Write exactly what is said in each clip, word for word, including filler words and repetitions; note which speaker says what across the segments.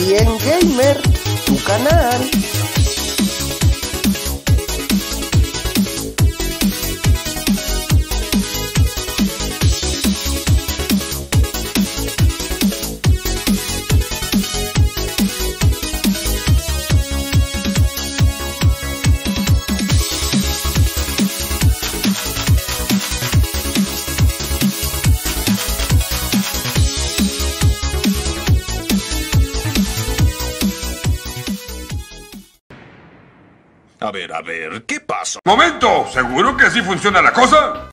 Speaker 1: aquí en Gamer, tu canal.
Speaker 2: A ver, a ver, ¿qué pasa? ¡Momento! ¿Seguro que así funciona la cosa?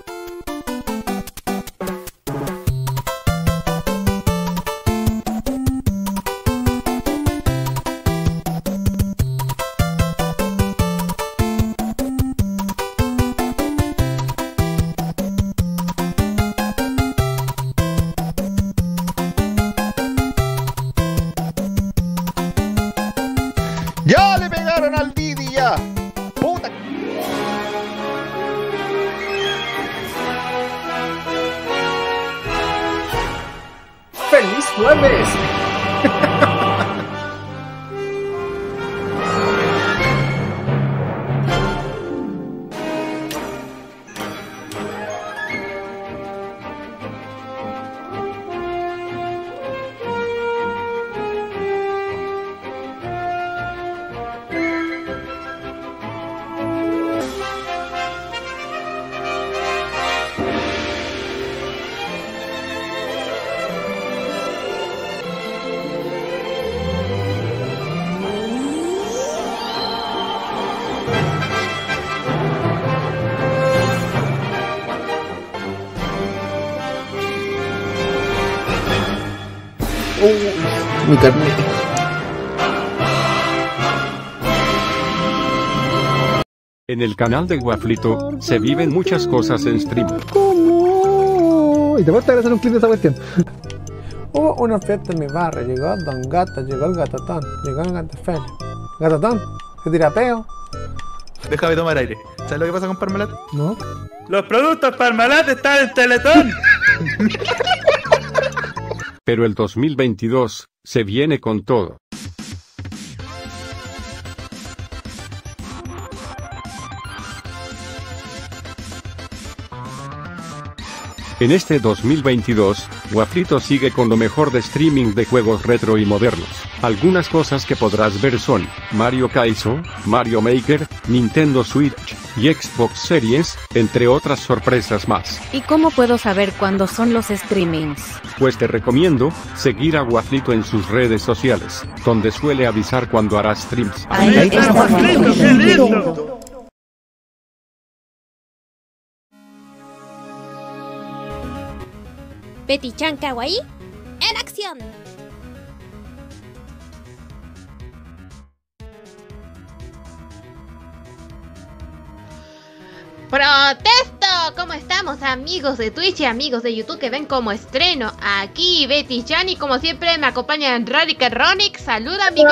Speaker 3: ¡Ya le pegaron al Didi ya! ¡Puta!
Speaker 4: ¡Feliz jueves!
Speaker 3: Uh, mi carnet.
Speaker 5: En el canal de Guaflito se viven muchas cosas en stream.
Speaker 4: ¿Cómo? Y te voy a hacer un clip de esa cuestión. Hubo una fiesta en mi barrio, llegó Don Gato, llegó el gatatón, llegó el gato feliz. Gatatón, se tira peo.
Speaker 6: Déjame tomar aire. ¿Sabes lo que pasa con Parmalat?
Speaker 4: ¿No?
Speaker 6: Los productos Parmalat están en Teletón.
Speaker 5: Pero el dos mil veintidós se viene con todo. En este dos mil veintidós, Guaflito sigue con lo mejor de streaming de juegos retro y modernos. Algunas cosas que podrás ver son Mario Kaizo, Mario Maker, Nintendo Switch y Xbox Series, entre otras sorpresas más.
Speaker 7: ¿Y cómo puedo saber cuándo son los streamings?
Speaker 5: Pues te recomiendo seguir a Guaflito en sus redes sociales, donde suele avisar cuando hará streams.
Speaker 7: Ahí
Speaker 6: Ahí está
Speaker 7: está
Speaker 6: Guaflito,
Speaker 7: Guaflito.
Speaker 6: qué lindo.
Speaker 8: Betty-chan Kawaii en acción. ¡Protesto! ¿Cómo estamos, amigos de Twitch y amigos de YouTube que ven como estreno? Aquí Betty-chan y como siempre me acompañan Radical Ronic. ¡Saluda, amigo!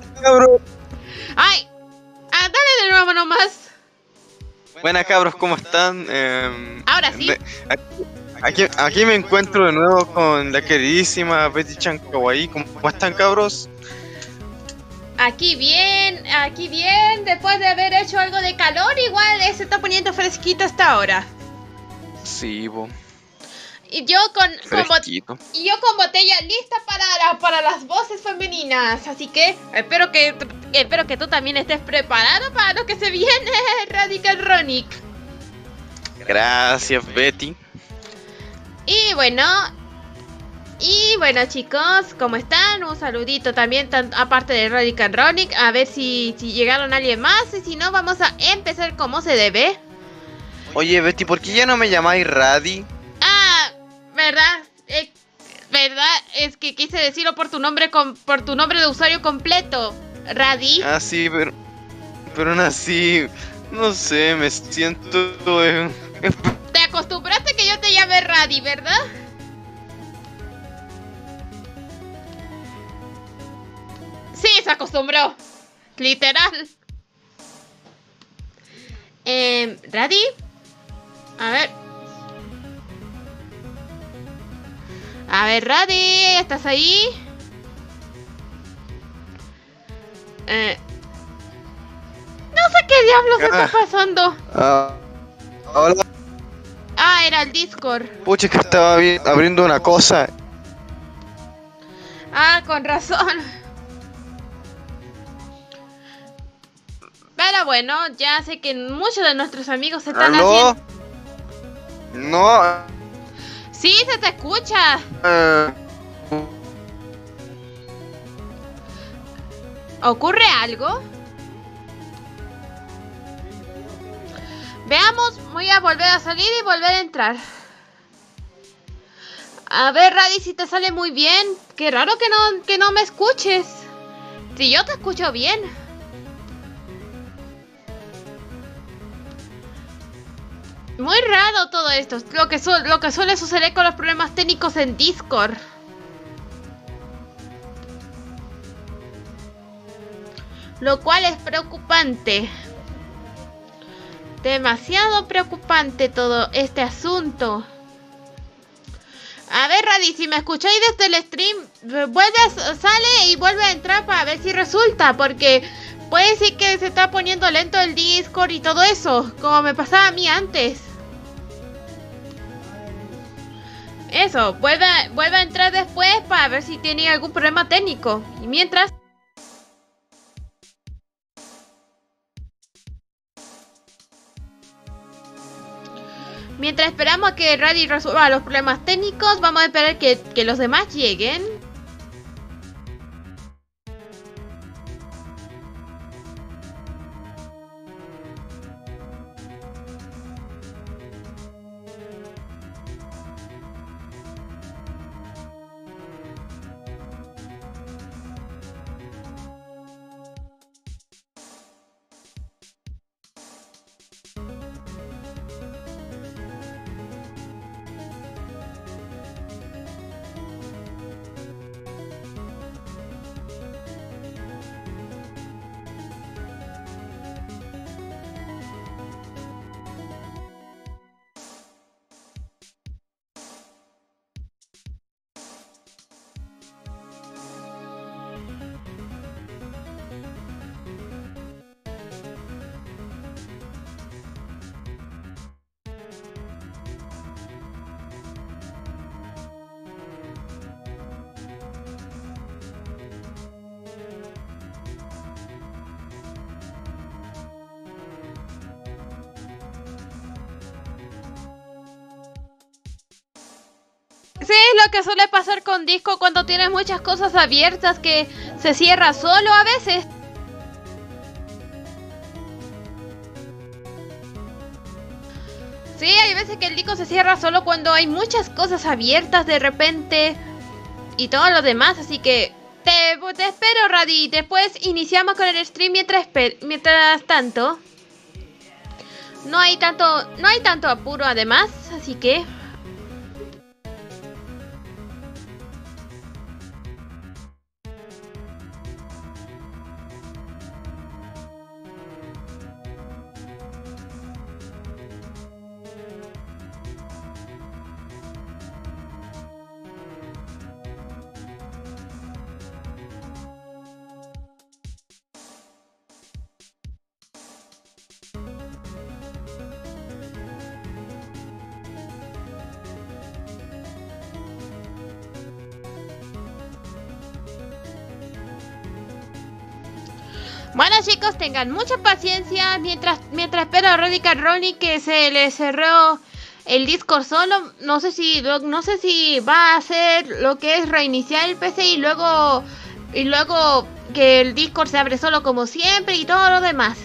Speaker 8: ¡Ay! ¡Ah, dale de nuevo nomás!
Speaker 9: Buenas, cabros, ¿cómo están? Eh,
Speaker 8: Ahora sí.
Speaker 9: de- aquí, aquí me encuentro de nuevo con la queridísima Betty-chan Kawaii. ¿Cómo están, cabros?
Speaker 8: Aquí bien, aquí bien. Después de haber hecho algo de calor, igual eh, se está poniendo fresquito hasta ahora.
Speaker 9: Sí, bo,
Speaker 8: Y yo con, con bot-
Speaker 9: fresquito.
Speaker 8: y yo con botella lista para, la- para las voces femeninas. Así que espero que espero que tú también estés preparado para lo que se viene, Radical Ronic.
Speaker 9: Gracias, Betty.
Speaker 8: Y bueno, y bueno, chicos, ¿cómo están? Un saludito también, tan- aparte de Radical Ronic. A ver si, si llegaron alguien más. Y si no, vamos a empezar como se debe.
Speaker 9: Oye, Betty, ¿por qué ya no me llamáis Radi?
Speaker 8: Ah, ¿verdad? Eh, ¿Verdad? Es que quise decirlo por tu nombre con, por tu nombre de usuario completo, Radi.
Speaker 9: Ah, sí, pero... Pero aún así... No sé, me siento... eh,
Speaker 8: Te acostumbraste que yo te llame Radi, ¿verdad? Sí, se acostumbró. Literal. Eh, ¿Radi? A ver. A ver, Radi, ¿estás ahí? Eh... No sé qué diablos
Speaker 9: Ah.
Speaker 8: está pasando.
Speaker 9: Ah, hola.
Speaker 8: Ah, era el Discord.
Speaker 9: Pucha, que estaba vi- abriendo una cosa.
Speaker 8: Ah, con razón. Pero bueno, ya sé que muchos de nuestros amigos se están
Speaker 9: ¿Aló?
Speaker 8: haciendo...
Speaker 9: No.
Speaker 8: Sí, se te escucha.
Speaker 9: eh,
Speaker 8: ¿Ocurre algo? Veamos, voy a volver a salir y volver a entrar. A ver, Radi, si te sale muy bien. Qué raro que no, que no me escuches. Si yo te escucho bien. Muy raro todo esto. Lo que, su lo que suele suceder con los problemas técnicos en Discord. Lo cual es preocupante. Demasiado preocupante todo este asunto. A ver, Radi, si me escucháis desde el stream, vuelve a, sale y vuelve a entrar para ver si resulta, porque puede ser que se está poniendo lento el Discord y todo eso, como me pasaba a mí antes. Eso, vuelve, vuelve a entrar después para ver si tiene algún problema técnico. Y mientras... Mientras esperamos a que Radi resuelva los problemas técnicos, vamos a esperar que, que los demás lleguen. Sí, es lo que suele pasar con Disco cuando tienes muchas cosas abiertas, que se cierra solo a veces. Sí, hay veces que el disco se cierra solo cuando hay muchas cosas abiertas de repente y todo lo demás, así que te, te espero, Radi. Después iniciamos con el stream mientras, mientras tanto. No hay tanto, no hay tanto apuro además, así que... Bueno, chicos, tengan mucha paciencia mientras mientras espero a Radical Ronnie, que se le cerró el Discord solo. No sé si no sé si va a hacer lo que es reiniciar el P C y luego y luego que el Discord se abre solo como siempre y todo lo demás.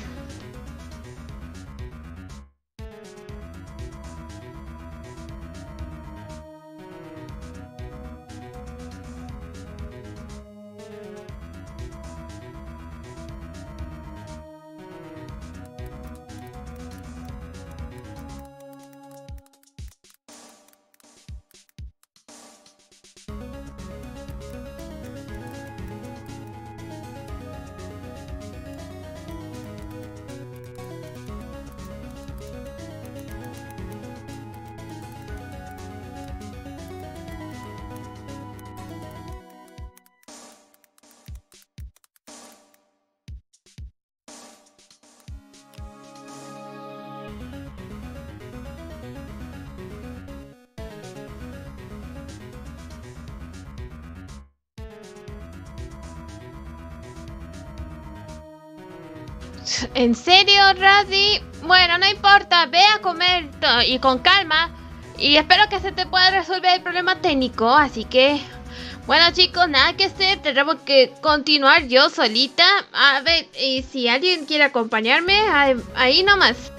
Speaker 8: ¿En serio, Raddy? Bueno, no importa, ve a comer y con calma. Y espero que se te pueda resolver el problema técnico. Así que, bueno chicos, nada que hacer. Tenemos que continuar yo solita. A ver, y si alguien quiere acompañarme, ahí nomás.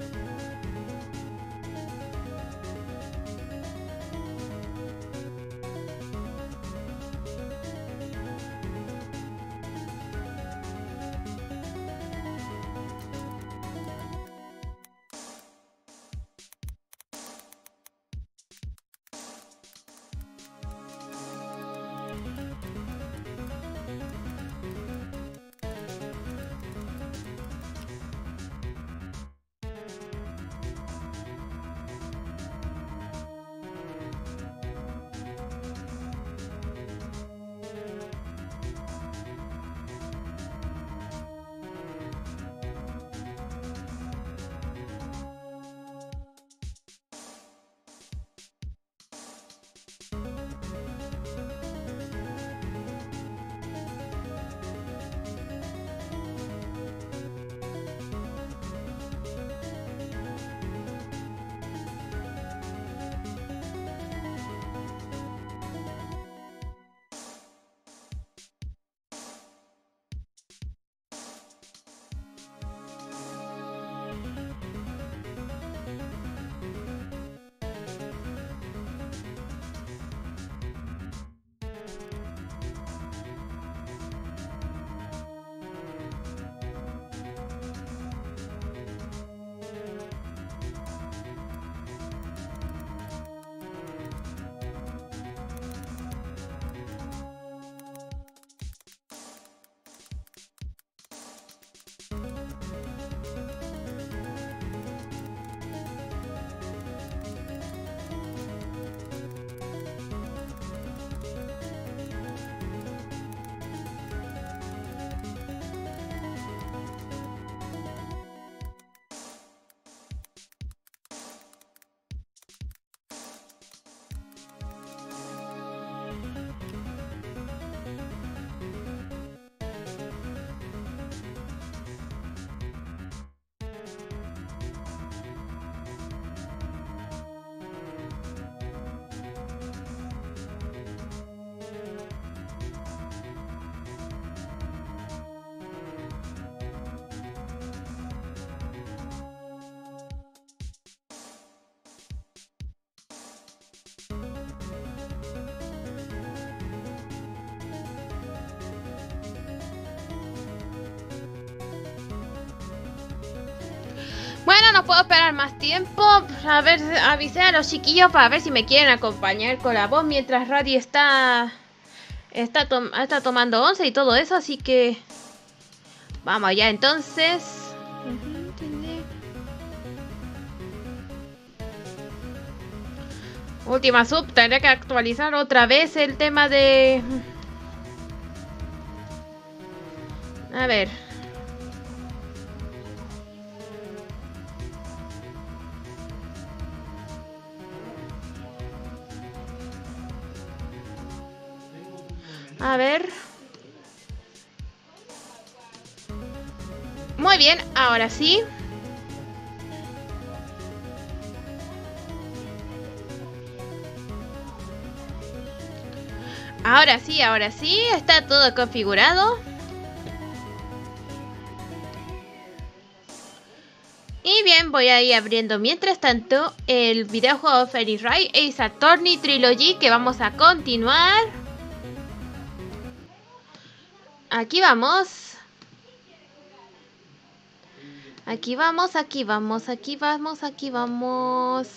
Speaker 8: Bueno, no puedo esperar más tiempo. A ver, avisé a los chiquillos para ver si me quieren acompañar con la voz mientras Raddy está está, tom está tomando once y todo eso, así que vamos allá entonces. Última sub, tendré que actualizar otra vez el tema de... A ver. A ver. Muy bien, ahora sí. Ahora sí, ahora sí, está todo configurado. Y bien, voy a ir abriendo mientras tanto el videojuego Fairy Ray Ace Attorney Trilogy que vamos a continuar. Aquí vamos. Aquí vamos, aquí vamos, aquí vamos, aquí vamos.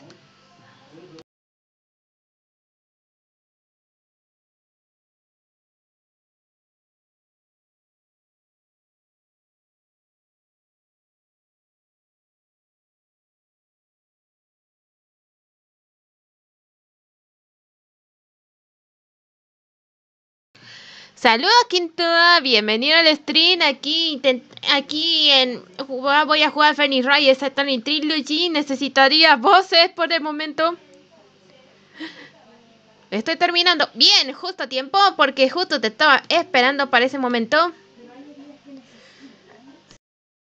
Speaker 8: Saludos Quintoa, bienvenido al stream. Aquí aquí en voy a jugar Fairy Ray Ace Attorney Trilogy. Necesitaría voces por el momento. Estoy terminando bien, justo a tiempo, porque justo te estaba esperando para ese momento.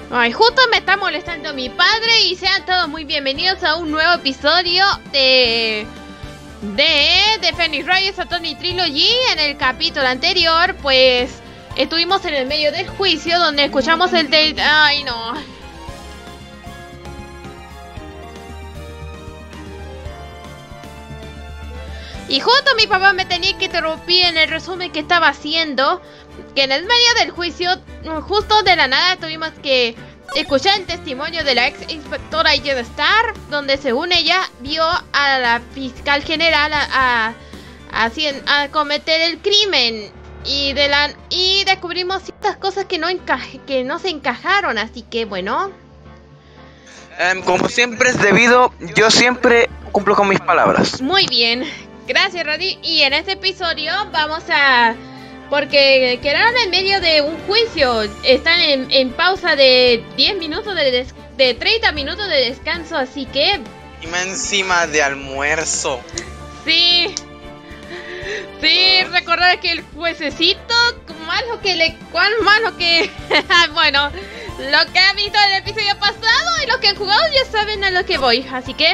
Speaker 8: Ay, justo me está molestando mi padre y sean todos muy bienvenidos a un nuevo episodio de... De... De Phoenix Wright Saturn Trilogy. En el capítulo anterior, pues... Estuvimos en el medio del juicio donde escuchamos el de... Ay, no... Y justo mi papá me tenía que interrumpir en el resumen que estaba haciendo, que en el medio del juicio, justo de la nada, tuvimos que escuchar el testimonio de la ex inspectora Jen Starr, donde según ella vio a la fiscal general a, a, a, a cometer el crimen y de la y descubrimos ciertas cosas que no encaje, que no se encajaron, así que bueno.
Speaker 9: Um, como siempre es debido, yo siempre cumplo con mis palabras.
Speaker 8: Muy bien. Gracias, Roddy. Y en este episodio vamos a... Porque quedaron en medio de un juicio. Están en, en pausa de diez minutos, de, des, de treinta minutos de descanso. Así que...
Speaker 9: Y más encima de almuerzo.
Speaker 8: Sí. Sí, recordar que el juececito... Malo que le... Cuán malo que... Bueno, lo que han visto en el episodio pasado y los que han jugado ya saben a lo que voy. Así que...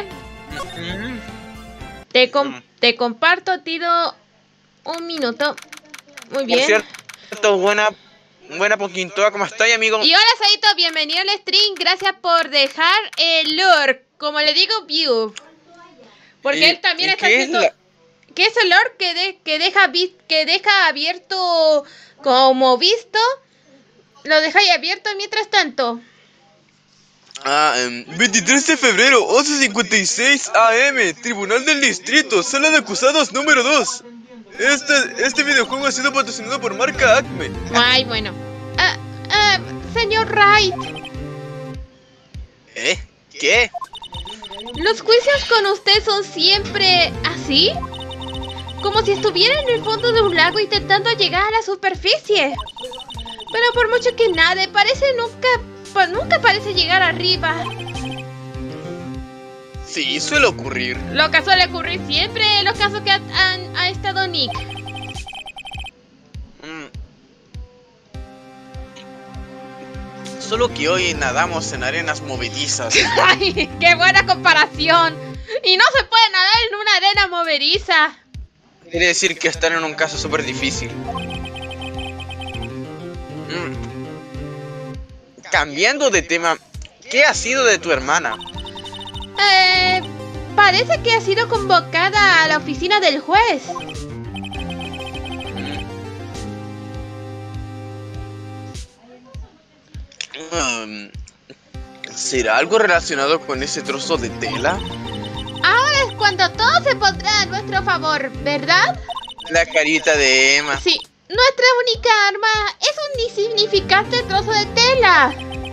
Speaker 8: Te, com te comparto, Tiro, un minuto. Muy bien.
Speaker 9: Por cierto, buena, buena Poquintoa, ¿cómo estás, amigo?
Speaker 8: Y hola, Saito, bienvenido al stream. Gracias por dejar el lore, como le digo, view. Porque él también está haciendo... ¿Qué es, la... ¿Qué es el lore que, de que, deja que deja abierto como visto? Lo deja ahí abierto mientras tanto.
Speaker 9: Ah, um, veintitrés de febrero, once cincuenta y seis A M, Tribunal del Distrito, Sala de Acusados número dos. Este, este videojuego ha sido patrocinado por marca Acme.
Speaker 8: Ay, bueno. Ah, ah, señor Wright.
Speaker 9: ¿Eh? ¿Qué?
Speaker 8: ¿Los juicios con usted son siempre así? Como si estuviera en el fondo de un lago intentando llegar a la superficie. Pero por mucho que nade, parece nunca... Nunca parece llegar arriba.
Speaker 9: Sí, suele ocurrir.
Speaker 8: Lo que suele ocurrir siempre en los casos que ha, han, ha estado Nick.
Speaker 9: Mm. Solo que hoy nadamos en arenas movedizas.
Speaker 8: ¡Ay, qué buena comparación! Y no se puede nadar en una arena movediza.
Speaker 9: Quiere decir que están en un caso súper difícil. Mm. Cambiando de tema, ¿qué ha sido de tu hermana?
Speaker 8: Eh, parece que ha sido convocada a la oficina del juez.
Speaker 9: Um, ¿Será algo relacionado con ese trozo de tela?
Speaker 8: Ahora es cuando todo se pondrá a nuestro favor, ¿verdad?
Speaker 9: La carita de Emma.
Speaker 8: Sí. Nuestra única arma es un insignificante trozo de tela.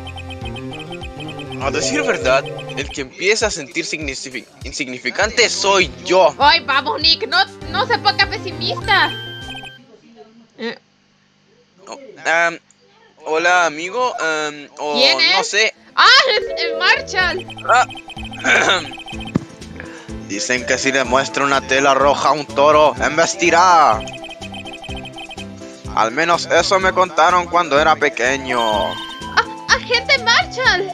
Speaker 9: A decir verdad, el que empieza a sentirse insignificante soy yo.
Speaker 8: Ay, vamos, Nick, no, no se ponga pesimista. Eh.
Speaker 9: Oh, um, hola, amigo. Um, o
Speaker 8: ¿Quién es?
Speaker 9: No sé.
Speaker 8: ¡Ah, es el Marshall!
Speaker 9: Ah. Dicen que si le muestra una tela roja a un toro, embestirá. Al menos eso me contaron cuando era pequeño.
Speaker 8: ¡Ah, agente Marshall!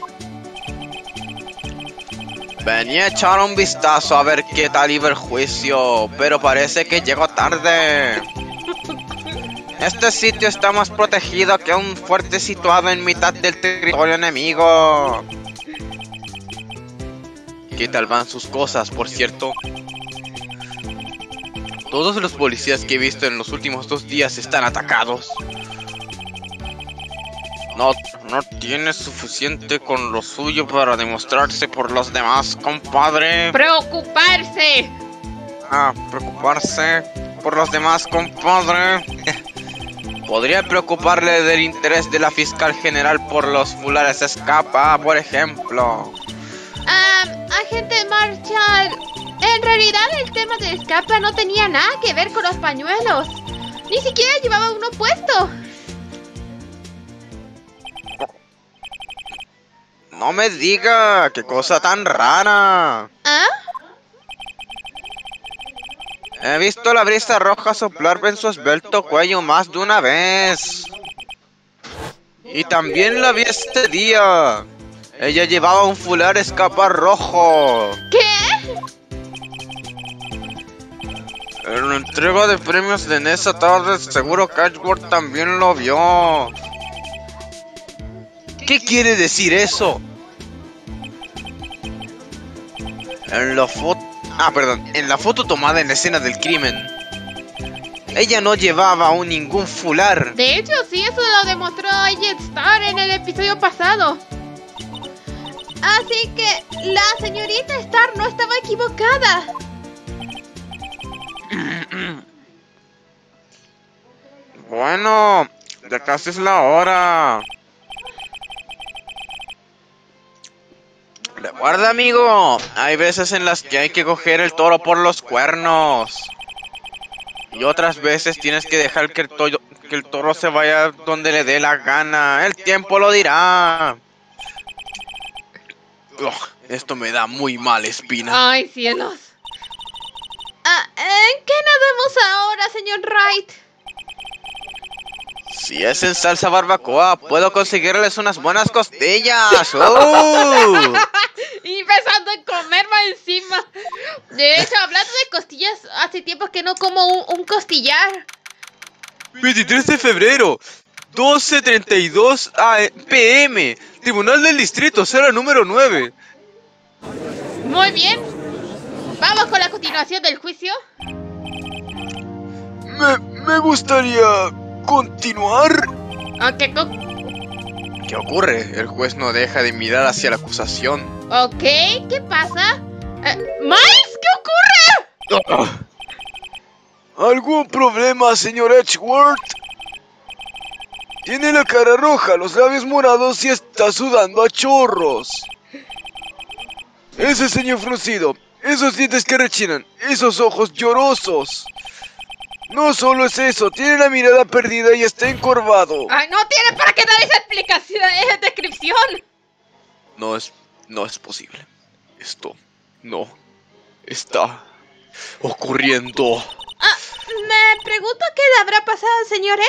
Speaker 9: Venía a echar un vistazo a ver qué tal iba el juicio, pero parece que llegó tarde. Este sitio está más protegido que un fuerte situado en mitad del territorio enemigo. ¿Qué tal van sus cosas, por cierto? Todos los policías que he visto en los últimos dos días están atacados. No, no tiene suficiente con lo suyo para demostrarse por los demás, compadre.
Speaker 8: ¡Preocuparse!
Speaker 9: Ah, preocuparse por los demás, compadre. Podría preocuparle del interés de la fiscal general por los fulares escapa, por ejemplo.
Speaker 8: Ah, agente Marshall, en realidad el tema de escapa no tenía nada que ver con los pañuelos. Ni siquiera llevaba uno puesto.
Speaker 9: No me diga, qué cosa tan rara.
Speaker 8: ¿Ah?
Speaker 9: He visto la brisa roja soplar en su esbelto cuello más de una vez. Y también la vi este día. Ella llevaba un fular escapar rojo.
Speaker 8: ¿Qué?
Speaker 9: En la entrega de premios de en esa tarde, seguro que Edgeworth también lo vio. ¿Qué quiere decir eso? En la foto... Ah, perdón. En la foto tomada en la escena del crimen, ella no llevaba aún ningún fular.
Speaker 8: De hecho, sí, eso lo demostró Agent Star en el episodio pasado. Así que la señorita Star no estaba equivocada.
Speaker 9: Bueno, ya casi es la hora. Recuerda, amigo, hay veces en las que hay que coger el toro por los cuernos. Y otras veces tienes que dejar que el, toro, que el toro se vaya donde le dé la gana. El tiempo lo dirá. Ugh, esto me da muy mal espina.
Speaker 8: Ay, cielos. Ah, ¿en qué nadamos ahora, señor Wright?
Speaker 9: Si es en salsa barbacoa, puedo conseguirles unas buenas costillas. ¡Oh!
Speaker 8: Y pensando en comer más encima. De hecho, hablando de costillas, hace tiempo que no como un, un costillar.
Speaker 9: veintitrés de febrero, doce treinta y dos P M, Tribunal del Distrito, sala número nueve.
Speaker 8: Muy bien. Vamos con la continuación del juicio.
Speaker 9: Me, me gustaría continuar.
Speaker 8: Okay, co
Speaker 9: ¿Qué ocurre? El juez no deja de mirar hacia la acusación.
Speaker 8: Ok, ¿qué pasa? Uh, ¿Miles? ¿Qué ocurre?
Speaker 9: ¿Algún problema, señor Edgeworth? Tiene la cara roja, los labios morados y está sudando a chorros. Ese ceño fruncido, esos dientes que rechinan, esos ojos llorosos. No solo es eso, tiene la mirada perdida y está encorvado.
Speaker 8: Ay, no tiene para qué dar esa explicación, esa descripción.
Speaker 9: No es, no es posible. Esto no está ocurriendo.
Speaker 8: Ah, me pregunto qué le habrá pasado al señor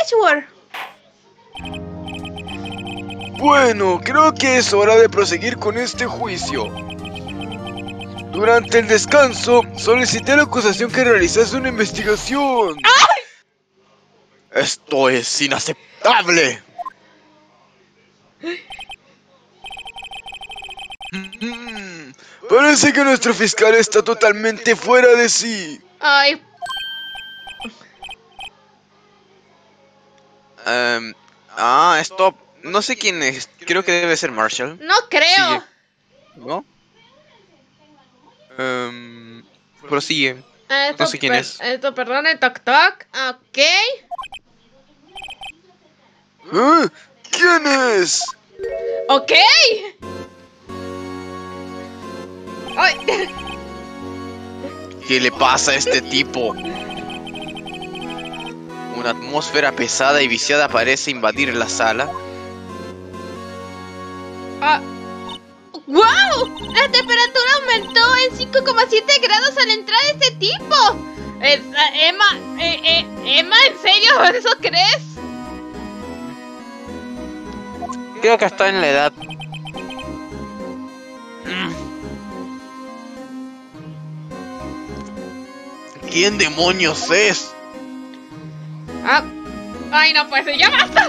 Speaker 8: Edgeworth.
Speaker 9: Bueno, creo que es hora de proseguir con este juicio. Durante el descanso, solicité a la acusación que realizase una investigación.
Speaker 8: ¡Ay!
Speaker 9: Esto es inaceptable. Mm, parece que nuestro fiscal está totalmente fuera de sí.
Speaker 8: Ay.
Speaker 9: Um, ah, esto... No sé quién es. Creo que debe ser Marshall.
Speaker 8: No creo.
Speaker 9: Sigue. ¿No? Um, prosigue.
Speaker 8: Esto,
Speaker 9: no sé quién es.
Speaker 8: Esto, perdón, el toc toc. Ok.
Speaker 9: ¿Eh? ¿Quién es?
Speaker 8: Ok. Ay.
Speaker 9: ¿Qué le pasa a este tipo? Una atmósfera pesada y viciada parece invadir la sala.
Speaker 8: Ah. ¡Wow! La temperatura aumentó en cinco coma siete grados al entrar este tipo. Es, uh, Emma, eh, eh, Emma, ¿en serio eso crees?
Speaker 9: Creo que está en la edad. ¿Quién demonios es?
Speaker 8: Ah. Ay, no, pues ya basta.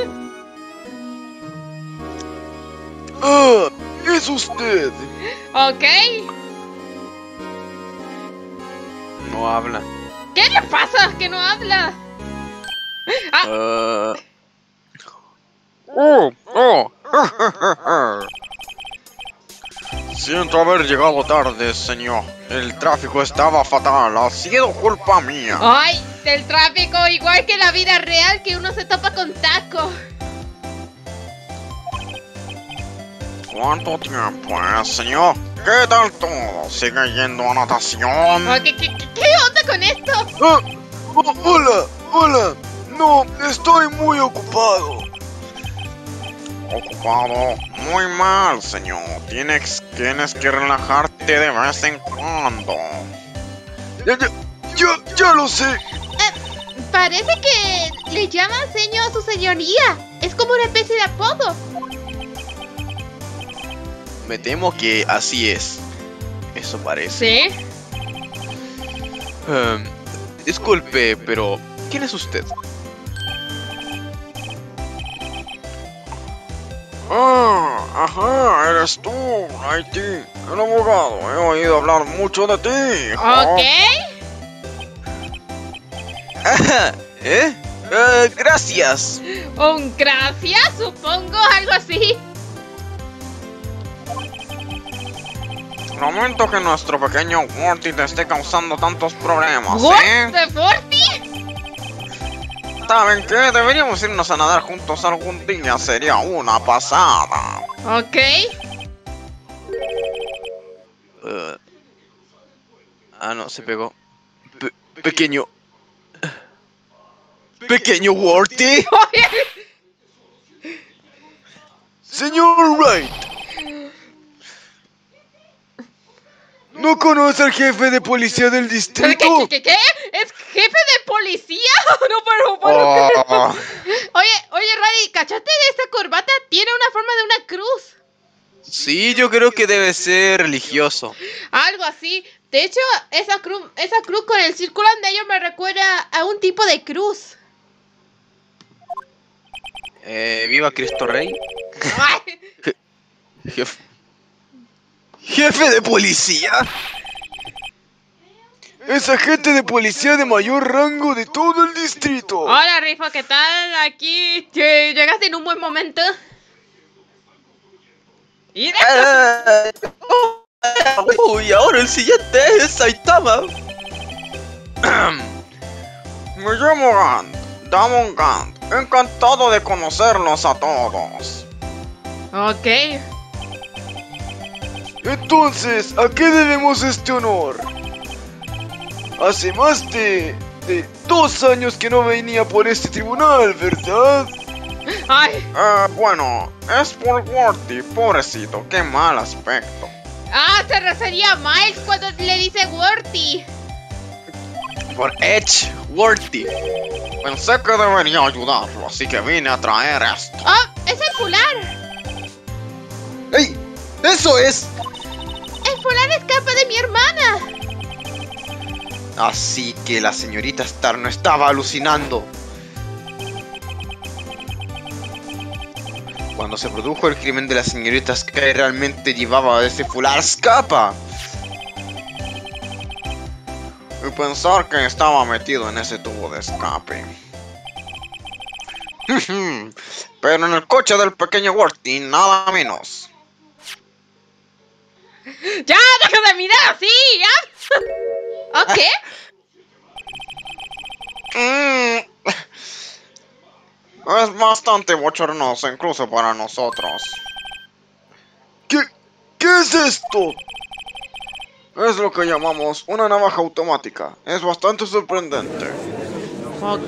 Speaker 9: Ah, es usted.
Speaker 8: Ok.
Speaker 9: No habla.
Speaker 8: ¿Qué le pasa? Que no habla. Ah.
Speaker 9: Uh... Oh, oh. Siento haber llegado tarde, señor. El tráfico estaba fatal, ha sido culpa mía.
Speaker 8: Ay, del tráfico, igual que la vida real, que uno se topa con taco.
Speaker 9: ¿Cuánto tiempo es, señor? ¿Qué tal todo? ¿Sigue yendo a natación?
Speaker 8: Oh, ¿qué, qué, ¿Qué onda con esto?
Speaker 9: Ah, oh, hola, hola. No, estoy muy ocupado. Ocupado, muy mal, señor. Tienes, tienes que relajarte de vez en cuando. Ya, ya, ya, ya lo sé.
Speaker 8: Eh, parece que le llama señor a su señoría. es como una especie de apodo.
Speaker 9: Me temo que así es. Eso parece.
Speaker 8: Sí.
Speaker 9: Um, disculpe, pero ¿quién es usted? Ah, ajá, eres tú, Haití, el abogado. He oído hablar mucho de ti.
Speaker 8: Ok.
Speaker 9: ¿Eh? Uh, gracias.
Speaker 8: Un gracias, supongo, algo así.
Speaker 9: Lamento que nuestro pequeño Morty te esté causando tantos problemas, ¿eh?
Speaker 8: ¿De Forty?
Speaker 9: ¿Saben qué? Deberíamos irnos a nadar juntos algún día, sería una pasada.
Speaker 8: Ok.
Speaker 9: Uh, ah, no, se pegó. Pe pequeño... Pequeño Worty. Señor Wright. ¿No conoce al jefe de policía del distrito?
Speaker 8: ¿Qué, qué, qué? ¿Es jefe de policía? No puedo, puedo
Speaker 9: Oh.
Speaker 8: Oye, oye, Radi, ¿cachaste de esta corbata? Tiene una forma de una cruz.
Speaker 9: Sí, yo creo que debe ser religioso.
Speaker 8: Algo así. De hecho, esa cruz, esa cruz con el círculo en medio me recuerda a un tipo de cruz.
Speaker 9: Eh, viva Cristo Rey.
Speaker 8: Ay.
Speaker 9: Jefe. ¿Jefe de policía? Es agente de policía de mayor rango de todo el distrito.
Speaker 8: Hola, Rifo, ¿qué tal? Aquí ¿te llegaste en un buen momento. ¡Mira!
Speaker 9: Eh, Uy, ahora el siguiente es Saitama. Me llamo Gant, Damon Gant. Encantado de conocerlos a todos.
Speaker 8: Ok.
Speaker 9: Entonces, ¿a qué debemos este honor? Hace más de, de dos años que no venía por este tribunal, ¿verdad?
Speaker 8: Ay.
Speaker 9: Eh, bueno, es por Worty, pobrecito, qué mal aspecto.
Speaker 8: Ah, se refería a Miles cuando le dice Worty.
Speaker 9: Por Edge Worty. Pensé que debería ayudarlo, así que vine a traer esto.
Speaker 8: ¡Oh! ¡Es el fular!
Speaker 9: ¡Ey! ¡Eso es!
Speaker 8: ¡El fular escapa de mi hermana!
Speaker 9: Así que la señorita Star no estaba alucinando. Cuando se produjo el crimen de la señorita Sky, realmente llevaba ese fular escapa. Y pensar que estaba metido en ese tubo de escape. Pero en el coche del pequeño Worty, nada menos.
Speaker 8: ¡Ya! ¡Deja de mirar así! ¿Ya? ¿Ok?
Speaker 9: Mm. Es bastante bochornoso, incluso para nosotros. ¿Qué, ¿Qué es esto? Es lo que llamamos una navaja automática. Es bastante sorprendente.
Speaker 8: Ok.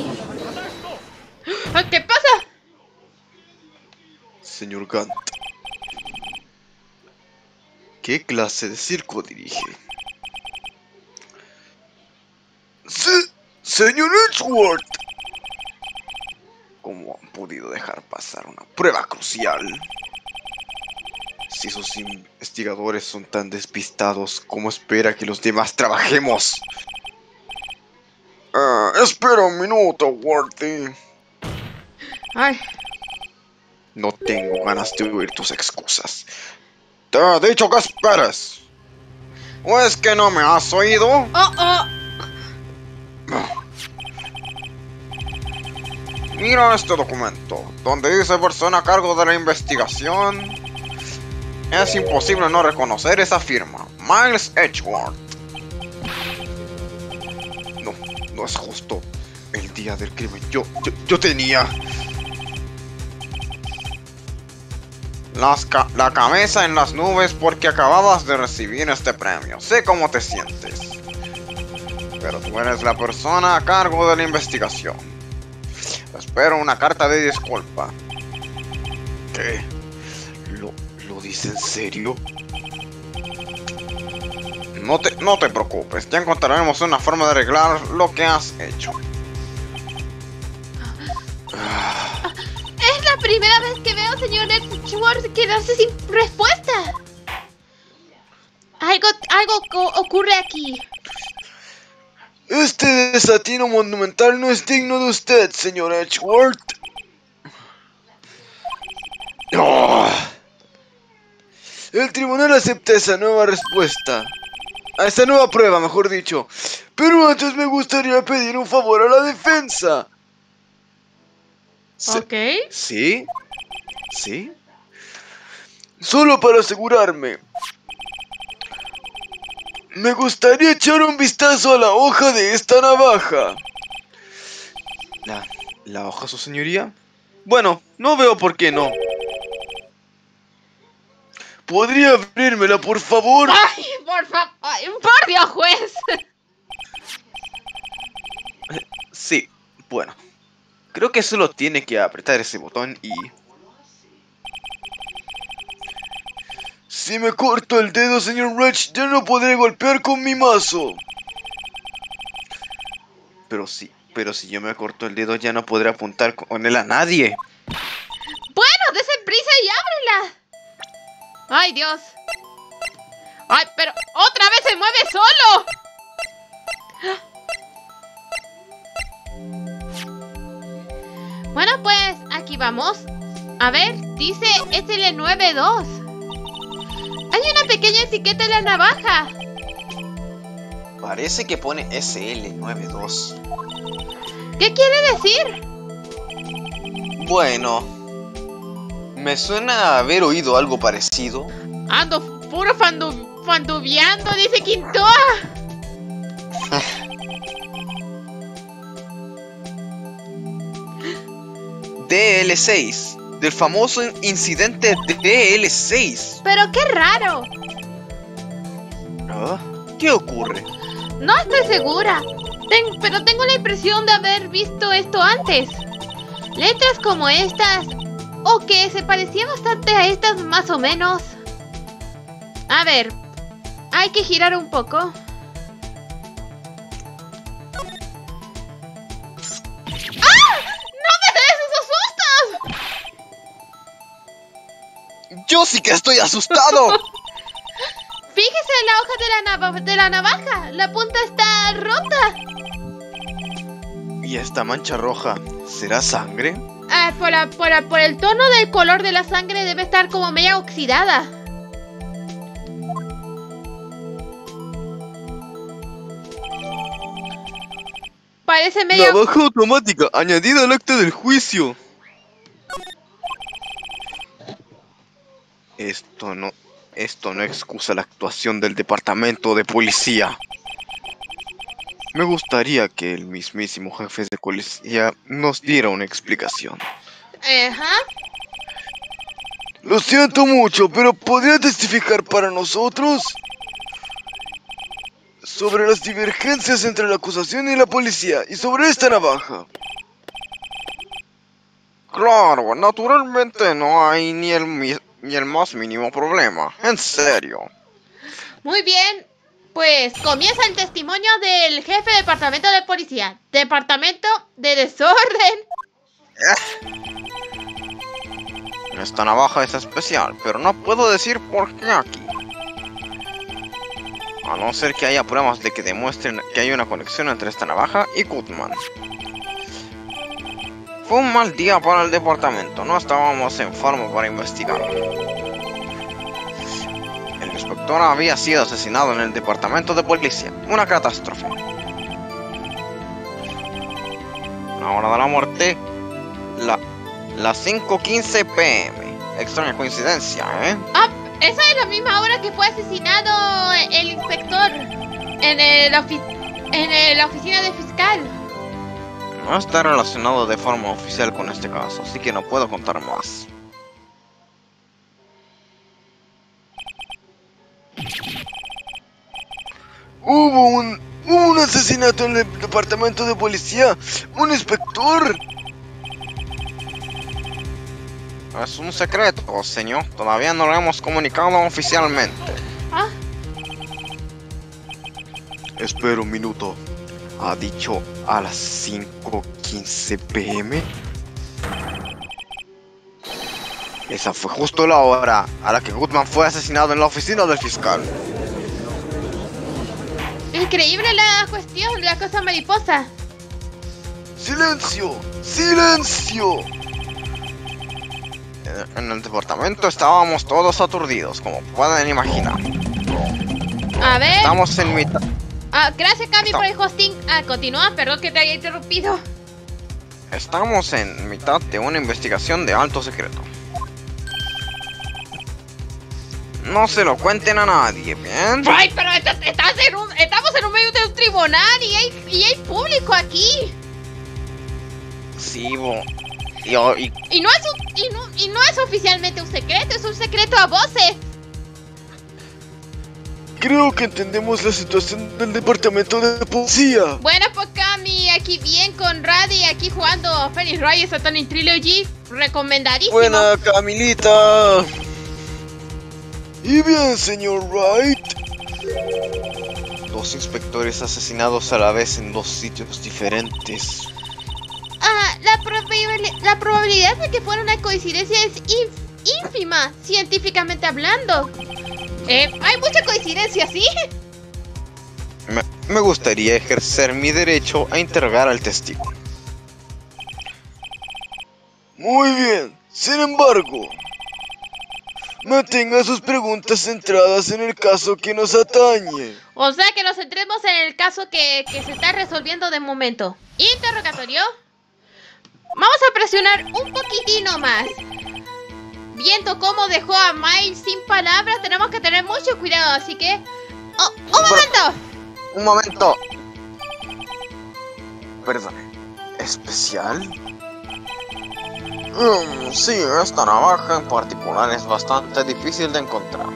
Speaker 8: ¿Qué pasa?
Speaker 9: Señor Gant, ¿qué clase de circo dirige? Se señor Edgeworth, ¿cómo han podido dejar pasar una prueba crucial? Si esos investigadores son tan despistados, ¿cómo espera que los demás trabajemos? Uh, espera un minuto, Worthy.
Speaker 8: Ay.
Speaker 9: No tengo ganas de oír tus excusas. Te he dicho que esperes. ¿O es que no me has oído?
Speaker 8: Oh, oh.
Speaker 9: Mira este documento, donde dice persona a cargo de la investigación. Es imposible no reconocer esa firma. Miles Edgeworth. No, no es justo. El día del crimen yo, yo, yo tenía... Las ca la cabeza en las nubes porque acababas de recibir este premio. Sé cómo te sientes. Pero tú eres la persona a cargo de la investigación. Espero una carta de disculpa. ¿Qué? ¿Lo, lo dice en serio? No te, no te preocupes, ya encontraremos una forma de arreglar lo que has hecho.
Speaker 8: Es primera vez que veo, señor Edgeworth, quedarse sin respuesta. Algo, algo co- ocurre aquí.
Speaker 10: Este desatino monumental no es digno de usted, señor Edgeworth. Oh. El tribunal acepta esa nueva respuesta. A esta nueva prueba, mejor dicho. Pero antes me gustaría pedir un favor a la defensa.
Speaker 8: Ok.
Speaker 10: ¿Sí? ¿Sí? Solo para asegurarme. Me gustaría echar un vistazo a la hoja de esta navaja. ¿La, la hoja, su señoría? Bueno, no veo por qué no. ¿Podría abrírmela, por favor?
Speaker 8: ¡Ay, por favor! ¡Por Dios, juez!
Speaker 10: Sí, bueno. Creo que solo tiene que apretar ese botón y... Si me corto el dedo, señor Reg, ya no podré golpear con mi mazo. Pero sí, pero si yo me corto el dedo ya no podré apuntar con él a nadie.
Speaker 8: Bueno, dese prisa y ábrela. ¡Ay, Dios! ¡Ay, pero otra vez se mueve solo! Bueno, pues aquí vamos. A ver, dice S L nueve dos. Hay una pequeña etiqueta en la navaja.
Speaker 10: Parece que pone S L nueve dos.
Speaker 8: ¿Qué quiere decir?
Speaker 10: Bueno, me suena haber oído algo parecido.
Speaker 8: Ando puro fandu fandubeando, dice Quintoa.
Speaker 10: D L seis, del famoso incidente de D L seis.
Speaker 8: Pero qué raro.
Speaker 10: ¿Ah? ¿Qué ocurre?
Speaker 8: No estoy segura, Ten pero tengo la impresión de haber visto esto antes. Letras como estas, o que se parecían bastante a estas más o menos. A ver, hay que girar un poco. ¡Ah! ¡No me des esos sustos!
Speaker 10: ¡Yo sí que estoy asustado!
Speaker 8: Fíjese en la hoja de la, nav de la navaja. La punta está rota.
Speaker 10: ¿Y esta mancha roja será sangre?
Speaker 8: Ah, por, la, por, la, por el tono del color de la sangre debe estar como media oxidada. Parece media...
Speaker 10: Navaja automática, añadida al acta del juicio. Esto no... Esto no excusa la actuación del departamento de policía. Me gustaría que el mismísimo jefe de policía nos diera una explicación.
Speaker 8: Ajá.
Speaker 10: Lo siento mucho, pero ¿podría testificar para nosotros sobre las divergencias entre la acusación y la policía y sobre esta navaja? Claro, naturalmente no hay ni el, ni el más mínimo problema. En serio.
Speaker 8: Muy bien. Pues comienza el testimonio del jefe de departamento de policía. Departamento de desorden.
Speaker 9: Esta navaja es especial, pero no puedo decir por qué aquí. A no ser que haya pruebas de que demuestren que hay una conexión entre esta navaja y Goodman. Fue un mal día para el departamento, no estábamos en forma para investigar. El inspector había sido asesinado en el departamento de policía, una catástrofe. La hora de la muerte, la, las cinco quince p m Extraña coincidencia, ¿eh?
Speaker 8: Ah, esa es la misma hora que fue asesinado el inspector en, el en el, la oficina de fiscal.
Speaker 9: No está relacionado de forma oficial con este caso, así que no puedo contar más.
Speaker 10: Hubo un, hubo un asesinato en el departamento de policía. Un inspector.
Speaker 9: Es un secreto, señor. Todavía no lo hemos comunicado oficialmente.
Speaker 8: ¿Ah?
Speaker 10: Espera un minuto. ¿Ha dicho a las cinco quince p m?
Speaker 9: Esa fue justo la hora a la que Goodman fue asesinado en la oficina del fiscal.
Speaker 8: Increíble la cuestión, la cosa mariposa.
Speaker 10: ¡Silencio! ¡Silencio!
Speaker 9: En, en el departamento estábamos todos aturdidos, como pueden imaginar.
Speaker 8: A ver.
Speaker 9: Estamos en mitad.
Speaker 8: Ah, gracias, Cami,
Speaker 9: Está-
Speaker 8: por el hosting. Ah, continúa, perdón que te haya interrumpido.
Speaker 9: Estamos en mitad de una investigación de alto secreto. No se lo cuenten a nadie, ¿bien?
Speaker 8: Ay, pero estás, estás en un, estamos en un medio de un tribunal y hay, y hay público aquí.
Speaker 9: Sí, bo. Y, y
Speaker 8: Y no es un, y no, y no es oficialmente un secreto, es un secreto a voces.
Speaker 10: Creo que entendemos la situación del departamento de policía.
Speaker 8: Bueno, pues Cami, aquí bien con Radi, aquí jugando Phoenix Wright Satanic Trilogy, recomendadísimo.
Speaker 10: Buena, Camilita. Y bien, señor Wright.
Speaker 9: dos inspectores asesinados a la vez en dos sitios diferentes.
Speaker 8: Ah, la, probabili- la probabilidad de que fuera una coincidencia es inf- ínfima, científicamente hablando. Eh, hay mucha coincidencia, ¿sí?
Speaker 9: Me, me gustaría ejercer mi derecho a interrogar al testigo.
Speaker 10: Muy bien. Sin embargo, mantenga sus preguntas centradas en el caso que nos atañe.
Speaker 8: O sea que nos centremos en el caso que, que se está resolviendo de momento. Interrogatorio. Vamos a presionar un poquitino más. Viendo cómo dejó a Miles sin palabras, tenemos que tener mucho cuidado, así que... ¡Oh, un momento!
Speaker 9: Un momento. Perdone. ¿Especial? Mm, sí, esta navaja en particular es bastante difícil de encontrar.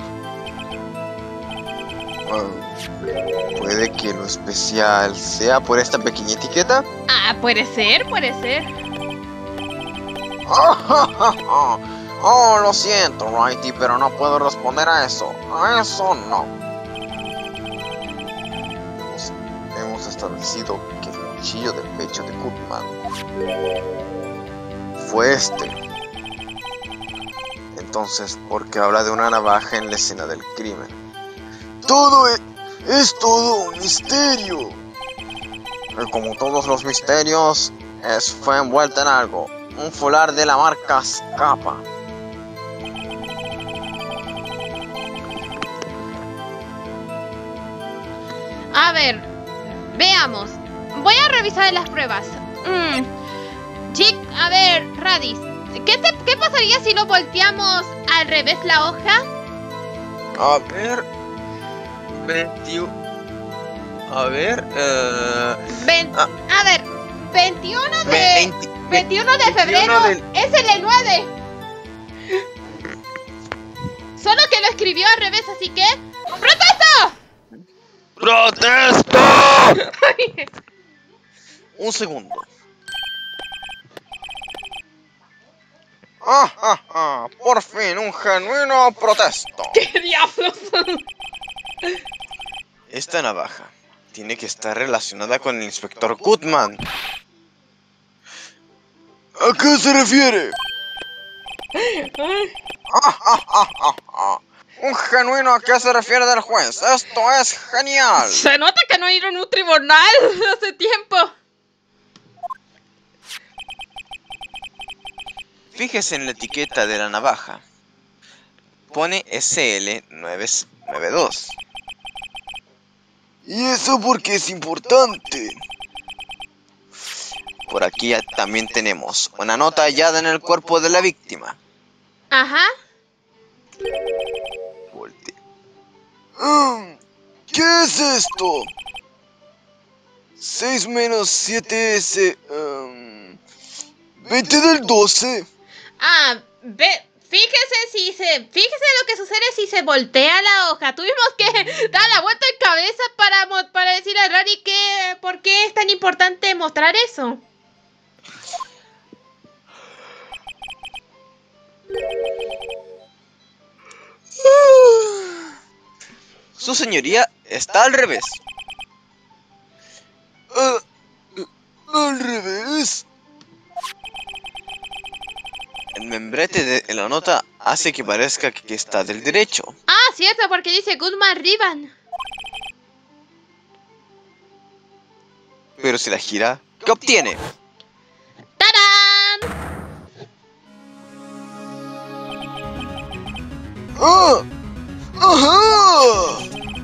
Speaker 9: Mm, ¿Puede que lo especial sea por esta pequeña etiqueta?
Speaker 8: Ah, puede ser, puede ser.
Speaker 9: Oh, lo siento, Righty, pero no puedo responder a eso. A eso no. Hemos, hemos establecido que el cuchillo del pecho de Goodman fue este. Entonces, ¿por qué habla de una navaja en la escena del crimen?
Speaker 10: Todo es, es todo un misterio.
Speaker 9: Y como todos los misterios, es, fue envuelta en algo. Un fular de la marca Scapa.
Speaker 8: A ver, veamos. Voy a revisar las pruebas. Mm. Chic, a ver, Radis, ¿qué, te, ¿qué pasaría si lo volteamos al revés la hoja?
Speaker 9: A ver... veintiuno... A ver... Eh...
Speaker 8: Ven,
Speaker 9: ah.
Speaker 8: A ver, veintiuno de...
Speaker 9: veinte,
Speaker 8: veintiuno de febrero
Speaker 9: del...
Speaker 8: es el de nueve. Solo que lo escribió al revés, así que... ¡Protesto!
Speaker 9: ¡Protesto! Un segundo. Ah, ah, ah, por fin, un genuino protesto.
Speaker 8: ¿Qué diablos?
Speaker 9: Esta navaja tiene que estar relacionada con el inspector Goodman.
Speaker 10: ¿A qué se refiere?
Speaker 9: Ah, ah, ah, ah, ah. Un genuino a qué se refiere del juez. Esto es genial.
Speaker 8: Se nota que no ha ido en un tribunal hace tiempo.
Speaker 9: Fíjese en la etiqueta de la navaja. Pone S L novecientos noventa y dos.
Speaker 10: ¿Y eso por qué es importante?
Speaker 9: Por aquí también tenemos una nota hallada en el cuerpo de la víctima.
Speaker 8: Ajá.
Speaker 9: Volte.
Speaker 10: Mm, ¿Qué es esto? seis menos siete S... Um, veinte del doce.
Speaker 8: Ah, ve, fíjese si se... Fíjese lo que sucede si se voltea la hoja. Tuvimos que dar la vuelta en cabeza para, mo- para decirle a Rari que... ¿Por qué es tan importante mostrar eso?
Speaker 9: Su señoría está al revés.
Speaker 10: Uh, uh, al revés.
Speaker 9: El membrana brete de la nota hace que parezca que está del derecho.
Speaker 8: Ah, cierto, porque dice Goodman Ribbon.
Speaker 9: Pero si la gira, ¿qué obtiene?
Speaker 8: ¡Tarán!
Speaker 10: ¡Ah! ¡Ajá!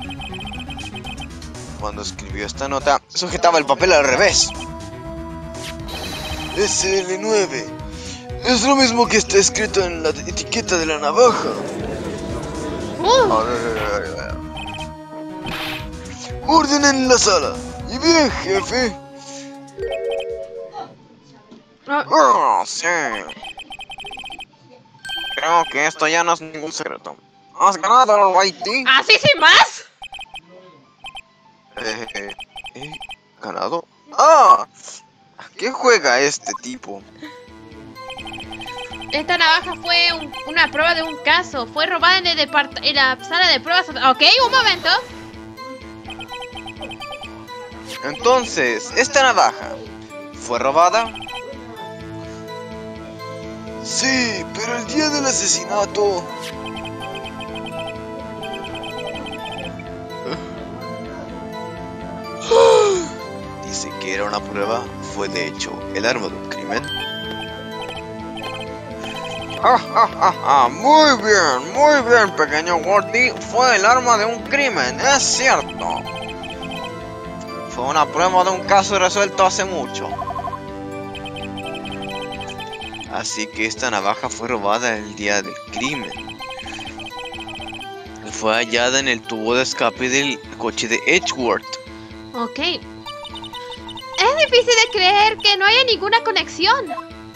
Speaker 9: Cuando escribió esta nota, sujetaba el papel al revés.
Speaker 10: S L nueve. Es lo mismo que está escrito en la etiqueta de la navaja.
Speaker 8: Uh.
Speaker 10: Orden en la sala. Y bien, jefe.
Speaker 9: Oh, sí. Creo que esto ya no es ningún secreto. ¿Has ganado el Whitey?
Speaker 8: ¿Así sin más?
Speaker 9: Eh, eh, eh, ¿Ganado? ¡Ah! ¿A qué juega este tipo?
Speaker 8: Esta navaja fue un- una prueba de un caso. Fue robada en, el depart- en la sala de pruebas. Ok, un momento.
Speaker 9: Entonces, ¿esta navaja fue robada?
Speaker 10: Sí, pero el día del asesinato.
Speaker 9: Dice que era una prueba. ¿Fue de hecho el arma de un crimen? ¡Ja, ja, ja, ja! Muy bien, muy bien, pequeño Gordy. Fue el arma de un crimen, es cierto. Fue una prueba de un caso resuelto hace mucho. Así que esta navaja fue robada el día del crimen. Fue hallada en el tubo de escape del coche de Edgeworth.
Speaker 8: Ok. Es difícil de creer que no haya ninguna conexión.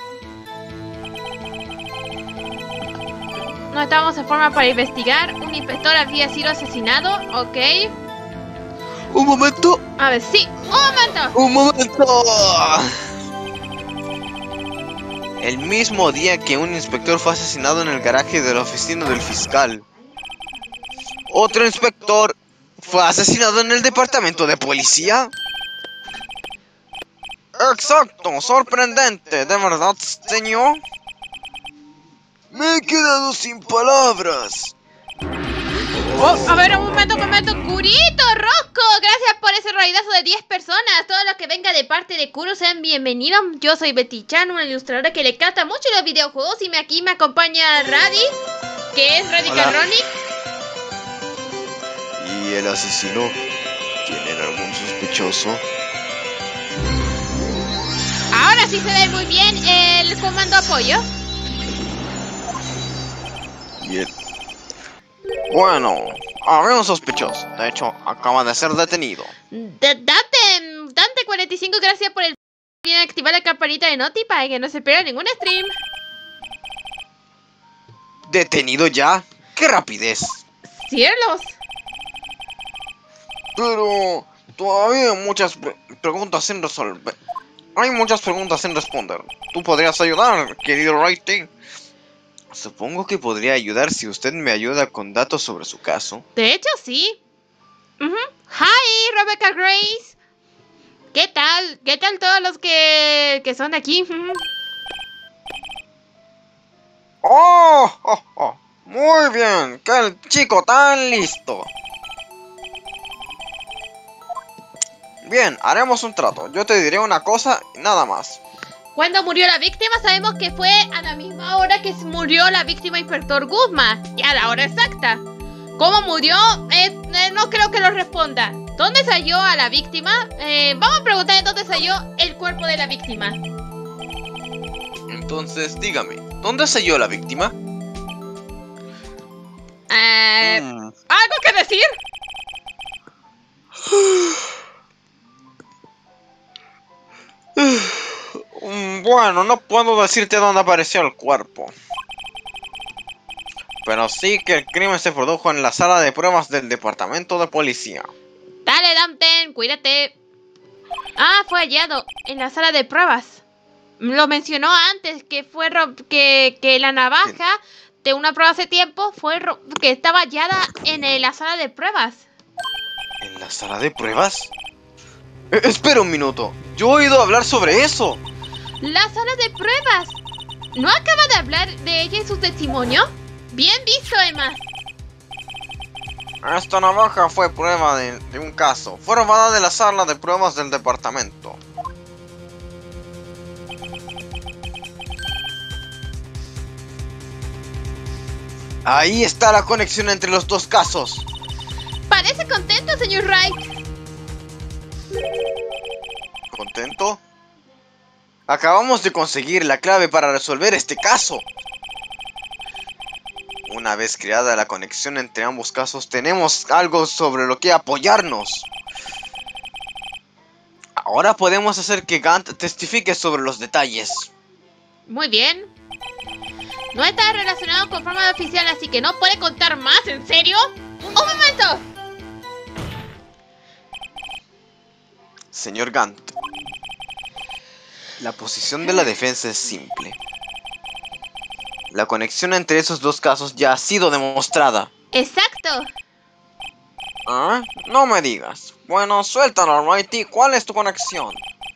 Speaker 8: No estamos en forma para investigar. Un inspector había sido asesinado. Ok.
Speaker 10: Un momento.
Speaker 8: A ver, sí. ¡Un momento!
Speaker 10: Un momento.
Speaker 9: El mismo día que un inspector fue asesinado en el garaje de la oficina del fiscal. Otro inspector fue asesinado en el departamento de policía. Exacto, sorprendente, ¿de verdad, señor?
Speaker 10: Me he quedado sin palabras.
Speaker 8: Oh, a ver, un momento, un momento. Curito, Rosco, gracias por ese raidazo de diez personas. Todo lo que venga de parte de Kuro sean bienvenidos. Yo soy Betty Chan, una ilustradora que le encanta mucho los videojuegos. Y me, aquí me acompaña Radi, que es Radical Ronic.
Speaker 10: ¿Y el asesino? ¿Tienen algún sospechoso?
Speaker 8: Ahora sí se ve muy bien el comando apoyo.
Speaker 10: ¿Y el...
Speaker 9: Bueno, había un sospechoso. De hecho, acaba de ser detenido.
Speaker 8: D- Dante, Dante cuarenta y cinco, gracias por el... Bien, activar la campanita de Noti para que no se pierda ningún stream.
Speaker 9: ¿Detenido ya? ¡Qué rapidez!
Speaker 8: ¡Cielos!
Speaker 9: Pero todavía hay muchas pre- preguntas sin resolver. Hay muchas preguntas sin responder. ¿Tú podrías ayudar, querido Wrighty? Supongo que podría ayudar si usted me ayuda con datos sobre su caso.
Speaker 8: De hecho, sí. Ujú. Hi, Rebecca Grace. ¿Qué tal? ¿Qué tal todos los que, que son de aquí? Ujú.
Speaker 9: ¡Oh! oh, oh! Muy bien, qué chico tan listo. Bien, haremos un trato. Yo te diré una cosa y nada más.
Speaker 8: Cuando murió la víctima, sabemos que fue a la misma hora que murió la víctima Inspector Guzmán. Y a la hora exacta. ¿Cómo murió? Eh, eh, no creo que lo responda. ¿Dónde se halló a la víctima? Eh, vamos a preguntar dónde se halló el cuerpo de la víctima.
Speaker 9: Entonces, dígame, ¿dónde se halló la víctima?
Speaker 8: Eh,
Speaker 9: Mm.
Speaker 8: ¿Algo que decir?
Speaker 9: Mm, Bueno, no puedo decirte dónde apareció el cuerpo. Pero sí que el crimen se produjo en la sala de pruebas del departamento de policía.
Speaker 8: Dale, Dante, cuídate. Ah, fue hallado en la sala de pruebas. Lo mencionó antes, que fue ro- que, que la navaja de una prueba hace tiempo fue ro- que estaba hallada en eh, la sala de pruebas.
Speaker 9: ¿En la sala de pruebas? Eh, espera un minuto. Yo he oído hablar sobre eso.
Speaker 8: La sala de pruebas. ¿No acaba de hablar de ella en su testimonio? Bien visto, Emma.
Speaker 9: Esta navaja fue prueba de, de un caso. Fue robada de la sala de pruebas del departamento. Ahí está la conexión entre los dos casos.
Speaker 8: Parece contento, señor Wright.
Speaker 9: ¿Contento? Acabamos de conseguir la clave para resolver este caso. Una vez creada la conexión entre ambos casos, tenemos algo sobre lo que apoyarnos. Ahora podemos hacer que Gant testifique sobre los detalles.
Speaker 8: Muy bien. No está relacionado con forma oficial, así que no puede contar más, ¿en serio? ¡Un momento!
Speaker 9: Señor Gant, la posición de la defensa es simple. La conexión entre esos dos casos ya ha sido demostrada.
Speaker 8: Exacto.
Speaker 9: ¿Ah? No me digas. Bueno, suéltala, Righty. ¿Cuál es tu conexión?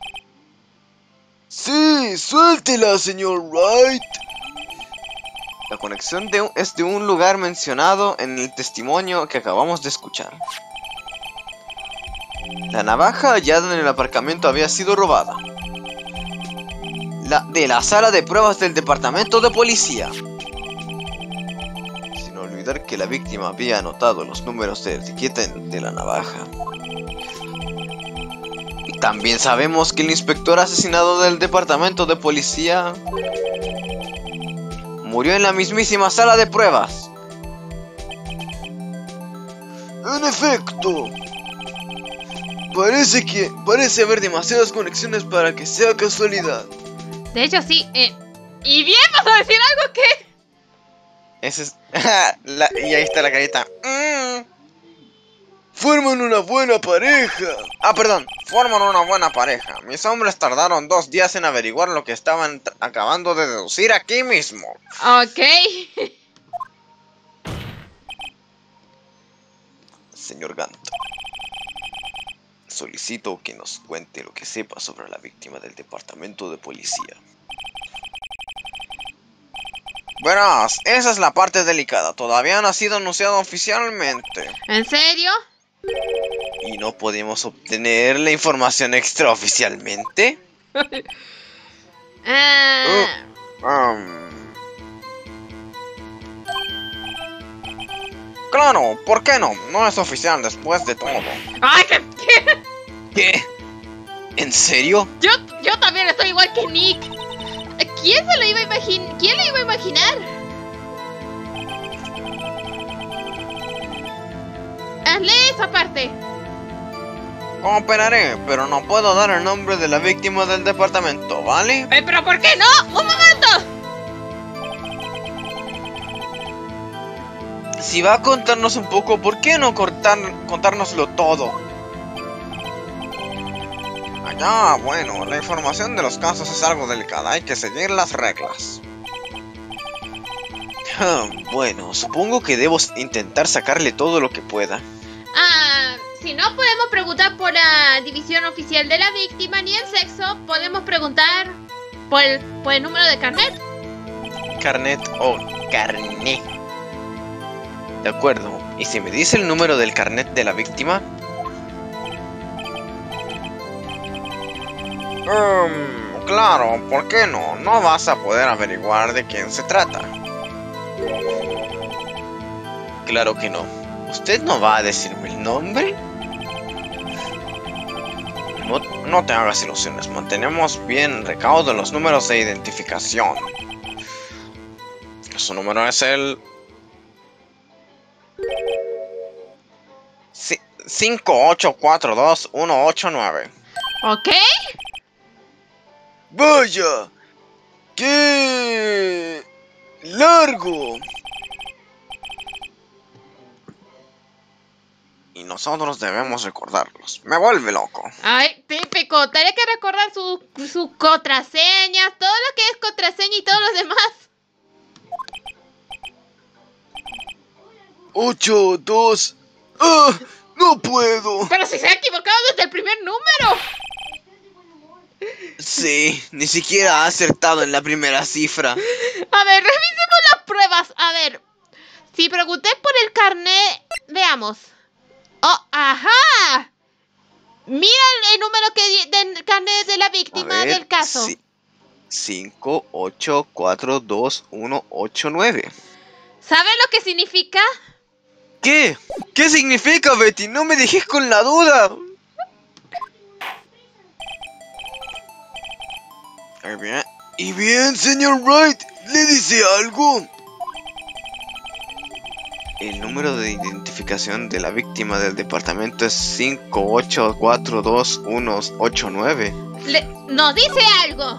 Speaker 10: Sí, suéltela, señor Wright.
Speaker 9: La conexión de, es de un lugar mencionado en el testimonio que acabamos de escuchar. La navaja hallada en el aparcamiento había sido robada. La, de la sala de pruebas del departamento de policía. Sin olvidar que la víctima había anotado los números de etiqueta de la navaja. Y también sabemos que el inspector asesinado del departamento de policía murió en la mismísima sala de pruebas.
Speaker 10: En efecto. Parece que... Parece haber demasiadas conexiones para que sea casualidad.
Speaker 8: De hecho, sí. Eh, ¿Y bien vas a decir algo que?
Speaker 9: Ese es... la, y ahí está la carita. Mm.
Speaker 10: Forman una buena pareja.
Speaker 9: Ah, perdón. Forman una buena pareja. Mis hombres tardaron dos días en averiguar lo que estaban acabando de deducir aquí mismo.
Speaker 8: Ok.
Speaker 9: Señor Gant, solicito que nos cuente lo que sepa sobre la víctima del departamento de policía. Verás, esa es la parte delicada. Todavía no ha sido anunciado oficialmente.
Speaker 8: ¿En serio?
Speaker 9: ¿Y no podemos obtener la información extraoficialmente?
Speaker 8: uh,
Speaker 9: uh, um... Claro, ¿por qué no? No es oficial después de todo.
Speaker 8: ¡Ay, qué! ¿Qué?
Speaker 9: ¿Qué? ¿En serio?
Speaker 8: Yo, yo también estoy igual que Nick. ¿Quién se lo iba a imaginar? ¿Quién lo iba a imaginar? Hazle esa parte.
Speaker 9: Cooperaré, pero no puedo dar el nombre de la víctima del departamento, ¿vale?
Speaker 8: Eh, ¿Pero por qué no? ¡Un momento!
Speaker 9: Si va a contarnos un poco, ¿por qué no cortar, contárnoslo todo? Ah, bueno, la información de los casos es algo delicada, hay que seguir las reglas. Bueno, supongo que debo intentar sacarle todo lo que pueda.
Speaker 8: Ah, si no podemos preguntar por la división oficial de la víctima ni el sexo, podemos preguntar por el, por el número de carnet.
Speaker 9: Carnet o carnet. De acuerdo, ¿y si me dice el número del carnet de la víctima? Um, claro, ¿por qué no? No vas a poder averiguar de quién se trata. Claro que no. ¿Usted no va a decirme el nombre? No, no te hagas ilusiones, mantenemos bien recaudo los números de identificación. Su número es el... cinco ocho cuatro dos uno ocho nueve.
Speaker 8: ¿Ok?
Speaker 10: ¡Vaya! ¡Qué largo!
Speaker 9: Y nosotros debemos recordarlos. Me vuelve loco.
Speaker 8: Ay, típico. Tendría que recordar sus su contraseñas, todo lo que es contraseña y todos los demás.
Speaker 10: Ocho, dos... ¡Ah! ¡No puedo!
Speaker 8: Pero si se ha equivocado desde el primer número.
Speaker 9: Sí, ni siquiera ha acertado en la primera cifra.
Speaker 8: A ver, revisemos las pruebas. A ver, si pregunté por el carnet, veamos. Oh, ajá. Mira el número que di- del carnet de la víctima
Speaker 9: A ver,
Speaker 8: del caso.
Speaker 9: sí. cinco ocho cuatro dos uno ocho nueve.
Speaker 8: ¿Sabes lo que significa?
Speaker 9: ¿Qué? ¿Qué significa, Betty? No me dejes con la duda. Ahí bien.
Speaker 10: Y bien, señor Wright, ¿le dice algo?
Speaker 9: El número de identificación de la víctima del departamento es cinco ocho cuatro dos uno ocho nueve.
Speaker 8: Le- nos dice algo.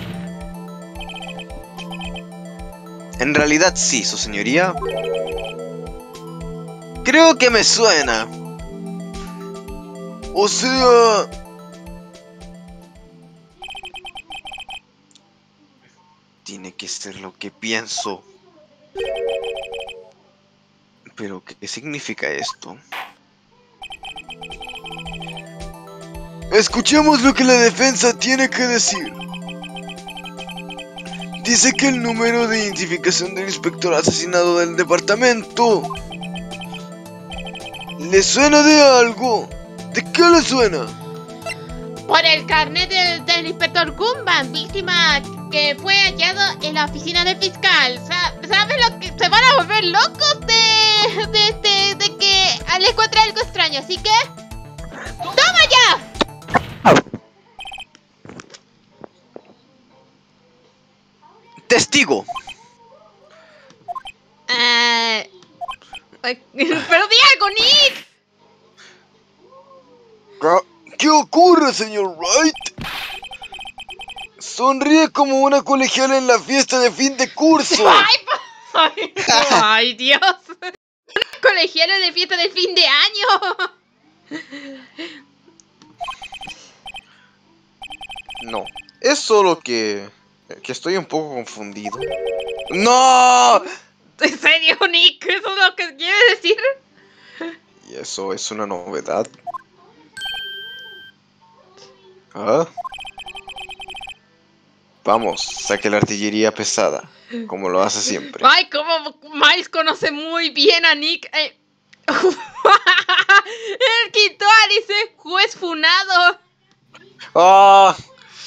Speaker 9: En realidad sí, su señoría. Creo que me suena.
Speaker 10: O sea...
Speaker 9: Tiene que ser lo que pienso. Pero ¿qué significa esto?
Speaker 10: Escuchemos lo que la defensa tiene que decir. Dice que el número de identificación del inspector asesinado del departamento ¿le suena de algo? ¿De qué le suena?
Speaker 8: Por el carnet del, del inspector Gumban, víctima que fue hallado en la oficina del fiscal. Sa- ¿Sabes lo que se van a volver locos de, de, de, de que le encuentre algo extraño? Así que... ¡Toma ya!
Speaker 9: ¡Testigo!
Speaker 8: Eh, ay, pero di algo, Nick.
Speaker 10: ¿Qué, qué ocurre, señor Wright? Sonríe como una colegiala en la fiesta de fin de curso.
Speaker 8: Ay, pa- ay, no, ay, Dios. Colegiales de fiesta de fin de año.
Speaker 9: No, es solo que... que estoy un poco confundido. ¡No!
Speaker 8: ¿En serio, Nick? ¿Eso es lo que quieres decir?
Speaker 9: ¿Y eso es una novedad? ¿Ah? Vamos, saque la artillería pesada, como lo hace siempre.
Speaker 8: Ay, como Miles conoce muy bien a Nick. Eh. El quinto Alice, juez funado.
Speaker 9: ¡Ah!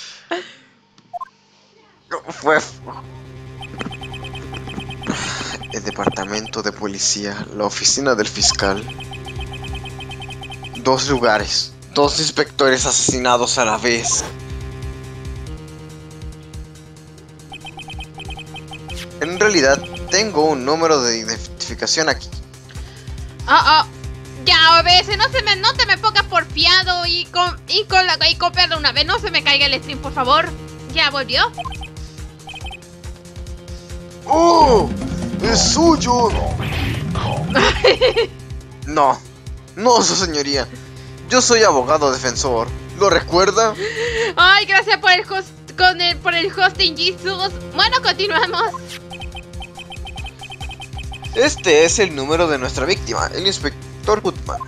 Speaker 9: Fue... El departamento de policía, la oficina del fiscal. Dos lugares, dos inspectores asesinados a la vez. En realidad, tengo un número de identificación aquí.
Speaker 8: Oh, oh. Ya, a veces no se me, no te me pongas porfiado y con y con la y copiarlo una vez. No se me caiga el stream, por favor. ¿Ya volvió?
Speaker 10: ¡Oh! ¡Es suyo!
Speaker 9: No, no, su señoría. Yo soy abogado defensor. ¿Lo recuerda?
Speaker 8: Ay, gracias por el host, con el, por el hosting, Jesus. Bueno, continuamos.
Speaker 9: Este es el número de nuestra víctima, el inspector Goodman.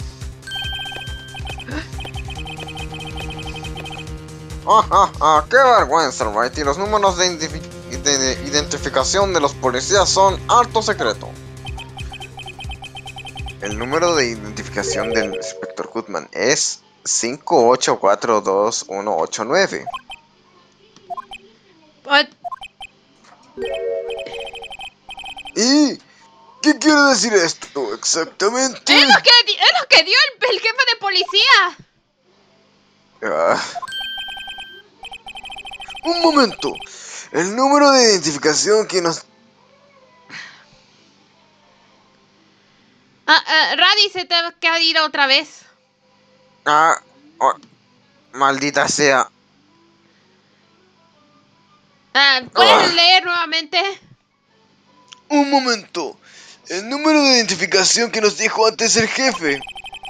Speaker 9: Ah, ah, ah, qué vergüenza, right? Y los números de, identifi- de- de identificación de los policías son harto secreto. El número de identificación del inspector Goodman es cinco ocho cuatro dos uno ocho nueve.
Speaker 10: ¿Y qué quiere decir esto exactamente?
Speaker 8: Es lo que, di- es lo que dio el, el jefe de policía.
Speaker 10: Ah. Un momento. El número de identificación que nos...
Speaker 8: Ah, ah, Radi, se te ha caído otra vez.
Speaker 9: Ah, oh, maldita sea.
Speaker 8: Ah, ¿puedes
Speaker 9: Ah.
Speaker 8: leer nuevamente?
Speaker 10: Un momento. El número de identificación que nos dijo antes el jefe.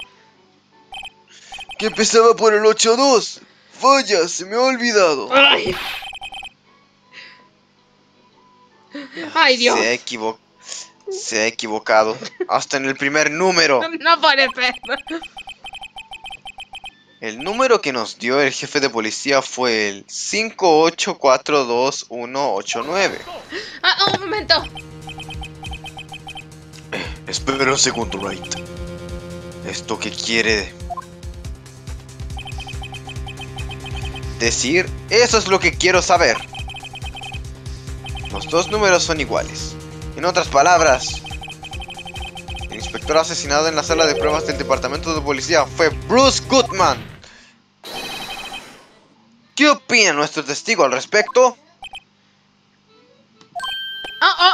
Speaker 10: Que empezaba por el ocho dos. Vaya, se me ha olvidado.
Speaker 8: Ay, Ay Dios.
Speaker 9: Se ha equivo- Se ha equivocado. Hasta en el primer número.
Speaker 8: No puede ser.
Speaker 10: El número que nos dio el jefe de policía fue el cinco ocho cuatro dos uno ocho nueve.
Speaker 8: Ah, un momento.
Speaker 10: Espera un segundo, Wright. ¿Esto qué quiere decir? Eso es lo que quiero saber. Los dos números son iguales. En otras palabras, el inspector asesinado en la sala de pruebas del departamento de policía fue Bruce Goodman. ¿Qué opina nuestro testigo al respecto?
Speaker 8: Oh, oh.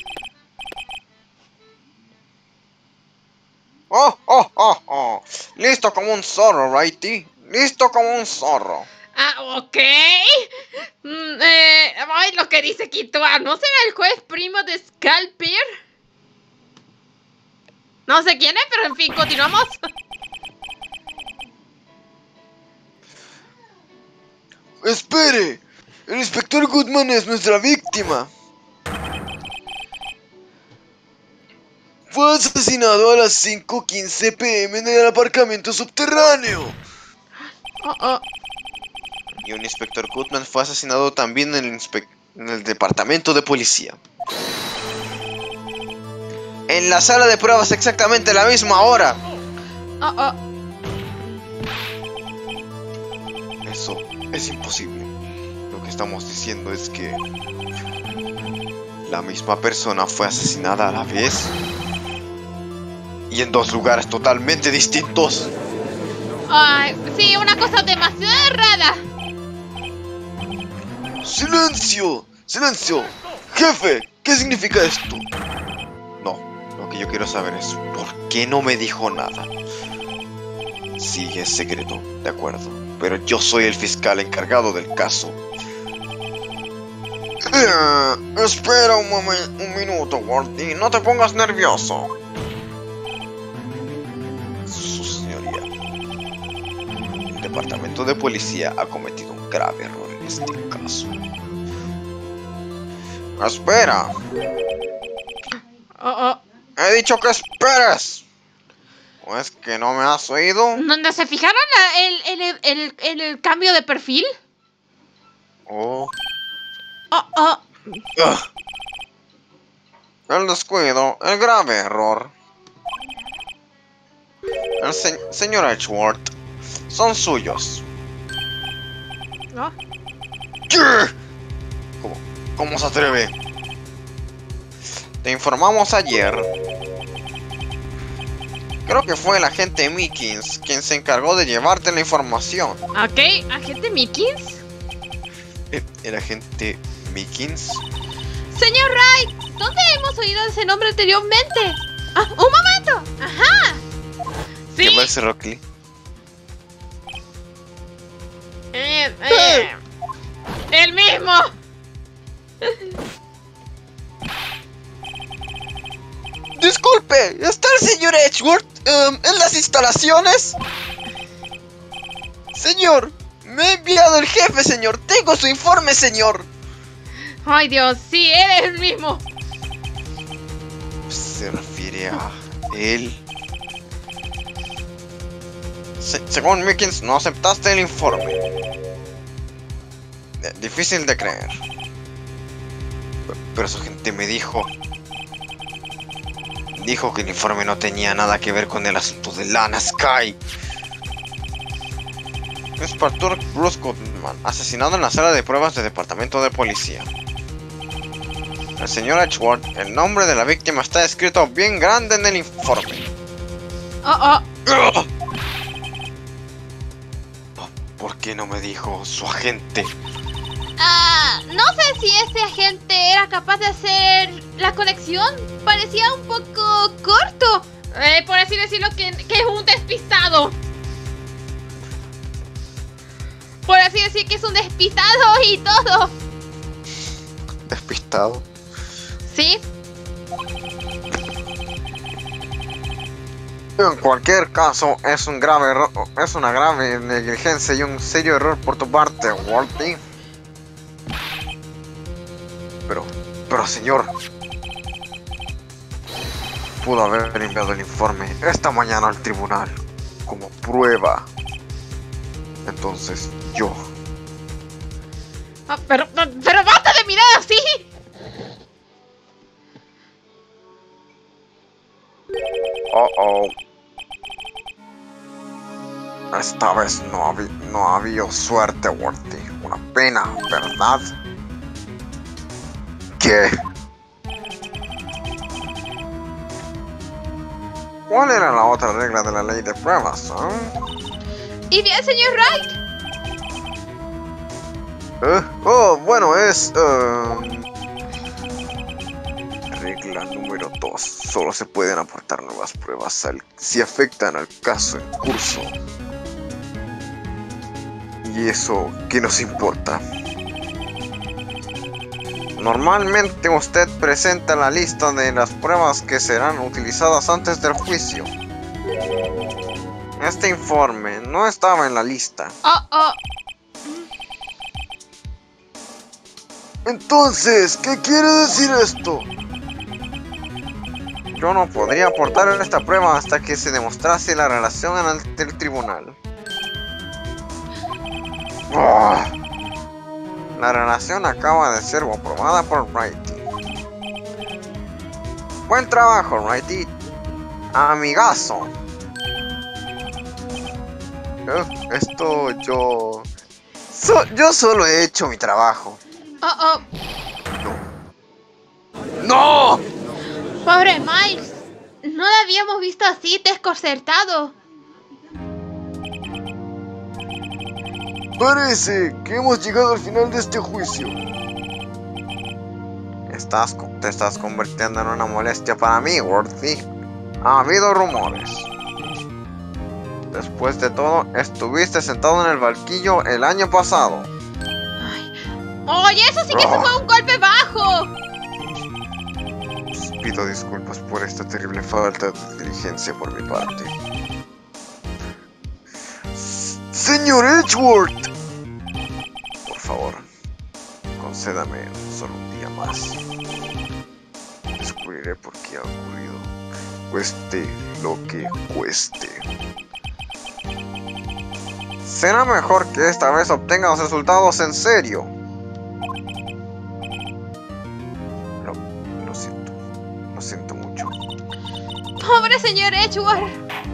Speaker 10: Oh, oh, oh, oh. Listo como un zorro, Righty. Listo como un zorro.
Speaker 8: Ah, ok. Mm, eh, ay, lo que dice Kitoa. ¿No será el juez primo de Scalpier? No sé quién es, pero en fin, continuamos.
Speaker 10: Espere. El inspector Goodman es nuestra víctima. Fue asesinado a las cinco quince p m en el aparcamiento subterráneo.
Speaker 8: Oh, oh.
Speaker 10: Y un inspector Goodman fue asesinado también en el, inspe en el departamento de policía. En la sala de pruebas exactamente a la misma hora.
Speaker 8: Oh, oh.
Speaker 10: Eso es imposible. Lo que estamos diciendo es que la misma persona fue asesinada a la vez y en dos lugares totalmente distintos.
Speaker 8: Ay, sí, una cosa demasiado errada.
Speaker 10: ¡Silencio! ¡Silencio! ¡Jefe! ¿Qué significa esto? No, lo que yo quiero saber es ¿por qué no me dijo nada? Sí, es secreto, de acuerdo. Pero yo soy el fiscal encargado del caso. Eh, espera un, un minuto, Wardy. No te pongas nervioso. Su señoría. El departamento de policía ha cometido un grave error en este caso. Espera.
Speaker 8: Oh, oh.
Speaker 10: He dicho que esperes. ¿O es que no me has oído?
Speaker 8: ¿No se fijaron la, el, el, el, el, el cambio de perfil?
Speaker 10: Oh.
Speaker 8: Oh, oh.
Speaker 10: Ugh. El descuido, el grave error. El se señor Edgeworth. Son suyos.
Speaker 8: ¿No?
Speaker 10: ¿Qué? ¿Cómo, ¿Cómo se atreve? Te informamos ayer. Creo que fue el agente Mickens quien se encargó de llevarte la información.
Speaker 8: Ok, ¿agente Mickens?
Speaker 10: ¿El, el agente Mickens?
Speaker 8: Señor Wright, ¿dónde hemos oído ese nombre anteriormente? Ah, ¡un momento! ¡Ajá! ¿Sí?
Speaker 10: ¿Qué pasa, Rockley?
Speaker 8: Eh, eh, ¡El mismo!
Speaker 10: Disculpe, ¿está el señor Edgeworth um, en las instalaciones? Señor, me ha enviado el jefe, señor. Tengo su informe, señor.
Speaker 8: Ay, Dios, sí, eres el mismo.
Speaker 10: Se refiere a él. Se según Mickens, no aceptaste el informe. Eh, difícil de creer. P pero su gente me dijo... Dijo que el informe no tenía nada que ver con el asunto de Lana Skye. Inspector Bruce Goodman, asesinado en la sala de pruebas del departamento de policía. El señor Edgeworth, el nombre de la víctima está escrito bien grande en el informe.
Speaker 8: Oh, oh.
Speaker 10: ¿Por qué no me dijo su agente?
Speaker 8: Ah, no sé si ese agente era capaz de hacer la conexión. Parecía un poco corto. Eh, por así decirlo, que, que es un despistado. Por así decir que es un despistado y todo.
Speaker 10: ¿Despistado?
Speaker 8: Sí.
Speaker 10: En cualquier caso, es un grave error, es una grave negligencia y un serio error por tu parte, Walty. Pero, pero señor, pudo haber enviado el informe esta mañana al tribunal como prueba Entonces, yo.
Speaker 8: Ah, pero, pero basta de mirar así.
Speaker 10: Oh, oh. Esta vez no, habí no ha habido suerte, Worthy. Una pena, ¿verdad? ¿Qué? ¿Cuál era la otra regla de la ley de pruebas, eh?
Speaker 8: ¿Y bien, señor Wright?
Speaker 10: ¿Eh? Oh, bueno, es... Uh... Regla número dos. Solo se pueden aportar nuevas pruebas al... si afectan al caso en curso. ¿Y eso qué nos importa? Normalmente usted presenta la lista de las pruebas que serán utilizadas antes del juicio. Este informe no estaba en la lista.
Speaker 8: Oh, oh.
Speaker 10: Entonces, ¿qué quiere decir esto? Yo no podría aportar esta prueba hasta que se demostrase la relación ante el tribunal. Oh. La relación acaba de ser aprobada por Wrighty. Buen trabajo, Wrighty. Amigazo. Uh, esto yo... So, yo solo he hecho mi trabajo.
Speaker 8: Oh, oh.
Speaker 10: ¡No!
Speaker 8: Pobre Miles. No la habíamos visto así, desconcertado.
Speaker 10: Parece que hemos llegado al final de este juicio. Estás, te estás convirtiendo en una molestia para mí, Worthy. Ha habido rumores. Después de todo, estuviste sentado en el banquillo el año pasado.
Speaker 8: Ay. Oye, eso sí que oh. se fue un golpe bajo.
Speaker 10: Pido disculpas por esta terrible falta de diligencia por mi parte. Señor Edgeworth, por favor, concédame solo un día más. Descubriré por qué ha ocurrido, cueste lo que cueste. Será mejor que esta vez obtenga los resultados en serio. Lo, lo siento, lo siento mucho.
Speaker 8: Pobre señor Edgeworth.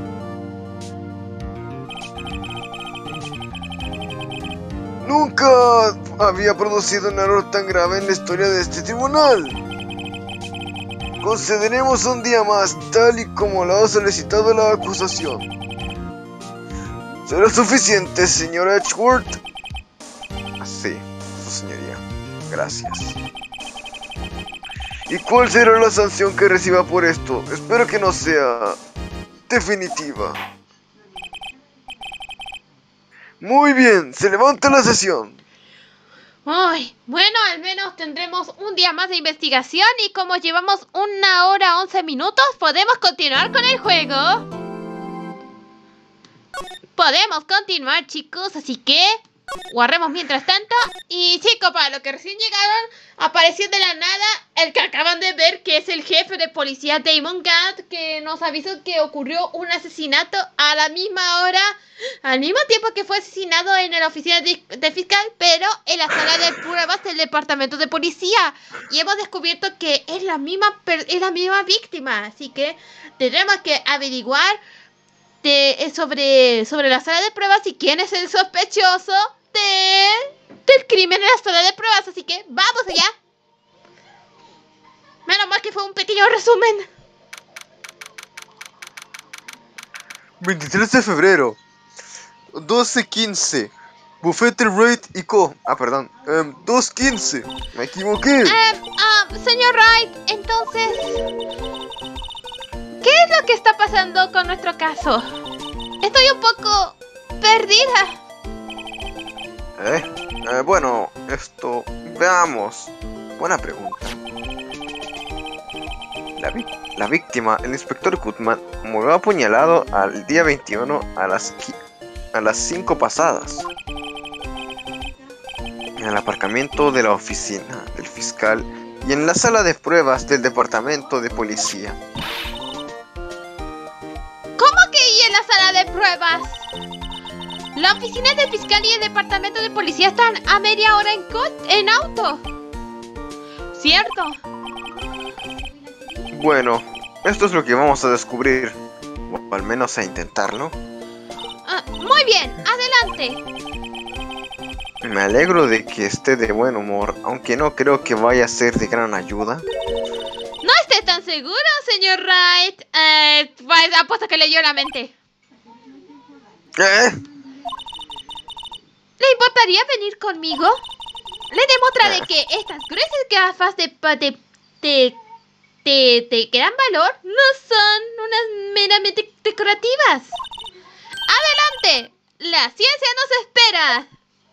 Speaker 10: Nunca había producido un error tan grave en la historia de este tribunal. Concederemos un día más, tal y como lo ha solicitado la acusación. ¿Será suficiente, señor Edgeworth? Sí, su señoría. Gracias. ¿Y cuál será la sanción que reciba por esto? Espero que no sea definitiva. Muy bien, se levanta la sesión.
Speaker 8: Ay, bueno, al menos tendremos un día más de investigación y como llevamos una hora once minutos, podemos continuar con el juego. Podemos continuar, chicos, así que guardemos mientras tanto. Y chicos, para los que recién llegaron, apareció de la nada el que acaban de ver, que es el jefe de policía Damon Gadd, que nos avisó que ocurrió un asesinato a la misma hora, al mismo tiempo que fue asesinado en la oficina de, de fiscal, pero en la sala de pruebas del departamento de policía. Y hemos descubierto que es la misma, es la misma víctima, así que tendremos que averiguar de, sobre, sobre la sala de pruebas y quién es el sospechoso de, del crimen en la sala de pruebas. Así que vamos allá. Menos mal que fue un pequeño resumen.
Speaker 10: veintitrés de febrero, doce quince, Bufete Wright y Co. Ah, perdón, um, dos quince, me equivoqué.
Speaker 8: Um, uh, señor Wright, entonces, ¿qué es lo que está pasando con nuestro caso? Estoy un poco perdida.
Speaker 10: Eh, eh bueno, esto, veamos. Buena pregunta. La, la víctima, el inspector Goodman, murió apuñalado al día veintiuno a las, a las cinco pasadas. En el aparcamiento de la oficina del fiscal y en la sala de pruebas del departamento de policía.
Speaker 8: ¿Cómo que y en la sala de pruebas? La oficina del fiscal y el departamento de policía están a media hora en, co en auto. ¿Cierto?
Speaker 10: Bueno, esto es lo que vamos a descubrir. O al menos a intentarlo.
Speaker 8: Ah, muy bien, adelante.
Speaker 10: Me alegro de que esté de buen humor, aunque no creo que vaya a ser de gran ayuda.
Speaker 8: No esté tan seguro, señor Wright. Eh, pues apuesto que leyó la mente.
Speaker 10: ¿Eh?
Speaker 8: ¿Le importaría venir conmigo? Le demostraré
Speaker 10: Ah.
Speaker 8: que estas gruesas gafas de... de... de... de, de gran valor no son unas meramente decorativas. ¡Adelante! La ciencia nos espera.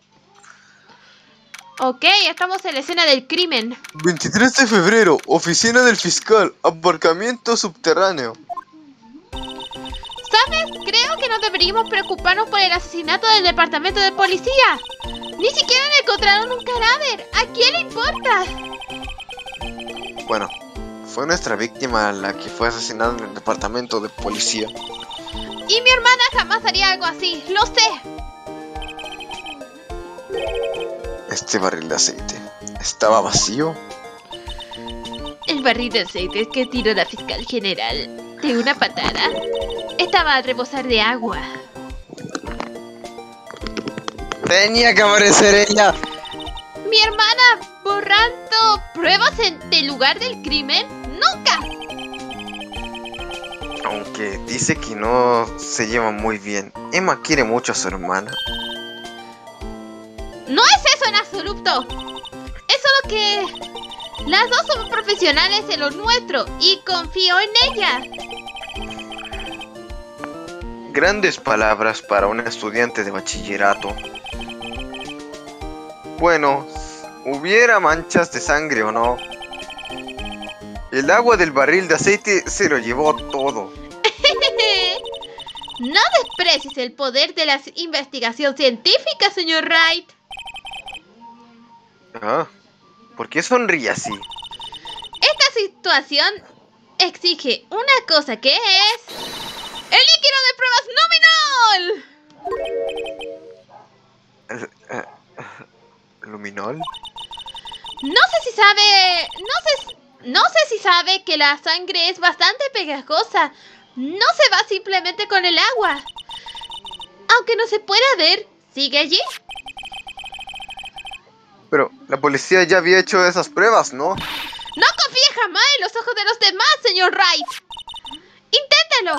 Speaker 8: Ok, estamos en la escena del crimen.
Speaker 10: veintitrés de febrero, oficina del fiscal, aparcamiento subterráneo.
Speaker 8: ¿Sabes? Creo que no deberíamos preocuparnos por el asesinato del departamento de policía. Ni siquiera encontraron un cadáver. ¿A quién le importa?
Speaker 10: Bueno, fue nuestra víctima la que fue asesinada en el departamento de policía.
Speaker 8: Y mi hermana jamás haría algo así, lo sé.
Speaker 10: Este barril de aceite estaba vacío.
Speaker 8: El barril de aceite que tiró la fiscal general de una patada estaba a rebosar de agua.
Speaker 10: Tenía que aparecer ella.
Speaker 8: Mi hermana borrando pruebas en el lugar del crimen, nunca.
Speaker 10: Aunque dice que no se lleva muy bien, Emma quiere mucho a su hermana.
Speaker 8: No es eso en absoluto. Es solo que las dos somos profesionales en lo nuestro y confío en ella.
Speaker 10: Grandes palabras para un estudiante de bachillerato. Bueno, hubiera manchas de sangre o no, el agua del barril de aceite se lo llevó todo.
Speaker 8: No desprecies el poder de la investigación científica, señor Wright.
Speaker 10: Ah, ¿por qué sonríe así?
Speaker 8: Esta situación exige una cosa que es... ¡el líquido de pruebas luminol!
Speaker 10: Eh, eh, ¿Luminol?
Speaker 8: No sé si sabe... No sé, no sé si sabe que la sangre es bastante pegajosa. No se va simplemente con el agua. Aunque no se pueda ver, ¿sigue allí?
Speaker 10: Pero la policía ya había hecho esas pruebas, ¿no?
Speaker 8: No confíe jamás en los ojos de los demás, señor Wright. Inténtelo.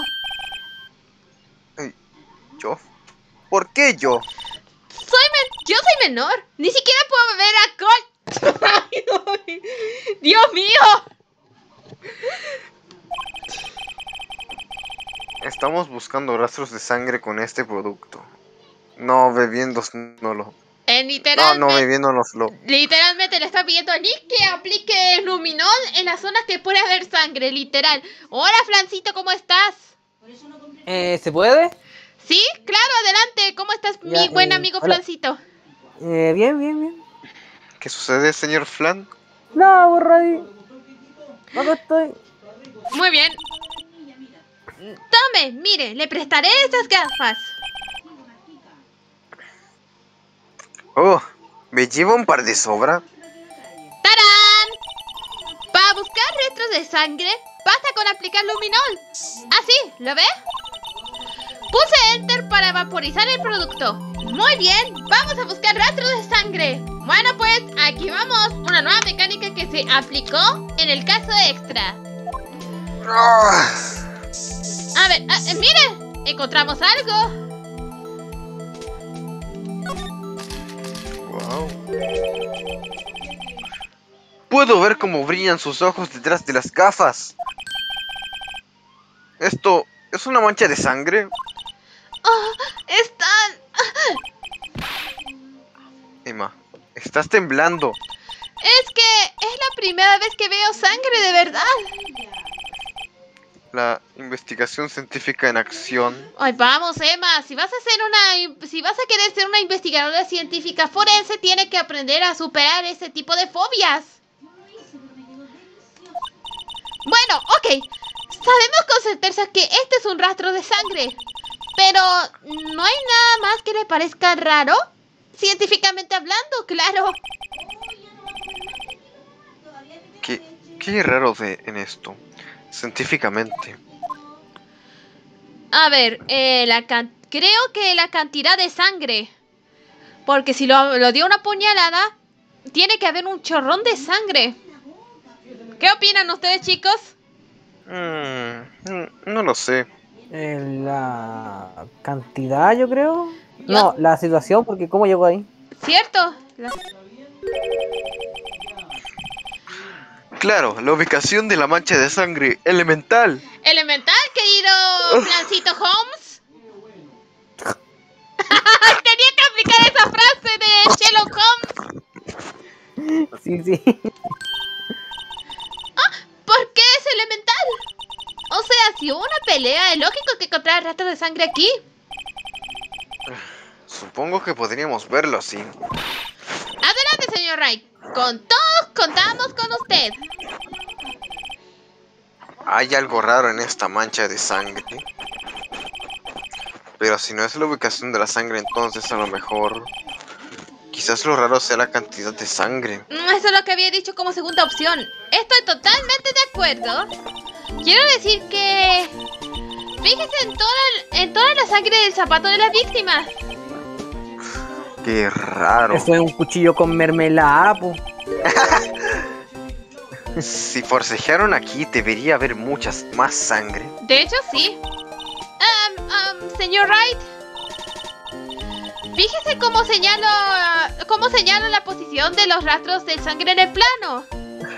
Speaker 10: ¿Yo? ¿Por qué yo?
Speaker 8: Soy men yo soy menor. Ni siquiera puedo beber alcohol. Ay, no. ¡Dios mío!
Speaker 10: Estamos buscando rastros de sangre con este producto. No, bebiéndonoslo.
Speaker 8: En
Speaker 10: No,
Speaker 8: literalmente,
Speaker 10: no, bebiéndonoslo.
Speaker 8: literalmente le está pidiendo a Nick que aplique luminol en las zonas que puede haber sangre, literal. Hola, Flancito, ¿cómo estás?
Speaker 11: Eh, ¿se puede?
Speaker 8: Sí, claro, adelante. ¿Cómo estás,
Speaker 11: Ya,
Speaker 8: mi buen
Speaker 11: eh,
Speaker 8: amigo
Speaker 11: hola.
Speaker 8: Flancito?
Speaker 11: Eh, bien, bien, bien.
Speaker 10: ¿Qué sucede, señor Flan?
Speaker 11: No, borradí. Acá estoy.
Speaker 8: Muy bien. Tome, mire, le prestaré estas gafas.
Speaker 10: Oh, ¿me lleva un par de sobra?
Speaker 8: ¡Tarán! Para buscar rastros de sangre, basta con aplicar luminol. ¿Así? ¿Lo ve? Pulse Enter para vaporizar el producto. Muy bien, vamos a buscar rastros de sangre. Bueno, pues, aquí vamos. Una nueva mecánica que se aplicó en el caso extra. A ver, ah, eh, mire, encontramos algo.
Speaker 10: Wow. Puedo ver cómo brillan sus ojos detrás de las gafas. ¿Esto es una mancha de sangre?
Speaker 8: Oh, están...
Speaker 10: Emma, estás temblando.
Speaker 8: Es que es la primera vez que veo sangre de verdad.
Speaker 10: La investigación científica en acción.
Speaker 8: Ay, vamos, Emma, si vas a ser una... Si vas a querer ser una investigadora científica forense, tiene que aprender a superar ese tipo de fobias. Bueno, ok. Sabemos con certeza que este es un rastro de sangre. Pero no hay nada más que le parezca raro, científicamente hablando, claro.
Speaker 10: ¿Qué, qué hay raro de, en esto? Científicamente.
Speaker 8: A ver, eh, la can creo que la cantidad de sangre. Porque si lo, lo dio una puñalada, tiene que haber un chorrón de sangre. ¿Qué opinan ustedes, chicos?
Speaker 10: Mm, no lo sé.
Speaker 11: Eh, la cantidad, yo creo.
Speaker 8: Yo-
Speaker 11: No, la situación, porque cómo llegó ahí.
Speaker 8: ¿Cierto? La-
Speaker 10: Claro, la ubicación de la mancha de sangre elemental.
Speaker 8: Elemental, querido Plancito Holmes. Tenía que aplicar esa frase de Sherlock Holmes.
Speaker 11: Sí, sí.
Speaker 8: ¿Por qué es elemental? O sea, si hubo una pelea, es lógico que encontrar rastros de sangre aquí.
Speaker 10: Supongo que podríamos verlo así.
Speaker 8: Adelante, señor Wright. Con todos contamos con usted.
Speaker 10: Hay algo raro en esta mancha de sangre. Pero si no es la ubicación de la sangre, entonces a lo mejor... Quizás lo raro sea la cantidad de sangre.
Speaker 8: Mm, Eso es lo que había dicho como segunda opción. Estoy totalmente de acuerdo. Quiero decir que... Fíjese en toda, en toda la sangre del zapato de la víctima.
Speaker 10: Qué raro.
Speaker 11: Eso es un cuchillo con mermelada, po.
Speaker 10: Si forcejearon aquí, debería haber muchas más sangre.
Speaker 8: De hecho, sí. Um, um, señor Wright. Fíjese cómo señalo, cómo señalo la posición de los rastros de sangre en el plano.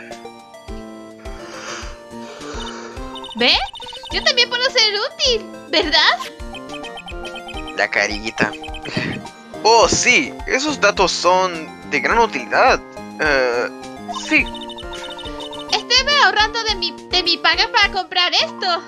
Speaker 8: ¿Ve? Yo también puedo ser útil, ¿verdad?
Speaker 10: La carita. Oh, sí, esos datos son de gran utilidad. Eh, sí.
Speaker 8: Estuve ahorrando de mi, de mi paga para comprar esto.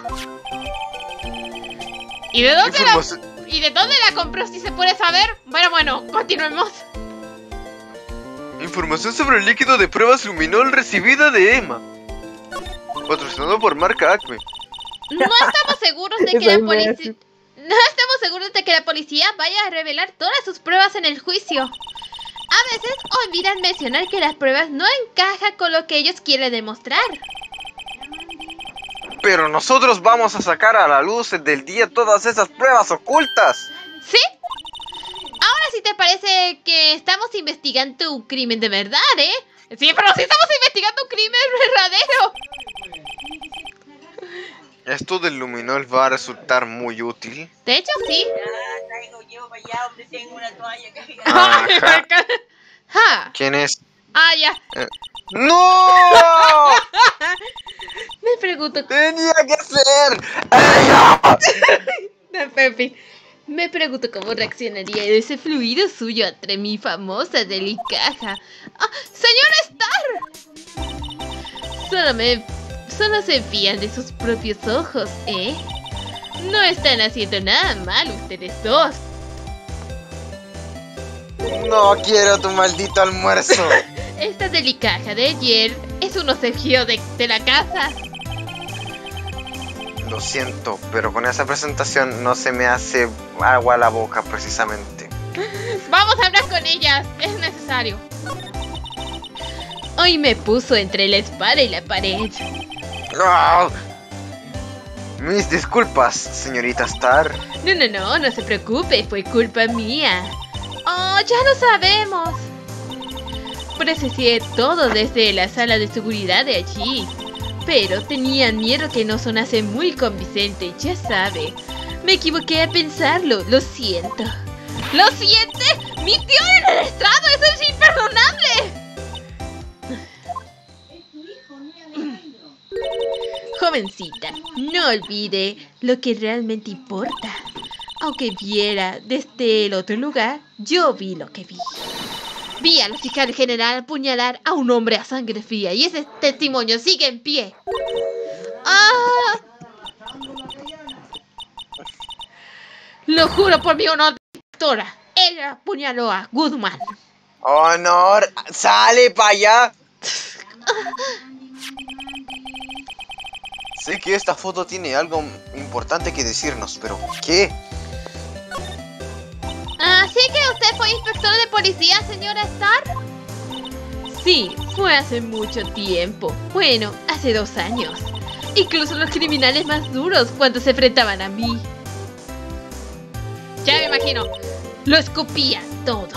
Speaker 8: ¿Y de dónde la,
Speaker 10: Información-
Speaker 8: ¿Y de dónde la compró, si se puede saber? Bueno, bueno, continuemos.
Speaker 10: Información sobre el líquido de pruebas luminol recibida de Emma. Patrocinado por marca Acme.
Speaker 8: No estamos seguros de que
Speaker 11: Eso
Speaker 8: la
Speaker 11: me
Speaker 8: policía...
Speaker 11: hace-
Speaker 8: No estamos seguros de que la policía vaya a revelar todas sus pruebas en el juicio. A veces olvidan mencionar que las pruebas no encajan con lo que ellos quieren demostrar.
Speaker 10: Pero nosotros vamos a sacar a la luz del día todas esas pruebas ocultas.
Speaker 8: ¿Sí? Ahora sí te parece que estamos investigando un crimen de verdad, ¿eh? Sí, pero sí estamos investigando un crimen verdadero.
Speaker 10: Esto del luminol va a resultar muy útil.
Speaker 8: De hecho, sí.
Speaker 10: Ajá.
Speaker 8: Ja.
Speaker 10: ¿Quién es?
Speaker 8: Ah, ya.
Speaker 10: Eh, ¡No!
Speaker 8: Me pregunto...
Speaker 10: ¡Tenía que ser ella!
Speaker 8: No, Pepe. Me pregunto cómo reaccionaría ese fluido suyo entre mi famosa delicaja. ¡Ah, señor Starr! Solo me... Solo se fían de sus propios ojos, ¿eh? No están haciendo nada mal ustedes dos.
Speaker 10: No quiero tu maldito almuerzo.
Speaker 8: Esta delicaja de ayer es un obsequio de, de la casa.
Speaker 10: Lo siento, pero con esa presentación no se me hace agua a la boca precisamente.
Speaker 8: Vamos a hablar con ellas, es necesario. Hoy me puso entre la espada y la pared.
Speaker 10: ¡Ah! Mis disculpas, señorita Starr.
Speaker 8: No, no, no, no se preocupe, fue culpa mía. Oh, ya lo sabemos. Presencié todo desde la sala de seguridad de allí. Pero tenía miedo que no sonase muy convincente, ya sabe. Me equivoqué a pensarlo, lo siento. ¿Lo siente? ¡Mintió en el estrado! ¡Eso es imperdonable! Jovencita, no olvide lo que realmente importa. Aunque viera desde el otro lugar, yo vi lo que vi. Vi al fiscal general apuñalar a un hombre a sangre fría y ese testimonio sigue en pie. ¡Ah! Lo juro por mi honor, doctora. Él apuñaló a Goodman.
Speaker 10: Honor, sale para allá. Sé que esta foto tiene algo importante que decirnos, pero ¿qué?
Speaker 8: ¿Así que usted fue inspector de policía, señora Starr? Sí, fue hace mucho tiempo. Bueno, hace dos años. Incluso los criminales más duros cuando se enfrentaban a mí. Ya me imagino. Lo escupían todo.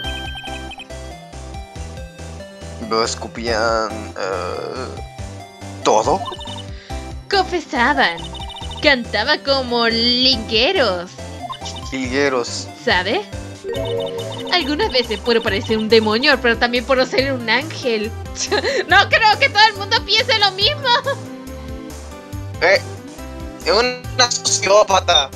Speaker 10: ¿Lo escupían... Uh, todo?
Speaker 8: Confesaban. Cantaba como ligueros.
Speaker 10: Ligueros.
Speaker 8: ¿Sabe? Algunas veces puedo parecer un demonio, pero también puedo ser un ángel. No creo que todo el mundo piense lo mismo.
Speaker 10: Eh, es una sociópata.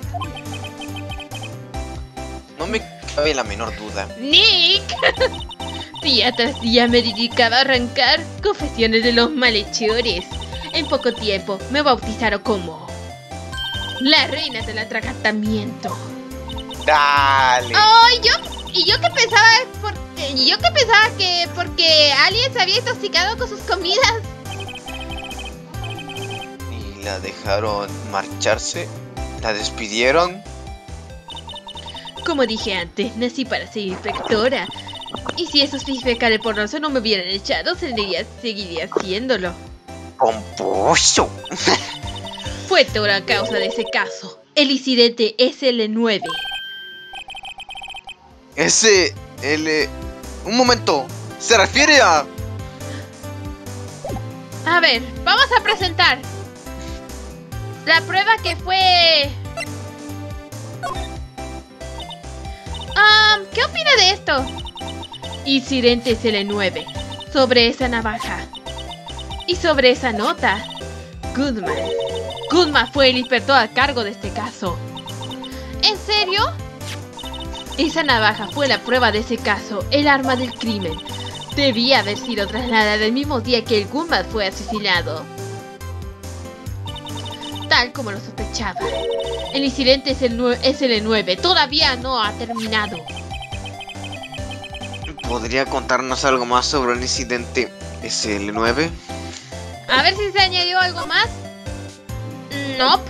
Speaker 10: No me cabe la menor duda.
Speaker 8: Nick. Día tras día me dedicaba a arrancar confesiones de los malhechores. En poco tiempo me bautizaron como la reina del atragantamiento.
Speaker 10: Dale.
Speaker 8: Oh, y yo, y yo que pensaba, porque, y yo que pensaba que porque alguien se había intoxicado con sus comidas.
Speaker 10: Y la dejaron marcharse, la despidieron.
Speaker 8: Como dije antes, nací para ser inspectora. Y si esos fiscales porrosos no me hubieran echado, seguiría, seguiría haciéndolo.
Speaker 10: ¡Pomposo!
Speaker 8: Fue toda a causa de ese caso, el incidente S L nueve.
Speaker 10: Ese... L... Un momento, ¿se refiere a...?
Speaker 8: A ver, vamos a presentar la prueba que fue... Um, ¿Qué opina de esto? Incidente S L nueve. Sobre esa navaja. Y sobre esa nota. Goodman. Goodman fue el inspector a cargo de este caso. ¿En serio? Esa navaja fue la prueba de ese caso, el arma del crimen. Debía haber sido trasladada el mismo día que el Goodman fue asesinado. Tal como lo sospechaba. El incidente S L nueve todavía no ha terminado.
Speaker 10: ¿Podría contarnos algo más sobre el incidente S L nueve?
Speaker 8: A ver si se añadió algo más. Nope.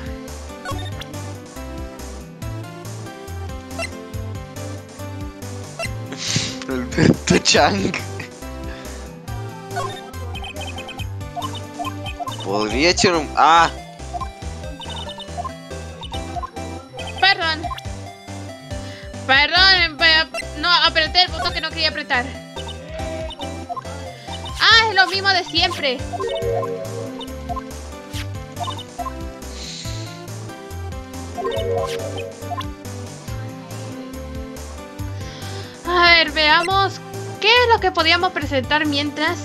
Speaker 10: Alberto Chang. Podría echar un... Ah.
Speaker 8: Perdón. Perdón, no apreté el botón que no quería apretar. Ah, es lo mismo de siempre. A ver, veamos qué es lo que podíamos presentar mientras.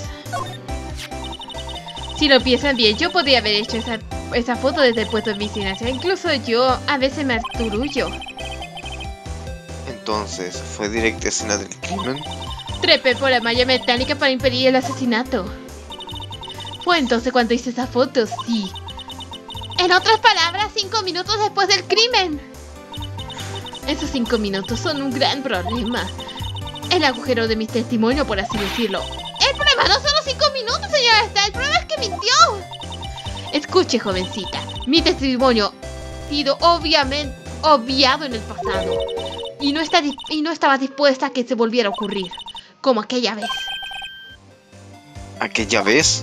Speaker 8: Si lo piensan bien, yo podría haber hecho esa, esa foto desde el puesto de vigilancia. Incluso yo a veces me aturullo.
Speaker 10: Entonces, ¿fue directa escena del crimen?
Speaker 8: Trepé por la malla metálica para impedir el asesinato. Fue entonces cuando hice esa foto, sí. En otras palabras, cinco minutos después del crimen. Esos cinco minutos son un gran problema. El agujero de mi testimonio, por así decirlo. El problema no son los cinco minutos, señora Starr. El problema es que mintió. Escuche, jovencita. Mi testimonio ha sido obviamente obviado en el pasado. Y no, está, y no estaba dispuesta a que se volviera a ocurrir. Como aquella vez.
Speaker 10: ¿Aquella vez?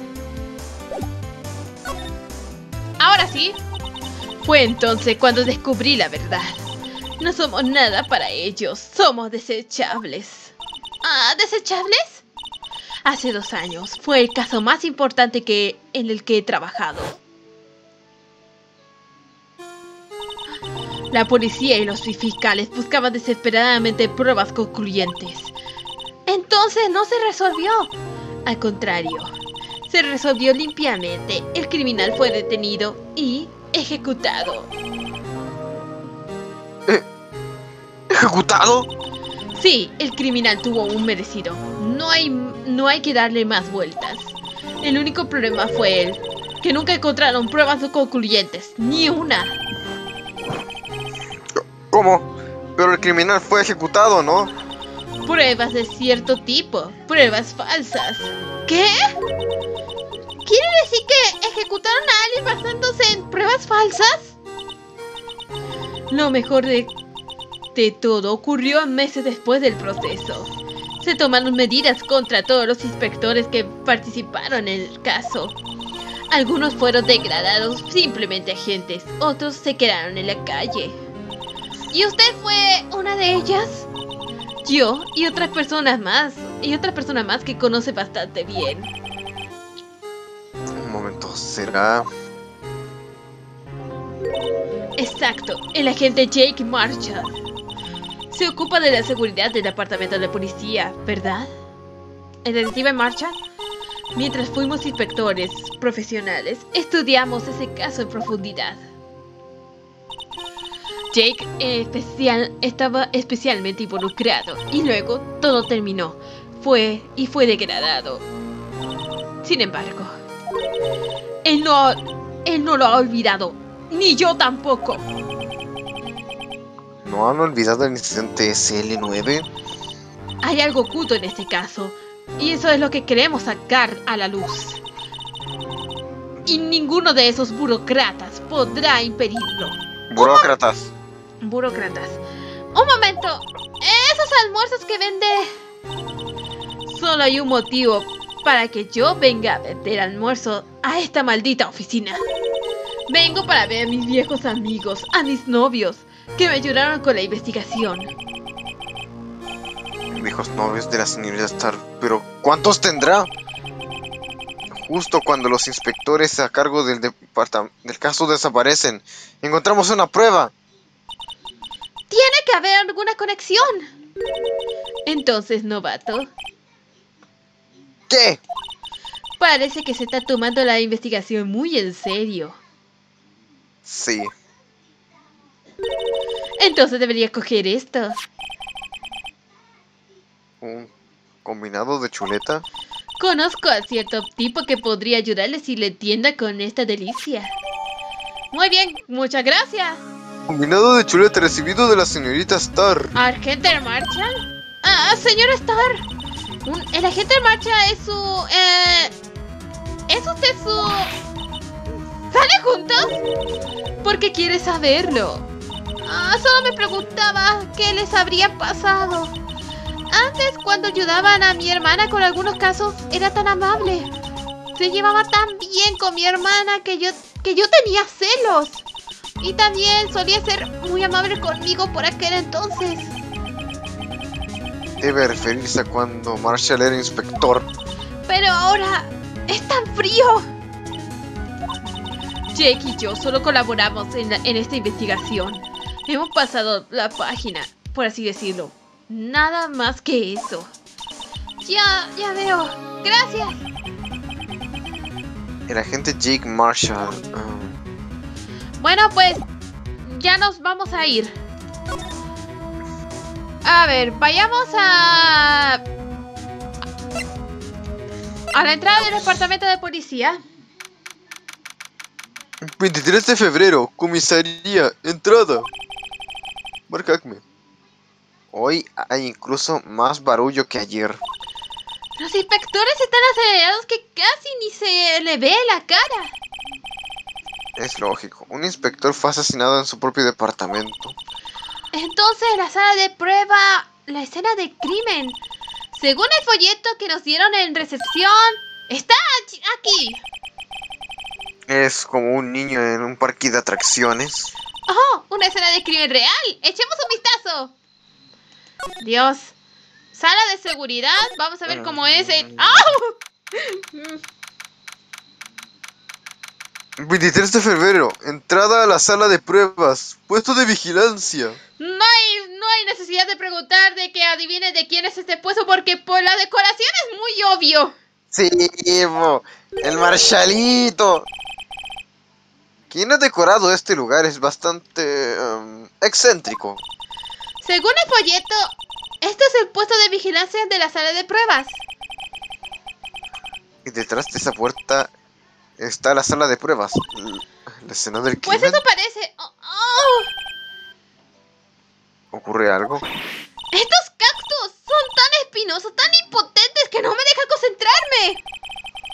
Speaker 8: Ahora sí. Fue entonces cuando descubrí la verdad. No somos nada para ellos. Somos desechables. ¿Ah, desechables? Hace dos años fue el caso más importante que en el que he trabajado. La policía y los fiscales buscaban desesperadamente pruebas concluyentes. Entonces no se resolvió. Al contrario, se resolvió limpiamente. El criminal fue detenido y ejecutado.
Speaker 10: ¿Eh? ¿Ejecutado?
Speaker 8: Sí, el criminal tuvo un merecido. No hay, no hay que darle más vueltas. El único problema fue él, que nunca encontraron pruebas concluyentes, ni una.
Speaker 10: ¿Cómo? Pero el criminal fue ejecutado, ¿no?
Speaker 8: Pruebas de cierto tipo, pruebas falsas. ¿Qué? ¿Quiere decir que ejecutaron a alguien basándose en pruebas falsas? Lo mejor de Este todo ocurrió meses después del proceso. Se tomaron medidas contra todos los inspectores que participaron en el caso. Algunos fueron degradados simplemente agentes, otros se quedaron en la calle. ¿Y usted fue una de ellas? Yo y otras personas más, y otra persona más que conoce bastante bien.
Speaker 10: Un momento, ¿será...?
Speaker 8: Exacto, el agente Jake Marshall. Se ocupa de la seguridad del departamento de policía, ¿verdad? ¿El detective Marshall? Mientras fuimos inspectores profesionales, estudiamos ese caso en profundidad. Jake eh, especial, estaba especialmente involucrado y luego todo terminó. Fue y fue degradado. Sin embargo, él no, él no lo ha olvidado, ni yo tampoco.
Speaker 10: ¿No han olvidado el incidente S L nueve?
Speaker 8: Hay algo oculto en este caso, y eso es lo que queremos sacar a la luz. Y ninguno de esos burócratas podrá impedirlo.
Speaker 10: Burócratas.
Speaker 8: Burócratas. Un momento. Esos almuerzos que vende... Solo hay un motivo para que yo venga a vender almuerzo a esta maldita oficina. Vengo para ver a mis viejos amigos, a mis novios, que me ayudaron con la investigación.
Speaker 10: Viejos novios de la señorita Starr, pero ¿cuántos tendrá? Justo cuando los inspectores a cargo del, del caso desaparecen, encontramos una prueba.
Speaker 8: Tiene que haber alguna conexión. Entonces, novato.
Speaker 10: ¿Qué?
Speaker 8: Parece que se está tomando la investigación muy en serio.
Speaker 10: Sí.
Speaker 8: Entonces debería coger esto.
Speaker 10: ¿Un combinado de chuleta?
Speaker 8: Conozco a cierto tipo que podría ayudarle si le entienda con esta delicia. Muy bien, muchas gracias.
Speaker 10: Combinado de chuleta recibido de la señorita Starr.
Speaker 8: ¿Agente Marshall? Ah, señora Starr. Un, el agente Marshall es su... Eh, ¿Es usted su... ¿Sale juntos? ¿Por qué quiere saberlo? Ah, solo me preguntaba qué les habría pasado. Antes, cuando ayudaban a mi hermana con algunos casos, era tan amable. Se llevaba tan bien con mi hermana que yo, que yo tenía celos. Y también solía ser muy amable conmigo por aquel entonces.
Speaker 10: Debe referirse a cuando Marshall era inspector.
Speaker 8: Pero ahora es tan frío. Jake y yo solo colaboramos en, la, en esta investigación. Hemos pasado la página, por así decirlo. Nada más que eso. Ya, ya veo. Gracias.
Speaker 10: El agente Jake Marshall. Um...
Speaker 8: Bueno, pues ya nos vamos a ir. A ver, vayamos a... a la entrada del departamento de policía.
Speaker 10: veintitrés de febrero, comisaría, entrada. Marcadme. Hoy hay incluso más barullo que ayer.
Speaker 8: Los inspectores están acelerados que casi ni se le ve la cara.
Speaker 10: Es lógico, un inspector fue asesinado en su propio departamento.
Speaker 8: Entonces la sala de prueba, la escena de crimen, según el folleto que nos dieron en recepción, está aquí.
Speaker 10: Es como un niño en un parque de atracciones.
Speaker 8: ¡Oh! Una escena de crimen real. ¡Echemos un vistazo! Dios. Sala de seguridad. Vamos a ver cómo es el... ¡Oh!
Speaker 10: veintitrés de febrero. Entrada a la sala de pruebas. Puesto de vigilancia.
Speaker 8: No hay, no hay necesidad de preguntar de que adivine de quién es este puesto porque por la decoración es muy obvio.
Speaker 10: Sí, bo, el Marshallito. Quien ha decorado este lugar es bastante um, excéntrico.
Speaker 8: Según el folleto, este es el puesto de vigilancia de la sala de pruebas.
Speaker 10: Y detrás de esa puerta está la sala de pruebas. La escena del crimen.
Speaker 8: Pues eso parece... Oh, oh.
Speaker 10: ¿Ocurre algo?
Speaker 8: Estos cactus son tan espinosos, tan impotentes que no me dejan concentrarme.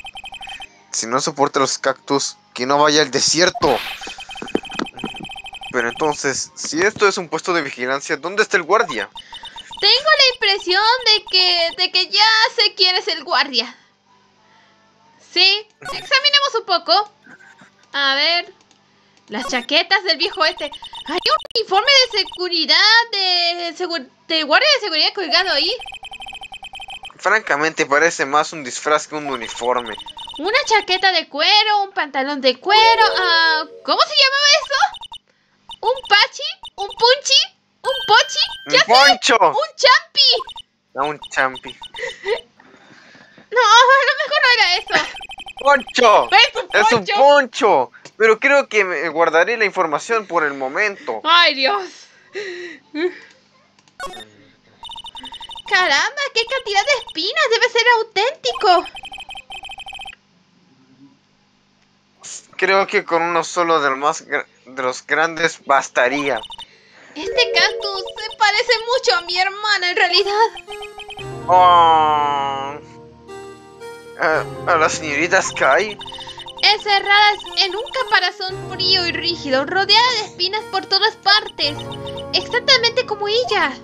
Speaker 10: Si no soporta los cactus, que no vaya al desierto. Pero entonces, si esto es un puesto de vigilancia, ¿dónde está el guardia?
Speaker 8: Tengo la impresión de que, de que ya sé quién es el guardia. Sí, examinemos un poco. A ver, las chaquetas del viejo este. Hay un uniforme de seguridad, de, segu de guardia de seguridad colgado ahí.
Speaker 10: Francamente, parece más un disfraz que un uniforme.
Speaker 8: Una chaqueta de cuero, un pantalón de cuero. Uh, ¿Cómo se llamaba eso? ¿Un pachi? ¿Un punchi? ¿Un pochi? ¿Qué hace?
Speaker 10: ¡Un poncho!
Speaker 8: ¡Un champi!
Speaker 10: No, un champi.
Speaker 8: No, a lo mejor no era eso.
Speaker 10: ¡Poncho!
Speaker 8: ¡Es un
Speaker 10: ¡Es un
Speaker 8: poncho!
Speaker 10: poncho! Pero creo que me guardaré la información por el momento.
Speaker 8: ¡Ay, Dios! ¡Caramba! ¡Qué cantidad de espinas! ¡Debe ser auténtico!
Speaker 10: Creo que con uno solo de los, más gra- de los grandes bastaría.
Speaker 8: Este cactus se parece mucho a mi hermana en realidad.
Speaker 10: Oh. ¿A, a la señorita Sky?
Speaker 8: Encerradas en un caparazón frío y rígido, rodeada de espinas por todas partes. Exactamente como ella.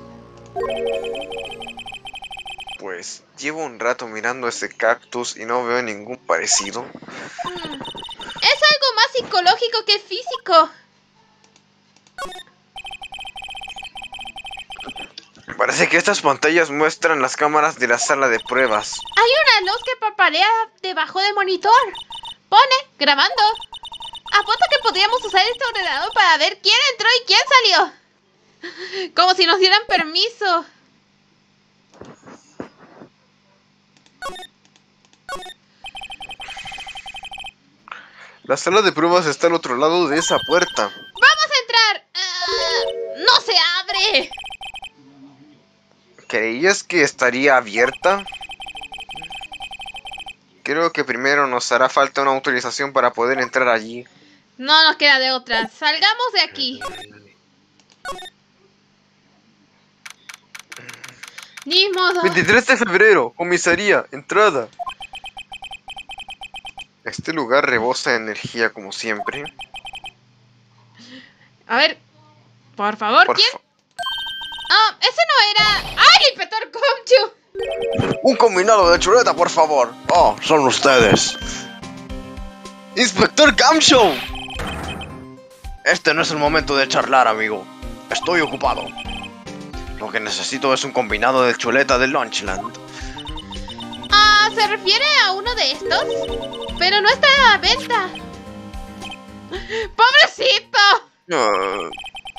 Speaker 10: Pues llevo un rato mirando ese cactus y no veo ningún parecido.
Speaker 8: Hmm. Es algo más psicológico que físico.
Speaker 10: Parece que estas pantallas muestran las cámaras de la sala de pruebas.
Speaker 8: Hay una luz que parpadea debajo del monitor. Pone, grabando. Apuesto que podríamos usar este ordenador para ver quién entró y quién salió. Como si nos dieran permiso.
Speaker 10: La sala de pruebas está al otro lado de esa puerta.
Speaker 8: ¡Vamos a entrar! Uh, ¡No se abre!
Speaker 10: ¿Creías que estaría abierta? Creo que primero nos hará falta una autorización para poder entrar allí.
Speaker 8: No nos queda de otra. Salgamos de aquí. Ni modo.
Speaker 10: veintitrés de febrero, comisaría, entrada. Este lugar rebosa de energía como siempre.
Speaker 8: A ver, por favor,
Speaker 10: Por
Speaker 8: ¿quién?
Speaker 10: fa-
Speaker 8: Ah, ese no era... ¡Ay, el inspector Comchu!
Speaker 10: Un combinado de chuleta, por favor. Oh, son ustedes. ¡Inspector Gamshow! Este no es el momento de charlar, amigo. Estoy ocupado. Lo que necesito es un combinado de chuleta de Lunchland.
Speaker 8: Ah, ¿se refiere a uno de estos? Pero no está a la venta. ¡Pobrecito!
Speaker 10: Ah.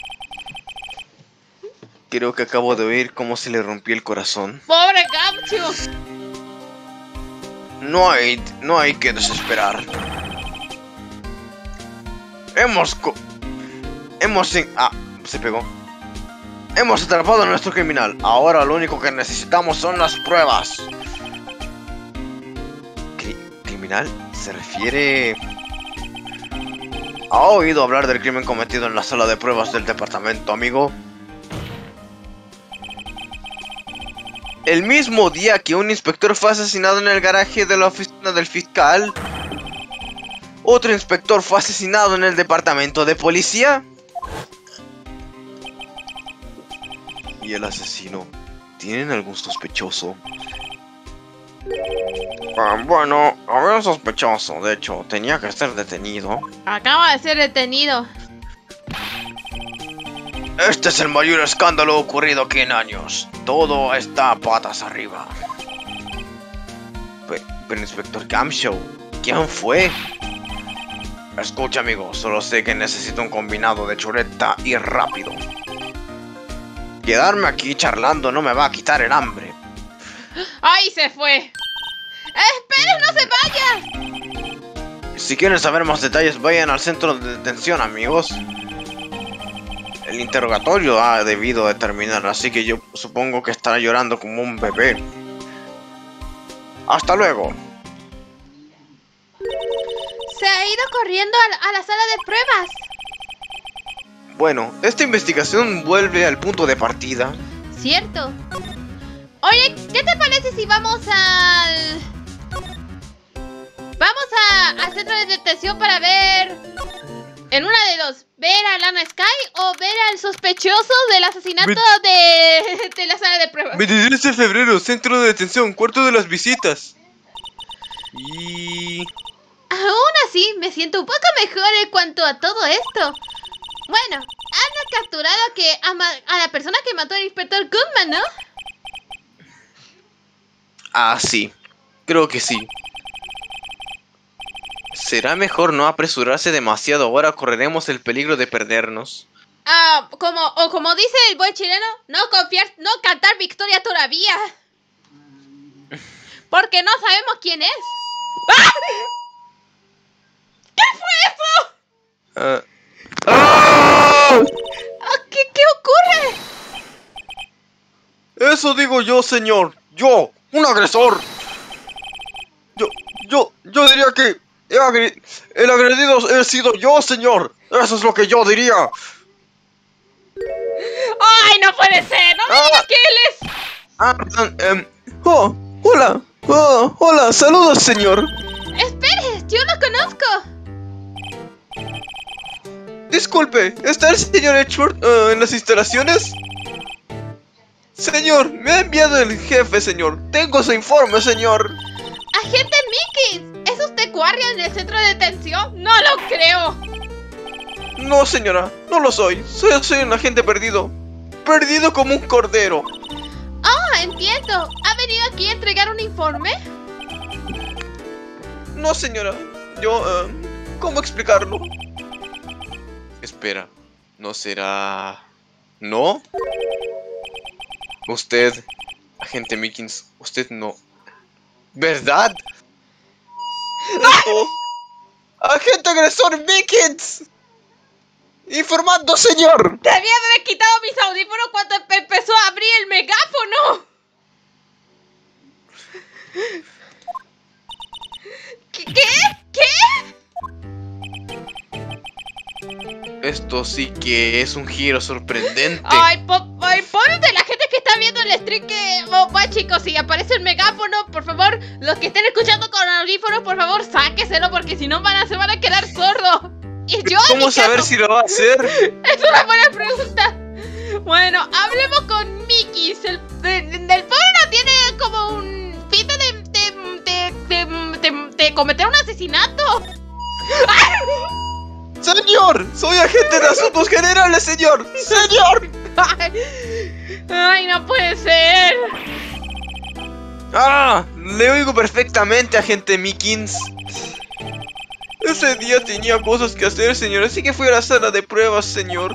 Speaker 10: Creo que acabo de oír cómo se le rompió el corazón.
Speaker 8: ¡Pobre Gamchu!
Speaker 10: No hay, no hay que desesperar. Hemos co Hemos... Ah, se pegó. Hemos atrapado a nuestro criminal. Ahora lo único que necesitamos son las pruebas. ¿Cri ¿Criminal? ¿Se refiere...? ¿Ha oído hablar del crimen cometido en la sala de pruebas del departamento, amigo? El mismo día que un inspector fue asesinado en el garaje de la oficina del fiscal, otro inspector fue asesinado en el departamento de policía. ¿Y el asesino? ¿Tienen algún sospechoso? Ah, bueno, había un sospechoso. De hecho, tenía que ser detenido.
Speaker 8: Acaba de ser detenido.
Speaker 10: Este es el mayor escándalo ocurrido aquí en años. Todo está patas arriba. Pe- Pero, inspector Gamshow, ¿quién fue? Escucha, amigo, solo sé que necesito un combinado de chuleta y rápido. Quedarme aquí charlando no me va a quitar el hambre.
Speaker 8: ¡Ay, se fue! ¡Espere, no se vaya!
Speaker 10: Si quieren saber más detalles, vayan al centro de detención, amigos. El interrogatorio ha debido de terminar, así que yo supongo que estará llorando como un bebé. Hasta luego.
Speaker 8: Se ha ido corriendo a la, a la sala de pruebas.
Speaker 10: Bueno, esta investigación vuelve al punto de partida.
Speaker 8: Cierto. Oye, ¿qué te parece si vamos al... Vamos a, al centro de detención para ver... En una de dos, ver a Lana Sky o ver al sospechoso del asesinato de, de la sala de pruebas.
Speaker 10: veintitrés de febrero, centro de detención, cuarto de las visitas. Y...
Speaker 8: Aún así, me siento un poco mejor en cuanto a todo esto. Bueno, han capturado a, que, a, ma a la persona que mató al inspector Goodman, ¿no?
Speaker 10: Ah, sí. Creo que sí. Será mejor no apresurarse demasiado, ahora correremos el peligro de perdernos.
Speaker 8: Ah, como, o como dice el buen chileno, no confiar, no cantar victoria todavía. Porque no sabemos quién es. ¡Ah! ¿Qué fue eso?
Speaker 10: Uh... ¡Ah!
Speaker 8: ¿Qué, ¿Qué ocurre?
Speaker 10: Eso digo yo, señor. Yo, un agresor. Yo, yo, yo diría que el agredido he sido yo, señor. Eso es lo que yo diría.
Speaker 8: ¡Ay, no puede ser! ¡No me
Speaker 10: ah.
Speaker 8: digas que él es!
Speaker 10: Ah, um, oh, hola. Oh, hola, saludos, señor.
Speaker 8: Espere, yo lo conozco.
Speaker 10: Disculpe, ¿está el señor Edgeworth uh, en las instalaciones? Señor, me ha enviado el jefe, señor. Tengo su informe, señor.
Speaker 8: Agente Mickey, ¿es usted guardia en el centro de detención? No lo creo.
Speaker 10: No, señora, no lo soy. Soy, soy un agente perdido. Perdido como un cordero.
Speaker 8: Ah, entiendo. ¿Ha venido aquí a entregar un informe?
Speaker 10: No, señora. Yo, uh, ¿cómo explicarlo? Espera, ¿no será...? ¿No? Usted, agente Mickens, usted no... ¿Verdad? ¡Esto! ¡Agente agresor Mickens! ¡Informando, señor!
Speaker 8: Debía haber quitado mis audífonos cuando empezó a abrir el megáfono. ¿Qué? ¿Qué? ¿Qué?
Speaker 10: Esto sí que es un giro sorprendente.
Speaker 8: Ay, po ay pobre de la gente que está viendo el stream que... Oh, bueno, chicos, si aparece el megáfono, por favor, los que estén escuchando con audífonos, por favor, sáqueselo, porque si no van a, se van a quedar sordos. Y yo,
Speaker 10: ¿Cómo saber caso, si lo va a hacer?
Speaker 8: Es una buena pregunta. Bueno, hablemos con Mickey. El, el, el pobre no tiene como un pinta de, de, de, de, de, de cometer un asesinato.
Speaker 10: ¡Señor! ¡Soy agente de asuntos generales, señor! ¡Señor!
Speaker 8: Ay, ay, no puede ser.
Speaker 10: ¡Ah! Le oigo perfectamente, agente Mickens. Ese día tenía cosas que hacer, señor, así que fui a la sala de pruebas, señor.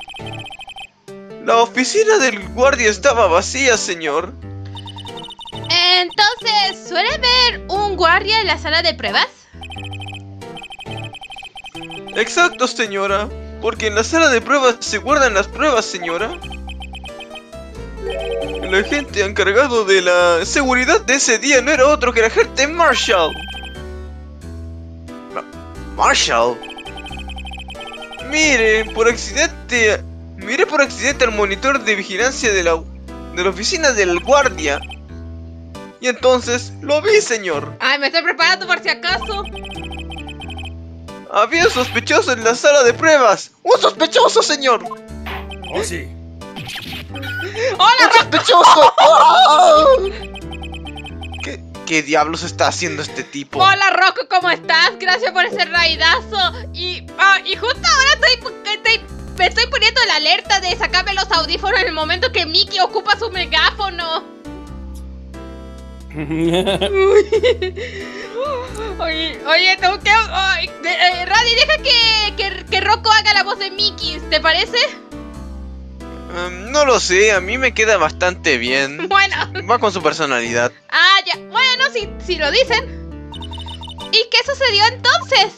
Speaker 10: La oficina del guardia estaba vacía, señor.
Speaker 8: Entonces, ¿suele ver un guardia en la sala de pruebas?
Speaker 10: Exacto, señora. Porque en la sala de pruebas se guardan las pruebas, señora. El agente encargado de la seguridad de ese día no era otro que el agente Marshall. Marshall. Mire, por accidente... Mire por accidente al monitor de vigilancia de la, de la oficina del guardia. Y entonces lo vi, señor.
Speaker 8: Ay, me estoy preparando por si acaso.
Speaker 10: Había un sospechoso en la sala de pruebas. ¡Un sospechoso, señor!
Speaker 6: Oh, sí.
Speaker 8: ¡Hola,
Speaker 10: ¡Un sospechoso! ¡Oh! ¿Qué, ¿Qué diablos está haciendo este tipo?
Speaker 8: Hola, Rocco, ¿cómo estás? Gracias por ese raidazo. Y, ah, y justo ahora estoy, estoy, me estoy poniendo la alerta de sacarme los audífonos en el momento que Mickey ocupa su megáfono. Oye, oye, tengo que... Ay, eh, Radi, deja que, que, que Rocco haga la voz de Mickey, ¿te parece?
Speaker 10: Um, no lo sé, a mí me queda bastante bien.
Speaker 8: Bueno.
Speaker 10: Va con su personalidad.
Speaker 8: Ah, ya. Bueno, si, si lo dicen. ¿Y qué sucedió entonces?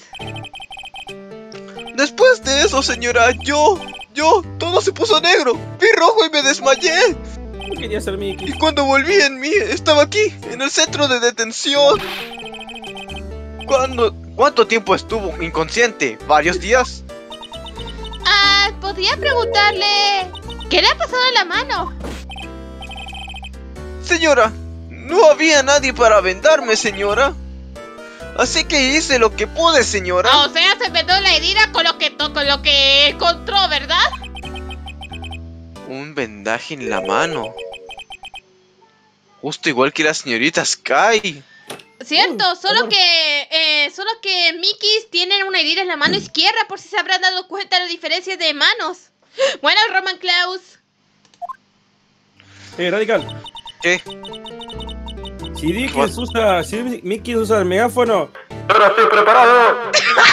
Speaker 10: Después de eso, señora, yo... Yo... Todo se puso negro. Vi rojo y me desmayé.
Speaker 6: Quería ser Mickey.
Speaker 10: Y cuando volví en mí, estaba aquí, en el centro de detención. ¿Cuándo, ¿Cuánto tiempo estuvo inconsciente? ¿Varios días?
Speaker 8: Ah, podría preguntarle... ¿Qué le ha pasado en la mano?
Speaker 10: Señora, no había nadie para vendarme, señora. Así que hice lo que pude, señora.
Speaker 8: O sea, se vendó la herida con lo que, con lo que encontró, ¿verdad?
Speaker 10: Un vendaje en la mano. Justo igual que la señorita Sky.
Speaker 8: Cierto, solo que eh, solo que Mickey tienen una herida en la mano izquierda, por si se habrán dado cuenta de la diferencia de manos. Bueno, Roman Klaus.
Speaker 6: Eh, Radical.
Speaker 10: ¿Qué?
Speaker 6: Si Mickey usa, si Mickey usa el megáfono.
Speaker 3: ¡Pero estoy preparado!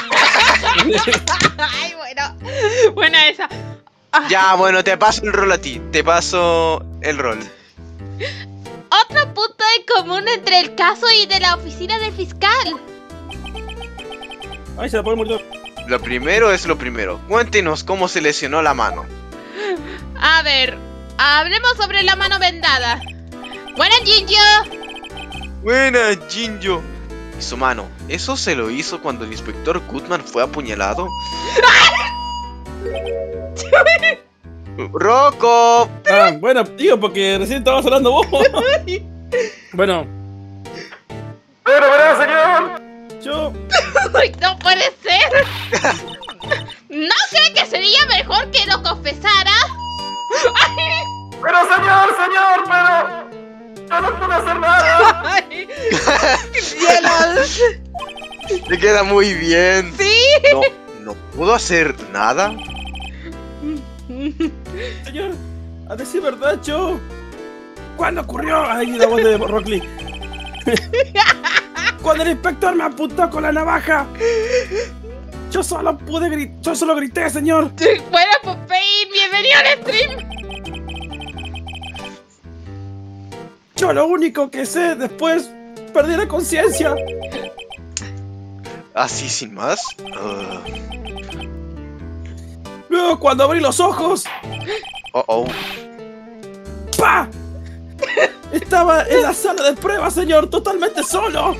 Speaker 8: Ay, bueno. Buena esa.
Speaker 10: Ya, bueno, te paso el rol a ti. Te paso el rol.
Speaker 8: Otro punto en común entre el caso y de la oficina del fiscal.
Speaker 6: Ay, se la puede morder.
Speaker 10: Lo primero es lo primero. Cuéntenos cómo se lesionó la mano.
Speaker 8: A ver, hablemos sobre la mano vendada. Buena, Jinjo.
Speaker 10: Buena, Jinjo. Y su mano, ¿eso se lo hizo cuando el inspector Goodman fue apuñalado? ¡Rocco!
Speaker 6: Ah, bueno, digo, porque recién estabas hablando vos. Bueno.
Speaker 3: ¡Pero verá, señor!
Speaker 6: Yo...
Speaker 8: Uy, no puede ser. ¿No cree que sería mejor que lo confesara?
Speaker 3: ¡Pero señor, señor, pero... yo no puedo hacer nada!
Speaker 8: Ay,
Speaker 10: Te queda muy bien.
Speaker 8: ¿sí?
Speaker 10: No, no pudo hacer nada.
Speaker 6: Señor, a decir verdad, yo... ¿Cuándo ocurrió? Ay, la voz de Rock Lee. Cuando el inspector me apuntó con la navaja, yo solo pude gritar, yo solo grité, señor.
Speaker 8: Bueno, Popeye, bienvenido al stream.
Speaker 6: Yo lo único que sé después, perdí la conciencia.
Speaker 10: ¿Así sin más? Uh...
Speaker 6: Luego cuando abrí los ojos,
Speaker 10: Oh, oh.
Speaker 6: ¡pa! Estaba en la sala de pruebas, señor, totalmente solo.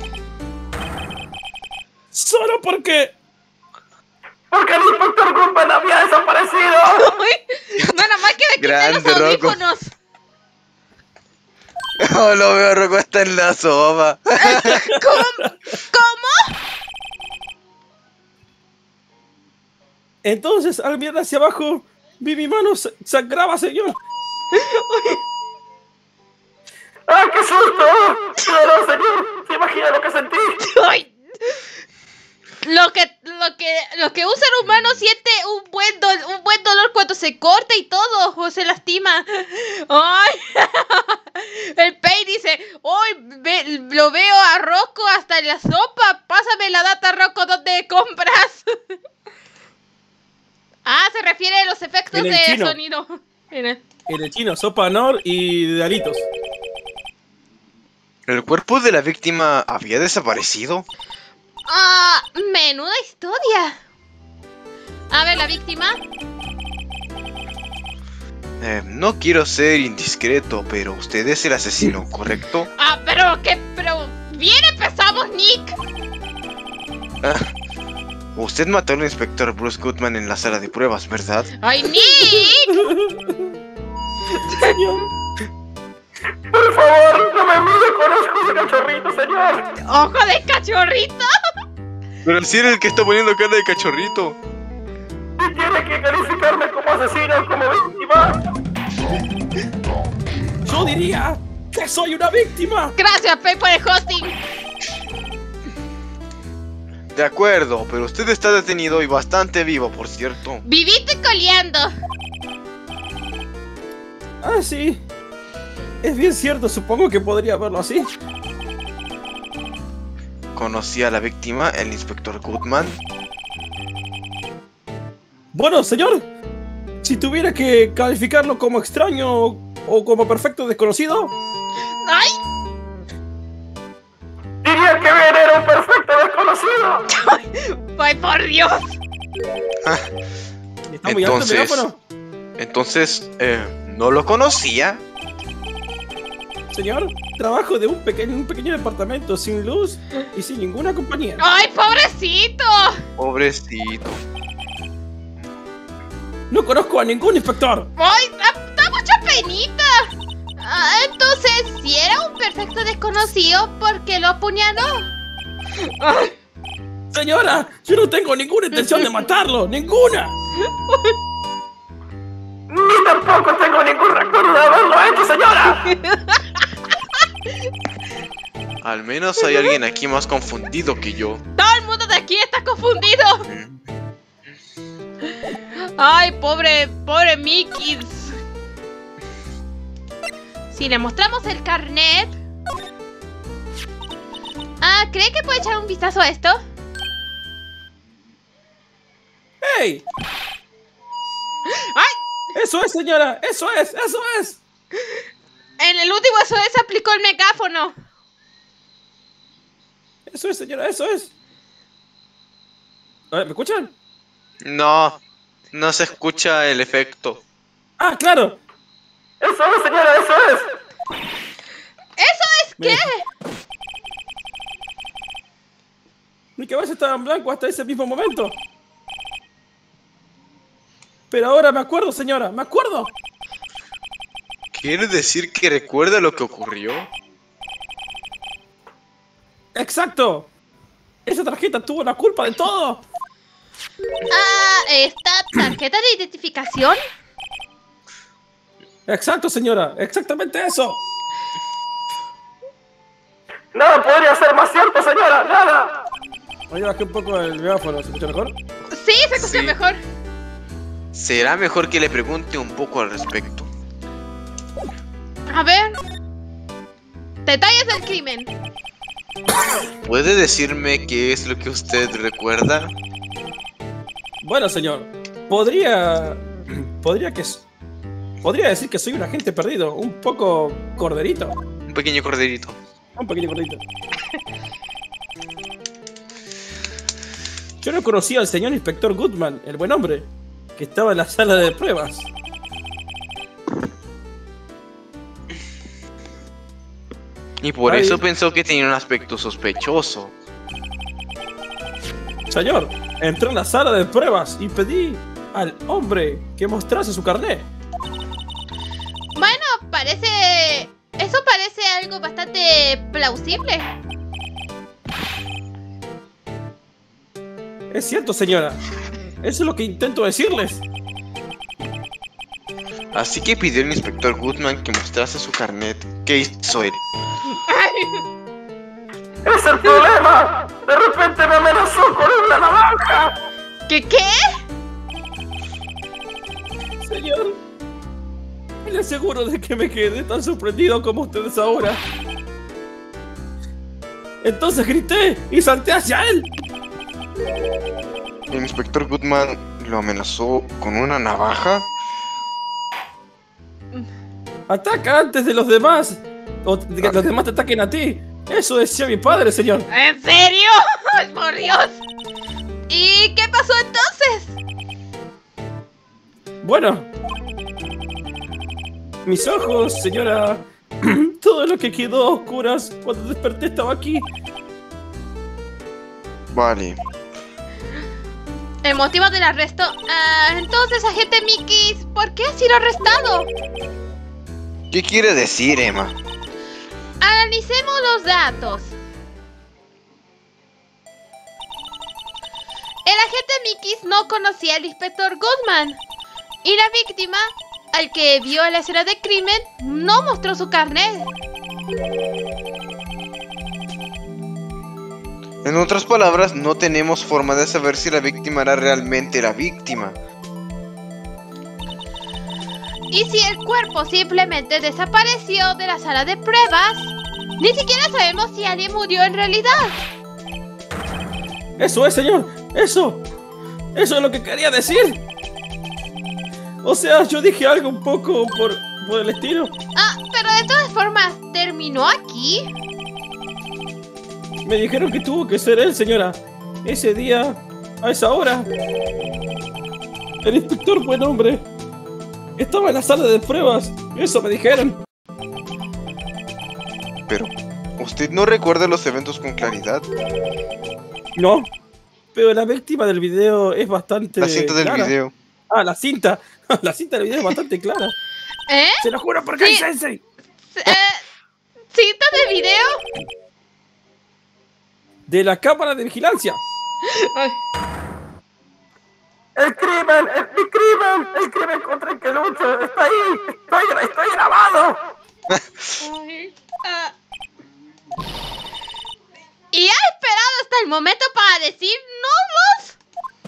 Speaker 6: Solo porque...
Speaker 3: ¡Porque el inspector Goodman había desaparecido!
Speaker 8: Nada más que me quité
Speaker 10: Grande,
Speaker 8: los audífonos.
Speaker 10: Oh, lo veo, Rocco está en la sopa.
Speaker 8: ¿Cómo? ¿Cómo?
Speaker 6: Entonces, al mirar hacia abajo, vi mi mano sangraba, señor.
Speaker 3: ¡Ah, qué susto! Pero, señor, ¿se imagina lo que sentí?
Speaker 8: Ay. Lo que, lo que, lo que un ser humano siente un buen, do, un buen dolor cuando se corta y todo, o se lastima. ¡Ay! El Pei dice, ¡ay! Ve, lo veo a Rocco hasta en la sopa. Pásame la data, Rocco, ¿dónde compras? Ah, se refiere a los efectos de
Speaker 6: chino.
Speaker 8: sonido. En el...
Speaker 6: En el chino, sopa Nor y de Dalitos.
Speaker 10: ¿El cuerpo de la víctima había desaparecido?
Speaker 8: Ah, menuda historia. A ver, la víctima.
Speaker 10: Eh, no quiero ser indiscreto, pero usted es el asesino, ¿correcto?
Speaker 8: Ah, pero que, pero bien empezamos, Nick.
Speaker 10: Ah, usted mató al inspector Bruce Goodman en la sala de pruebas, ¿verdad?
Speaker 8: Ay, Nick.
Speaker 6: Señor.
Speaker 3: Por favor, no me mire con ojos de cachorrito, señor.
Speaker 8: ¿Ojo de cachorrito?
Speaker 10: Pero si era el que está poniendo cara de cachorrito.
Speaker 3: Y tiene que calificarme como asesino, como víctima.
Speaker 6: Yo diría que soy una víctima.
Speaker 8: Gracias, Pei, por el hosting.
Speaker 10: De acuerdo, pero usted está detenido y bastante vivo, por cierto.
Speaker 8: Viviste coleando.
Speaker 6: Ah, sí. Es bien cierto, supongo que podría verlo así.
Speaker 10: ¿Conocí a la víctima, el inspector Goodman?
Speaker 6: Bueno, señor, si tuviera que calificarlo como extraño o como perfecto desconocido...
Speaker 8: ¡Ay!
Speaker 3: Diría que Ben era un perfecto desconocido.
Speaker 8: ¡Ay, por Dios!
Speaker 6: ¿Está muy alto el
Speaker 10: Entonces,
Speaker 6: micrófono?
Speaker 10: entonces, eh, ¿no lo conocía?
Speaker 6: Señor, trabajo de un pequeño, un pequeño departamento sin luz y sin ninguna compañía.
Speaker 8: ¡Ay, pobrecito!
Speaker 10: Pobrecito.
Speaker 6: No conozco a ningún inspector.
Speaker 8: ¡Ay, da, da mucha penita! Ah, entonces, si era un perfecto desconocido, ¿por qué lo apuñaló?
Speaker 6: Señora, yo no tengo ninguna intención de matarlo, ninguna.
Speaker 3: Ni tampoco tengo ningún recuerdo de haberlo hecho, señora.
Speaker 9: Al menos hay alguien aquí más confundido que yo.
Speaker 8: Todo el mundo de aquí está confundido. Ay, pobre, pobre Mickey. Si le mostramos el carnet. Ah, ¿cree que puede echar un vistazo a esto?
Speaker 6: ¡Hey!
Speaker 8: ¡Ay!
Speaker 6: ¡Eso es, señora! ¡Eso es! ¡Eso es!
Speaker 8: En el último eso es, aplicó el megáfono.
Speaker 6: Eso es, señora, eso es. A ver, ¿me escuchan?
Speaker 9: No, no se escucha el efecto.
Speaker 6: ¡Ah, claro!
Speaker 3: Eso es, señora, eso es.
Speaker 8: ¿Eso es qué?
Speaker 6: Mi cabeza estaba en blanco hasta ese mismo momento. Pero ahora me acuerdo, señora, me acuerdo.
Speaker 9: ¿Quiere decir que recuerda lo que ocurrió?
Speaker 6: ¡Exacto! Esa tarjeta tuvo la culpa de todo.
Speaker 8: Ah, ¿esta tarjeta de identificación?
Speaker 6: Exacto, señora, exactamente eso.
Speaker 3: Nada podría ser más cierto, señora, nada.
Speaker 6: Oye, bajé un poco el megáfono, ¿se escucha mejor?
Speaker 8: Sí, se escucha
Speaker 9: Sí.
Speaker 8: mejor.
Speaker 9: Será mejor que le pregunte un poco al respecto.
Speaker 8: A ver. Detalles del crimen.
Speaker 9: ¿Puede decirme qué es lo que usted recuerda?
Speaker 6: Bueno, señor, podría... Podría que... Podría decir que soy un agente perdido, un poco corderito.
Speaker 9: Un pequeño corderito.
Speaker 6: Un pequeño corderito. Yo no conocía al señor inspector Goodman, el buen hombre, que estaba en la sala de pruebas.
Speaker 9: Y por
Speaker 6: Ay.
Speaker 9: eso pensó que tenía un aspecto sospechoso.
Speaker 6: Señor, entré en la sala de pruebas y pedí al hombre que mostrase su carnet.
Speaker 8: Bueno, parece... Eso parece algo bastante plausible.
Speaker 6: Es cierto, señora. Eso es lo que intento decirles.
Speaker 9: Así que pidió al inspector Goodman que mostrase su carnet. ¿Qué hizo él?
Speaker 3: ¡Es el problema! De repente me amenazó con una navaja.
Speaker 8: ¿Qué qué?
Speaker 6: Señor, le aseguro de que me quedé tan sorprendido como ustedes ahora. Entonces grité y salté hacia él.
Speaker 9: ¿El inspector Goodman lo amenazó con una navaja?
Speaker 6: Ataca antes de los demás. O de que los demás te ataquen a ti. Eso decía mi padre, señor.
Speaker 8: ¿En serio? ¡Ay, por Dios! ¿Y qué pasó entonces?
Speaker 6: Bueno. Mis ojos, señora. Todo lo que quedó a oscuras cuando desperté estaba aquí.
Speaker 9: Vale.
Speaker 8: El motivo del arresto... Ah, entonces, agente Mickey, ¿por qué ha sido arrestado?
Speaker 9: ¿Qué quiere decir, Emma?
Speaker 8: Analicemos los datos. El agente Mickey no conocía al inspector Goodman. Y la víctima, al que vio la escena del crimen, no mostró su carnet.
Speaker 9: En otras palabras, no tenemos forma de saber si la víctima era realmente la víctima.
Speaker 8: Y si el cuerpo simplemente desapareció de la sala de pruebas, ni siquiera sabemos si alguien murió en realidad.
Speaker 6: Eso es, señor. Eso. Eso es lo que quería decir. O sea, yo dije algo un poco por, por el estilo.
Speaker 8: Ah, pero de todas formas, ¿terminó aquí?
Speaker 6: Me dijeron que tuvo que ser él, señora. Ese día, a esa hora. El inspector, buen hombre, estaba en la sala de pruebas. Eso me dijeron.
Speaker 9: Pero, ¿usted no recuerda los eventos con claridad?
Speaker 6: No, pero la víctima del video es bastante
Speaker 9: La cinta del
Speaker 6: clara.
Speaker 9: video.
Speaker 6: Ah, la cinta. La cinta del video es bastante clara.
Speaker 8: ¿Eh?
Speaker 6: Se lo juro por Kai
Speaker 8: Sí.
Speaker 6: Sensei.
Speaker 8: Eh, ¿Cinta de video?
Speaker 6: de la cámara de vigilancia.
Speaker 8: Ay.
Speaker 3: ¡El crimen! ¡El, mi crimen! ¡El crimen contra el que lucho! ¡Está ahí! ¡Estoy, estoy grabado!
Speaker 8: Ay, ah. ¿Y ha esperado hasta el momento para decírnoslos?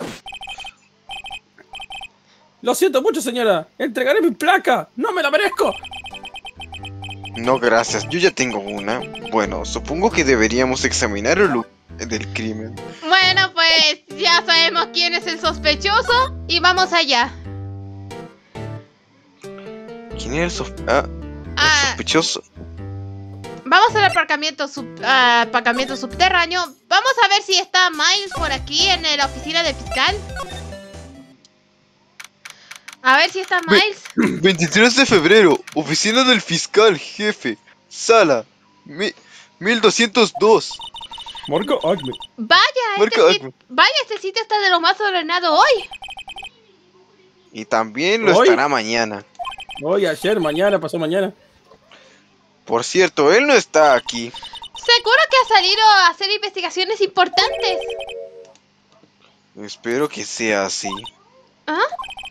Speaker 6: Lo siento mucho, señora. Entregaré mi placa. No me la merezco.
Speaker 10: No, gracias. Yo ya tengo una. Bueno, supongo que deberíamos examinar el lugar del crimen.
Speaker 8: Bueno, pues ya sabemos quién es el sospechoso y vamos allá.
Speaker 10: ¿Quién era el, sospe ah, el
Speaker 8: Ah.
Speaker 10: sospechoso?
Speaker 8: Vamos al aparcamiento, sub, uh, aparcamiento subterráneo. Vamos a ver si está Miles por aquí en la oficina del fiscal. A ver si está Miles.
Speaker 10: veintitrés de febrero, oficina del fiscal jefe, sala mi, mil doscientos dos.
Speaker 6: Marco Acme.
Speaker 8: Vaya,
Speaker 10: Marca
Speaker 8: este,
Speaker 10: Acme.
Speaker 8: sit- vaya, este sitio está de lo más ordenado hoy.
Speaker 10: Y también lo
Speaker 6: ¿Hoy?
Speaker 10: estará mañana.
Speaker 6: Hoy, ayer, mañana, pasó mañana.
Speaker 10: Por cierto, él no está aquí.
Speaker 8: Seguro que ha salido a hacer investigaciones importantes.
Speaker 10: Espero que sea así.
Speaker 8: ¿Ah?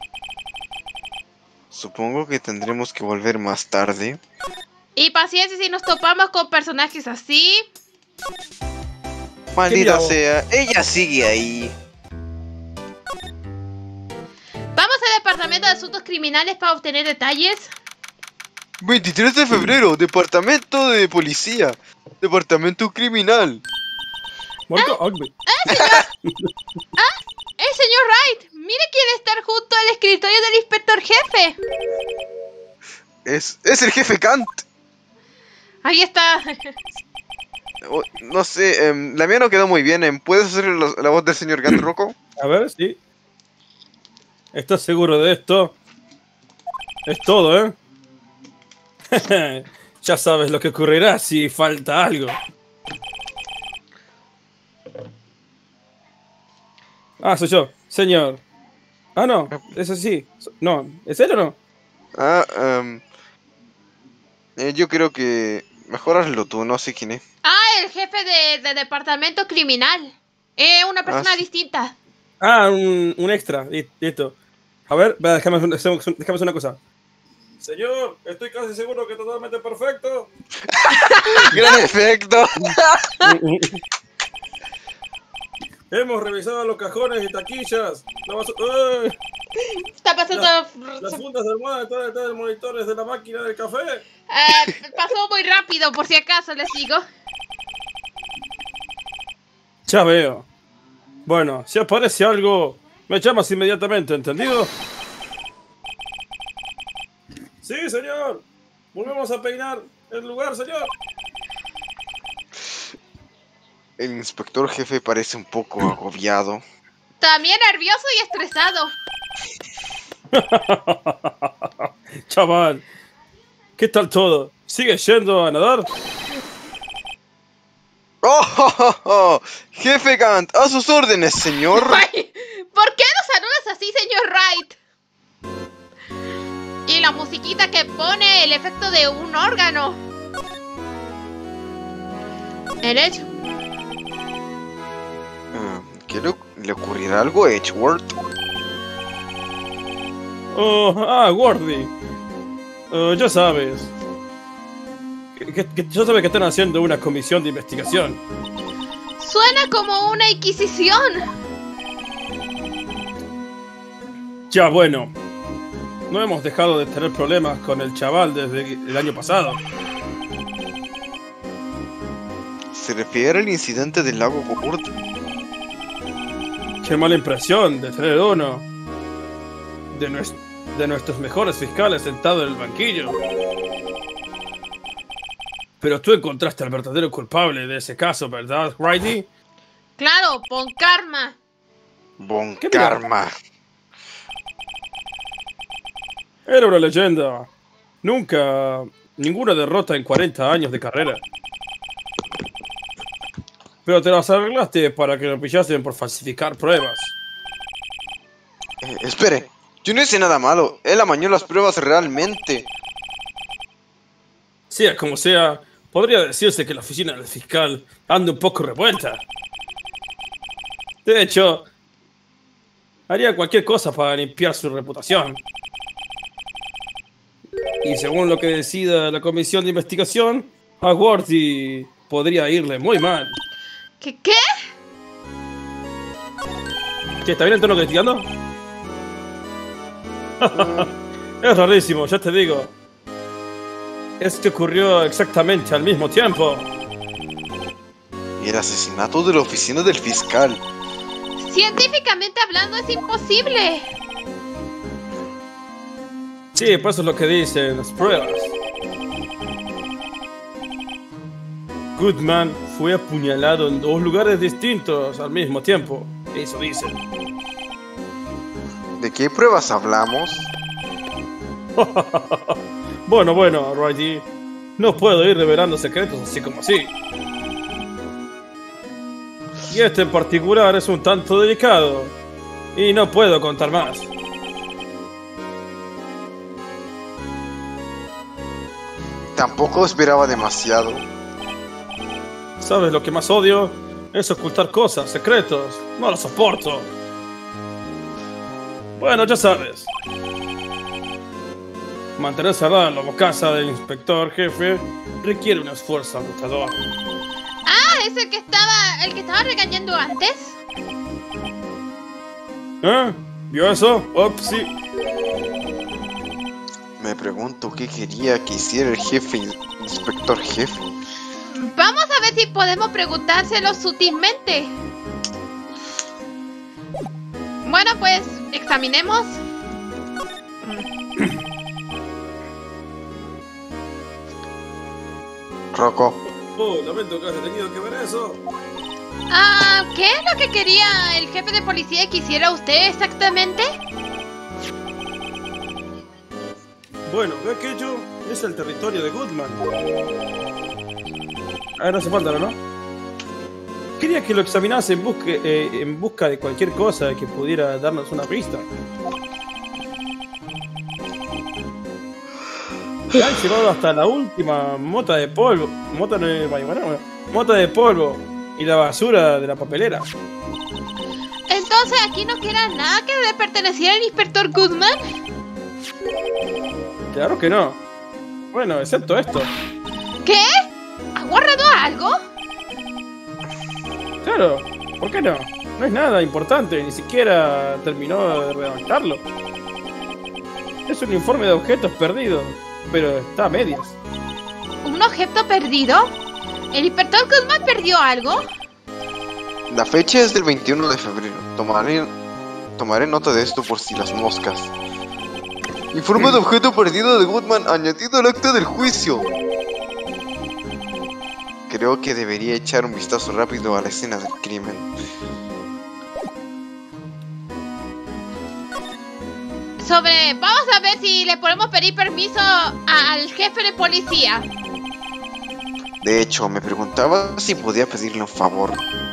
Speaker 10: Supongo que tendremos que volver más tarde.
Speaker 8: Y paciencia si nos topamos con personajes así.
Speaker 10: Maldita
Speaker 6: mirado?
Speaker 10: sea, ella sigue ahí.
Speaker 8: Vamos al departamento de asuntos criminales para obtener detalles.
Speaker 10: veintitrés de febrero, departamento de policía, departamento criminal.
Speaker 6: Marco Acme.
Speaker 8: ¡Ah, señor! ¡Ah! ¡El señor Wright! ¡Mire quién está junto al escritorio del inspector jefe!
Speaker 10: Es, es el jefe Kant.
Speaker 8: Ahí está.
Speaker 10: Oh, no sé, em, la mía no quedó muy bien. em, ¿Puedes hacer la, la voz del señor Kant, Rocco?
Speaker 6: A ver, sí. ¿Estás seguro de esto? Es todo, ¿eh? Ya sabes lo que ocurrirá si falta algo. Ah, soy yo, señor. Ah, no, es así. No, ¿es él o no?
Speaker 10: Ah, em, eh, yo creo que mejor hazlo tú, no sé quién es.
Speaker 8: Ah, el jefe de, de departamento criminal. Eh, una persona
Speaker 10: Ah, sí.
Speaker 8: distinta.
Speaker 6: Ah, un, un extra, li- listo. A ver, va, déjame, déjame déjame hacer una cosa. Señor, estoy casi seguro que totalmente perfecto.
Speaker 10: ¡Gran efecto!
Speaker 6: Hemos revisado los cajones y taquillas. La basu- ¡Ay!
Speaker 8: Está pasando.
Speaker 6: Las, las fundas de almohada están detrás de monitores de la máquina del café.
Speaker 8: Eh, pasó muy rápido, por si acaso les digo.
Speaker 6: Ya veo. Bueno, si aparece algo, me llamas inmediatamente, ¿entendido? Sí, señor. Volvemos a peinar el lugar, señor.
Speaker 10: El inspector jefe parece un poco agobiado.
Speaker 8: También nervioso y estresado.
Speaker 6: Chaval, ¿qué tal todo? ¿Sigues yendo a nadar?
Speaker 10: ¡Oh, oh, oh, oh! Jefe Kant, a sus órdenes, señor.
Speaker 8: Ay, ¿por qué nos saludas así, señor Wright? Y la musiquita que pone el efecto de un órgano. El hecho.
Speaker 10: Ah, ¿Qué le, le ocurrirá algo a Edgeworth?
Speaker 6: Oh, ah, Gordy. Oh, ya sabes. Que, que- que- ya sabes que están haciendo una comisión de investigación.
Speaker 8: Suena como una inquisición.
Speaker 6: Ya bueno. No hemos dejado de tener problemas con el chaval desde el año pasado.
Speaker 10: ¿Se refiere al incidente del lago Gurt?
Speaker 6: Qué mala impresión de tener uno de, nues- de nuestros mejores fiscales sentado en el banquillo. Pero tú encontraste al verdadero culpable de ese caso, ¿verdad, Righty?
Speaker 8: Claro, Von Karma.
Speaker 10: Bon
Speaker 6: ¿Qué mira?
Speaker 10: Karma.
Speaker 6: Era una leyenda. Nunca... Ninguna derrota en cuarenta años de carrera. Pero te las arreglaste para que lo pillasen por falsificar pruebas.
Speaker 10: Eh, espere, yo no hice nada malo. Él amañó las pruebas realmente.
Speaker 6: Sea como sea, podría decirse que la oficina del fiscal anda un poco revuelta. De hecho, haría cualquier cosa para limpiar su reputación. Y según lo que decida la comisión de investigación, a Worthy podría irle muy mal.
Speaker 8: ¿Qué qué?
Speaker 6: ¿Qué, está bien el tono que estoy dando? Es rarísimo, ya te digo. Es que ocurrió exactamente al mismo tiempo.
Speaker 10: Y el asesinato de la oficina del fiscal.
Speaker 8: Científicamente hablando es imposible.
Speaker 6: Sí, pues eso es lo que dicen las pruebas. Goodman fue apuñalado en dos lugares distintos al mismo tiempo. Eso dicen.
Speaker 10: ¿De qué pruebas hablamos?
Speaker 6: Bueno, bueno, Righty. No puedo ir revelando secretos así como así. Y este en particular es un tanto delicado. Y no puedo contar más.
Speaker 10: Tampoco esperaba demasiado.
Speaker 6: ¿Sabes lo que más odio? Es ocultar cosas, secretos. No lo soporto. Bueno, ya sabes. Mantener cerrada la bocaza del inspector jefe requiere un esfuerzo agotador.
Speaker 8: Ah, ¿es el que estaba, el que estaba regañando antes?
Speaker 6: ¿Eh? ¿Vio eso? Ups, sí.
Speaker 10: Me pregunto qué quería que hiciera el jefe, inspector jefe.
Speaker 8: Vamos a ver si podemos preguntárselo sutilmente. Bueno, pues, examinemos.
Speaker 10: Rocco.
Speaker 6: Oh, lamento que haya tenido que ver eso.
Speaker 8: Ah, ¿qué es lo que quería el jefe de policía que hiciera usted exactamente?
Speaker 6: Bueno, aquello es el territorio de Goodman. A ver, no hace falta, ¿no? Quería que lo examinase en, busque, eh, en busca de cualquier cosa que pudiera darnos una pista. Me han llevado hasta la última mota de polvo. Mota de marihuana, mota de polvo y la basura de la papelera.
Speaker 8: Entonces aquí no queda nada que le perteneciera al inspector Goodman.
Speaker 6: Claro que no. Bueno, excepto esto.
Speaker 8: ¿Qué? ¿Has guardado algo?
Speaker 6: Claro, ¿por qué no? No es nada importante, ni siquiera terminó de redactarlo. Es un informe de objetos perdidos, pero está a medias.
Speaker 8: ¿Un objeto perdido? ¿El inspector Goodman perdió algo?
Speaker 10: La fecha es del veintiuno de febrero. Tomaré, tomaré nota de esto por si las moscas. Informe de objeto perdido de Goodman añadido al acta del juicio. Creo que debería echar un vistazo rápido a la escena del crimen.
Speaker 8: Sobre... Vamos a ver si le podemos pedir permiso a- al jefe de policía.
Speaker 10: De hecho, me preguntaba si podía pedirle un favor.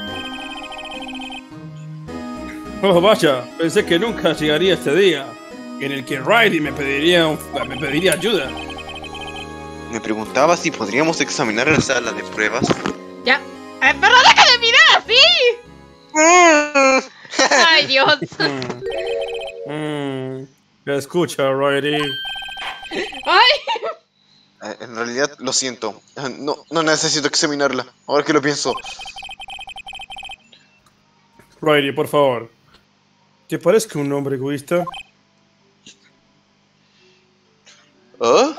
Speaker 6: Oh, vaya, pensé que nunca llegaría este día en el que Riley me pediría, un- me pediría ayuda.
Speaker 10: Me preguntaba si podríamos examinar la sala de pruebas.
Speaker 8: Ya. Eh, ¡Pero deja de mirar así! ¡Ay, Dios!
Speaker 6: Mm, escucha, Riley.
Speaker 8: ¡Ay!
Speaker 10: Eh, en realidad, lo siento. Eh, No, no necesito examinarla. Ahora que lo pienso.
Speaker 6: Riley, por favor. ¿Te parezco un hombre egoísta?
Speaker 10: ¿Ah?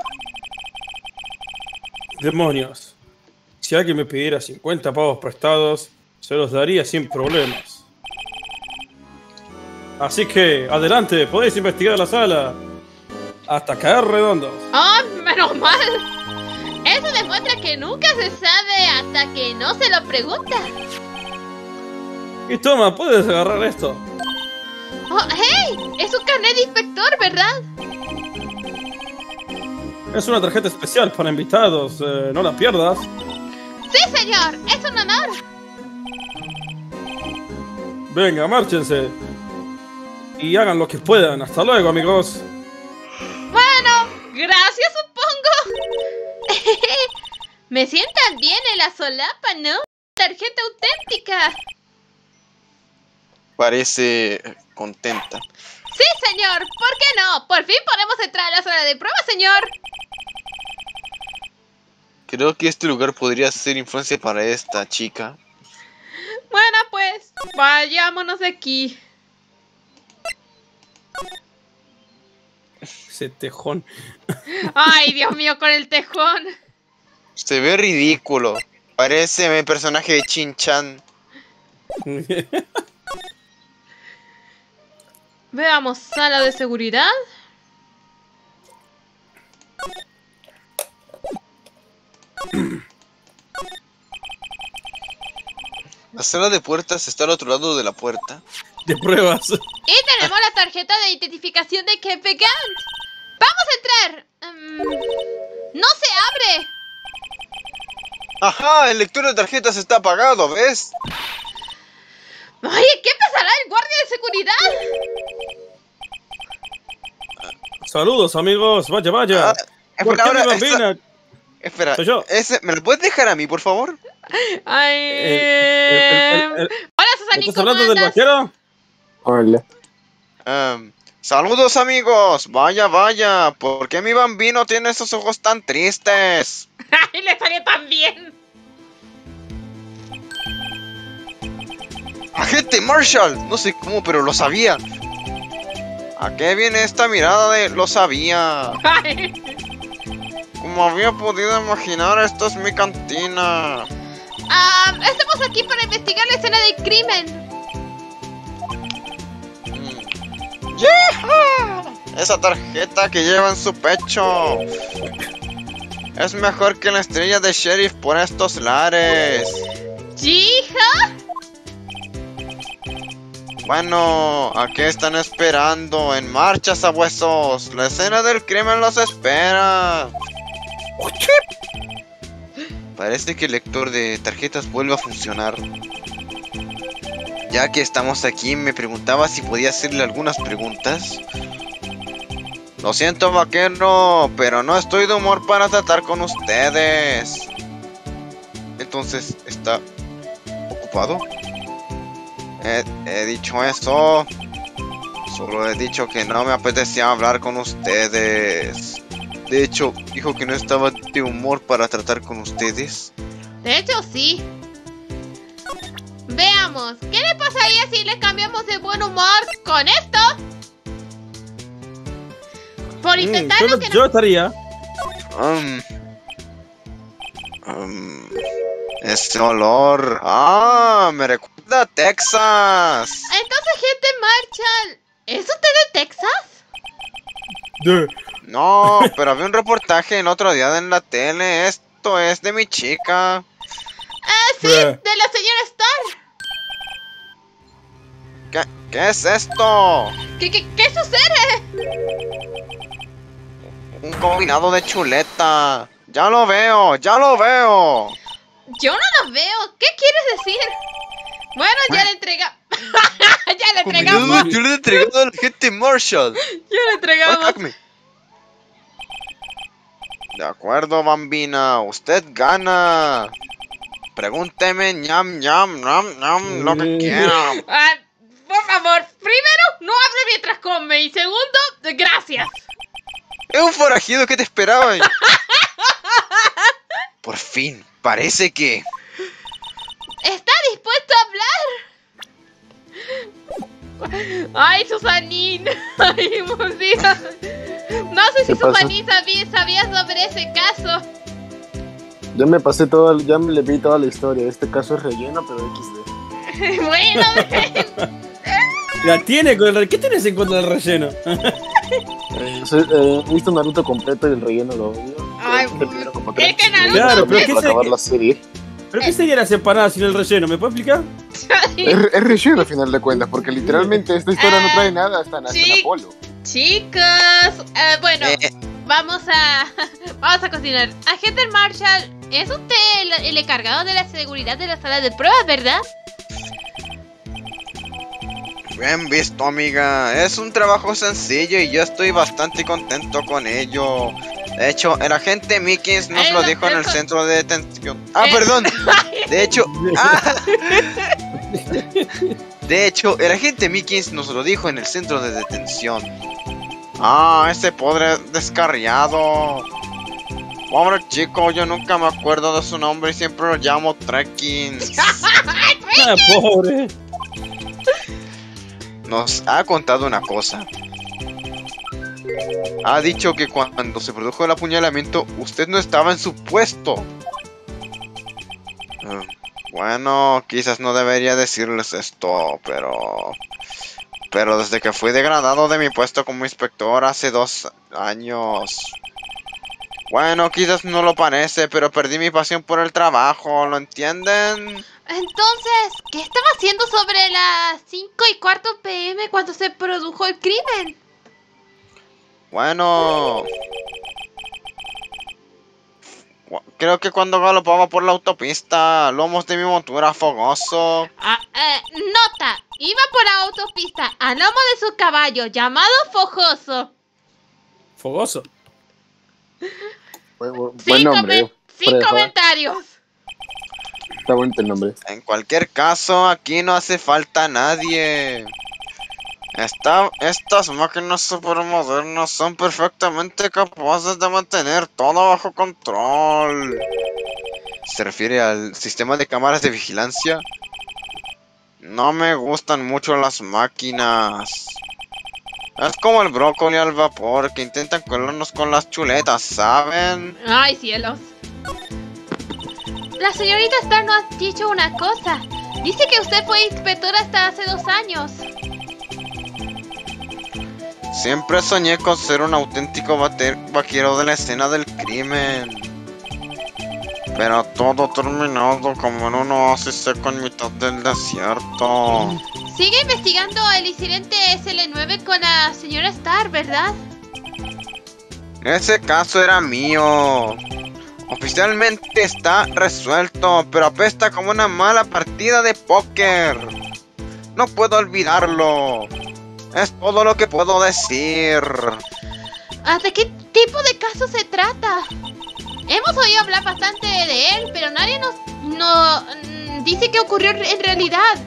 Speaker 6: Demonios. Si alguien me pidiera cincuenta pavos prestados, se los daría sin problemas. Así que, adelante, podéis investigar la sala. Hasta caer redondos.
Speaker 8: ¡Oh, menos mal! Eso demuestra que nunca se sabe hasta que no se lo pregunta.
Speaker 6: Y toma, puedes agarrar esto.
Speaker 8: Oh, ¡hey! Es un carnet de inspector, ¿verdad?
Speaker 6: Es una tarjeta especial para invitados, eh, no la pierdas.
Speaker 8: ¡Sí, señor! ¡Es un honor!
Speaker 6: Venga, márchense. Y hagan lo que puedan. Hasta luego, amigos.
Speaker 8: Bueno, gracias, supongo. Me sientan bien en la solapa, ¿no? Tarjeta auténtica.
Speaker 9: parece contenta.
Speaker 8: Sí, señor. ¿Por qué no? Por fin podemos entrar a la sala de pruebas, señor.
Speaker 9: Creo que este lugar podría ser influencia para esta chica.
Speaker 8: Bueno, pues, vayámonos de aquí.
Speaker 6: Ese tejón.
Speaker 8: Ay, Dios mío, con el tejón.
Speaker 9: Se ve ridículo. Parece mi personaje de Chin-Chan.
Speaker 8: Veamos, sala de seguridad.
Speaker 9: La sala de puertas está al otro lado de la puerta.
Speaker 6: De pruebas.
Speaker 8: Y tenemos la tarjeta de identificación de Kepe Gant. ¡Vamos a entrar! Um, ¡No se abre!
Speaker 9: ¡Ajá! El lector de tarjetas está apagado, ¿ves?
Speaker 8: Oye, ¿qué pasará el guardia de seguridad?
Speaker 6: Saludos, amigos. Vaya, vaya.
Speaker 9: Ah,
Speaker 6: ¿Por
Speaker 9: espera,
Speaker 6: qué
Speaker 9: ahora
Speaker 6: mi bambina?
Speaker 9: esta- Espera,
Speaker 6: Soy yo.
Speaker 9: ese, ¿me lo puedes dejar a mí, por favor?
Speaker 8: Ay.
Speaker 6: El- el- el- el-
Speaker 8: Hola, Susanín,
Speaker 6: ¿Estás
Speaker 8: ¿cómo
Speaker 6: hablando del
Speaker 8: andas?
Speaker 6: vaquero?
Speaker 10: Hola.
Speaker 9: Em, saludos, amigos. Vaya, vaya. ¿Por qué mi bambino tiene esos ojos tan tristes?
Speaker 8: Ay, le salió tan bien.
Speaker 9: ¡Agente Marshall! No sé cómo, pero lo sabía. ¿A qué viene esta mirada de lo sabía?
Speaker 8: Ay.
Speaker 9: Como había podido imaginar, esto es mi cantina.
Speaker 8: Ah, estamos aquí para investigar la escena del crimen.
Speaker 9: ¡Yeeha! Esa tarjeta que lleva en su pecho es mejor que la estrella de sheriff por estos lares.
Speaker 8: ¿Hija?
Speaker 9: Bueno, ¿a qué están esperando? En marcha, sabuesos. La escena del crimen los espera. Parece que el lector de tarjetas vuelve a funcionar. Ya que estamos aquí, me preguntaba si podía hacerle algunas preguntas. Lo siento, vaquero, pero no estoy de humor para tratar con ustedes. Entonces, ¿está ocupado? He, he dicho eso. Solo he dicho que no me apetecía hablar con ustedes. De hecho, dijo que no estaba de humor para tratar con ustedes.
Speaker 8: De hecho, sí. Veamos, ¿qué le pasaría si le cambiamos de buen humor con esto? Por
Speaker 6: Mm,
Speaker 8: intentar
Speaker 6: yo,
Speaker 8: lo que
Speaker 6: yo
Speaker 8: no...
Speaker 6: estaría.
Speaker 9: Um, um, ese olor. Ah, me recuerda a Texas.
Speaker 8: Entonces, gente Marshall, ¿es usted de Texas?
Speaker 6: De...
Speaker 9: No, pero había un reportaje el otro día en la tele. Esto es de mi chica.
Speaker 8: Ah, sí,
Speaker 6: Eh.
Speaker 8: de la señora Starr.
Speaker 9: ¿Qué, qué es esto?
Speaker 8: ¿Qué, qué, qué sucede?
Speaker 9: Un combinado de chuleta. Ya lo veo, ya lo veo.
Speaker 8: Yo no lo veo. ¿Qué quieres decir? Bueno, ya le entrega... ya le
Speaker 9: Combinado
Speaker 8: entregamos.
Speaker 9: de chuleta entregado a la gente Marshall.
Speaker 8: Ya le entregamos.
Speaker 9: Acme. De acuerdo, bambina. Usted gana. Pregúnteme, ñam, ñam, ñam, ñam, lo que quiera.
Speaker 8: Ah, por favor, primero, no hable mientras come. Y segundo, gracias.
Speaker 9: Es un forajido que te esperaba. Por fin, parece que...
Speaker 8: ¿Está dispuesto a hablar? Ay, Susanín. Ay, Dios. No sé si
Speaker 10: ¿Qué pasa?
Speaker 8: Susanín sabía, sabía sobre ese caso.
Speaker 10: Ya me pasé todo, ya me le vi toda la historia. Este caso es relleno, pero equis de.
Speaker 8: Bueno,
Speaker 6: La tiene con el re- ¿Qué tienes en contra del relleno?
Speaker 10: Eh, soy- eh, he visto Naruto completo y el relleno lo odio.
Speaker 8: Ay,
Speaker 10: He terminado como
Speaker 8: es
Speaker 10: tres
Speaker 8: que Naruto-
Speaker 6: Claro, pero
Speaker 10: para
Speaker 6: ¿qué sé
Speaker 10: acabar
Speaker 6: que-
Speaker 10: la serie.
Speaker 6: ¿Pero qué serían las empanadas sin el relleno? ¿Me puede explicar?
Speaker 10: Es, es relleno al final de cuentas, porque literalmente esta historia no trae nada hasta hasta
Speaker 8: sí.
Speaker 10: Apolo.
Speaker 8: chicos, eh, bueno,
Speaker 9: Eh,
Speaker 8: vamos a vamos a cocinar. Agente Marshall, es usted el, el encargado de la seguridad de la sala de pruebas, ¿verdad?
Speaker 9: Bien visto, amiga. Es un trabajo sencillo y yo estoy bastante contento con ello. De hecho, el agente Mickens nos
Speaker 8: Eh,
Speaker 9: lo
Speaker 8: no,
Speaker 9: dijo en
Speaker 8: el
Speaker 9: el
Speaker 8: co-
Speaker 9: centro de detención. Ah,
Speaker 8: Eh.
Speaker 9: perdón. De hecho, ah, De hecho, el agente Mickens nos lo dijo en el centro de detención. Ah, ese pobre descarriado. Pobre chico, yo nunca me acuerdo de su nombre y siempre lo llamo Trekkins.
Speaker 6: Ah, pobre.
Speaker 9: Nos ha contado una cosa. Ha dicho que cuando se produjo el apuñalamiento, usted no estaba en su puesto. Uh, bueno, quizás no debería decirles esto, pero... Pero desde que fui degradado de mi puesto como inspector hace dos años... Bueno, quizás no lo parece, pero perdí mi pasión por el trabajo, ¿lo entienden?
Speaker 8: Entonces, ¿qué estaba haciendo sobre las cinco y cuarto pm cuando se produjo el crimen?
Speaker 9: Bueno... Creo que cuando galopaba por la autopista, lomos de mi montura Fogoso.
Speaker 8: Ah, eh, nota, iba por la autopista a lomo de su caballo llamado Fogoso.
Speaker 6: Fogoso.
Speaker 12: Buen, buen
Speaker 8: Sin,
Speaker 12: nombre.
Speaker 8: come sin comentarios.
Speaker 12: Está bonito el nombre.
Speaker 9: En cualquier caso, aquí no hace falta nadie. Esta, estas máquinas supermodernas son perfectamente capaces de mantener todo bajo control. ¿Se refiere al sistema de cámaras de vigilancia? No me gustan mucho las máquinas. Es como el brócoli al vapor que intentan colarnos con las chuletas, ¿saben?
Speaker 8: Ay, cielos. La señorita Star nos ha dicho una cosa. Dice que usted fue inspectora hasta hace dos años.
Speaker 9: Siempre soñé con ser un auténtico vaquero de la escena del crimen. Pero todo terminado como en un oasis seco en mitad del desierto.
Speaker 8: Sigue investigando el incidente S L nueve con la señora Star, ¿verdad?
Speaker 9: Ese caso era mío. Oficialmente está resuelto, pero apesta como una mala partida de póker. No puedo olvidarlo. Es todo lo que puedo decir.
Speaker 8: ¿De qué tipo de caso se trata? Hemos oído hablar bastante de él, pero nadie nos, no, dice qué ocurrió en realidad.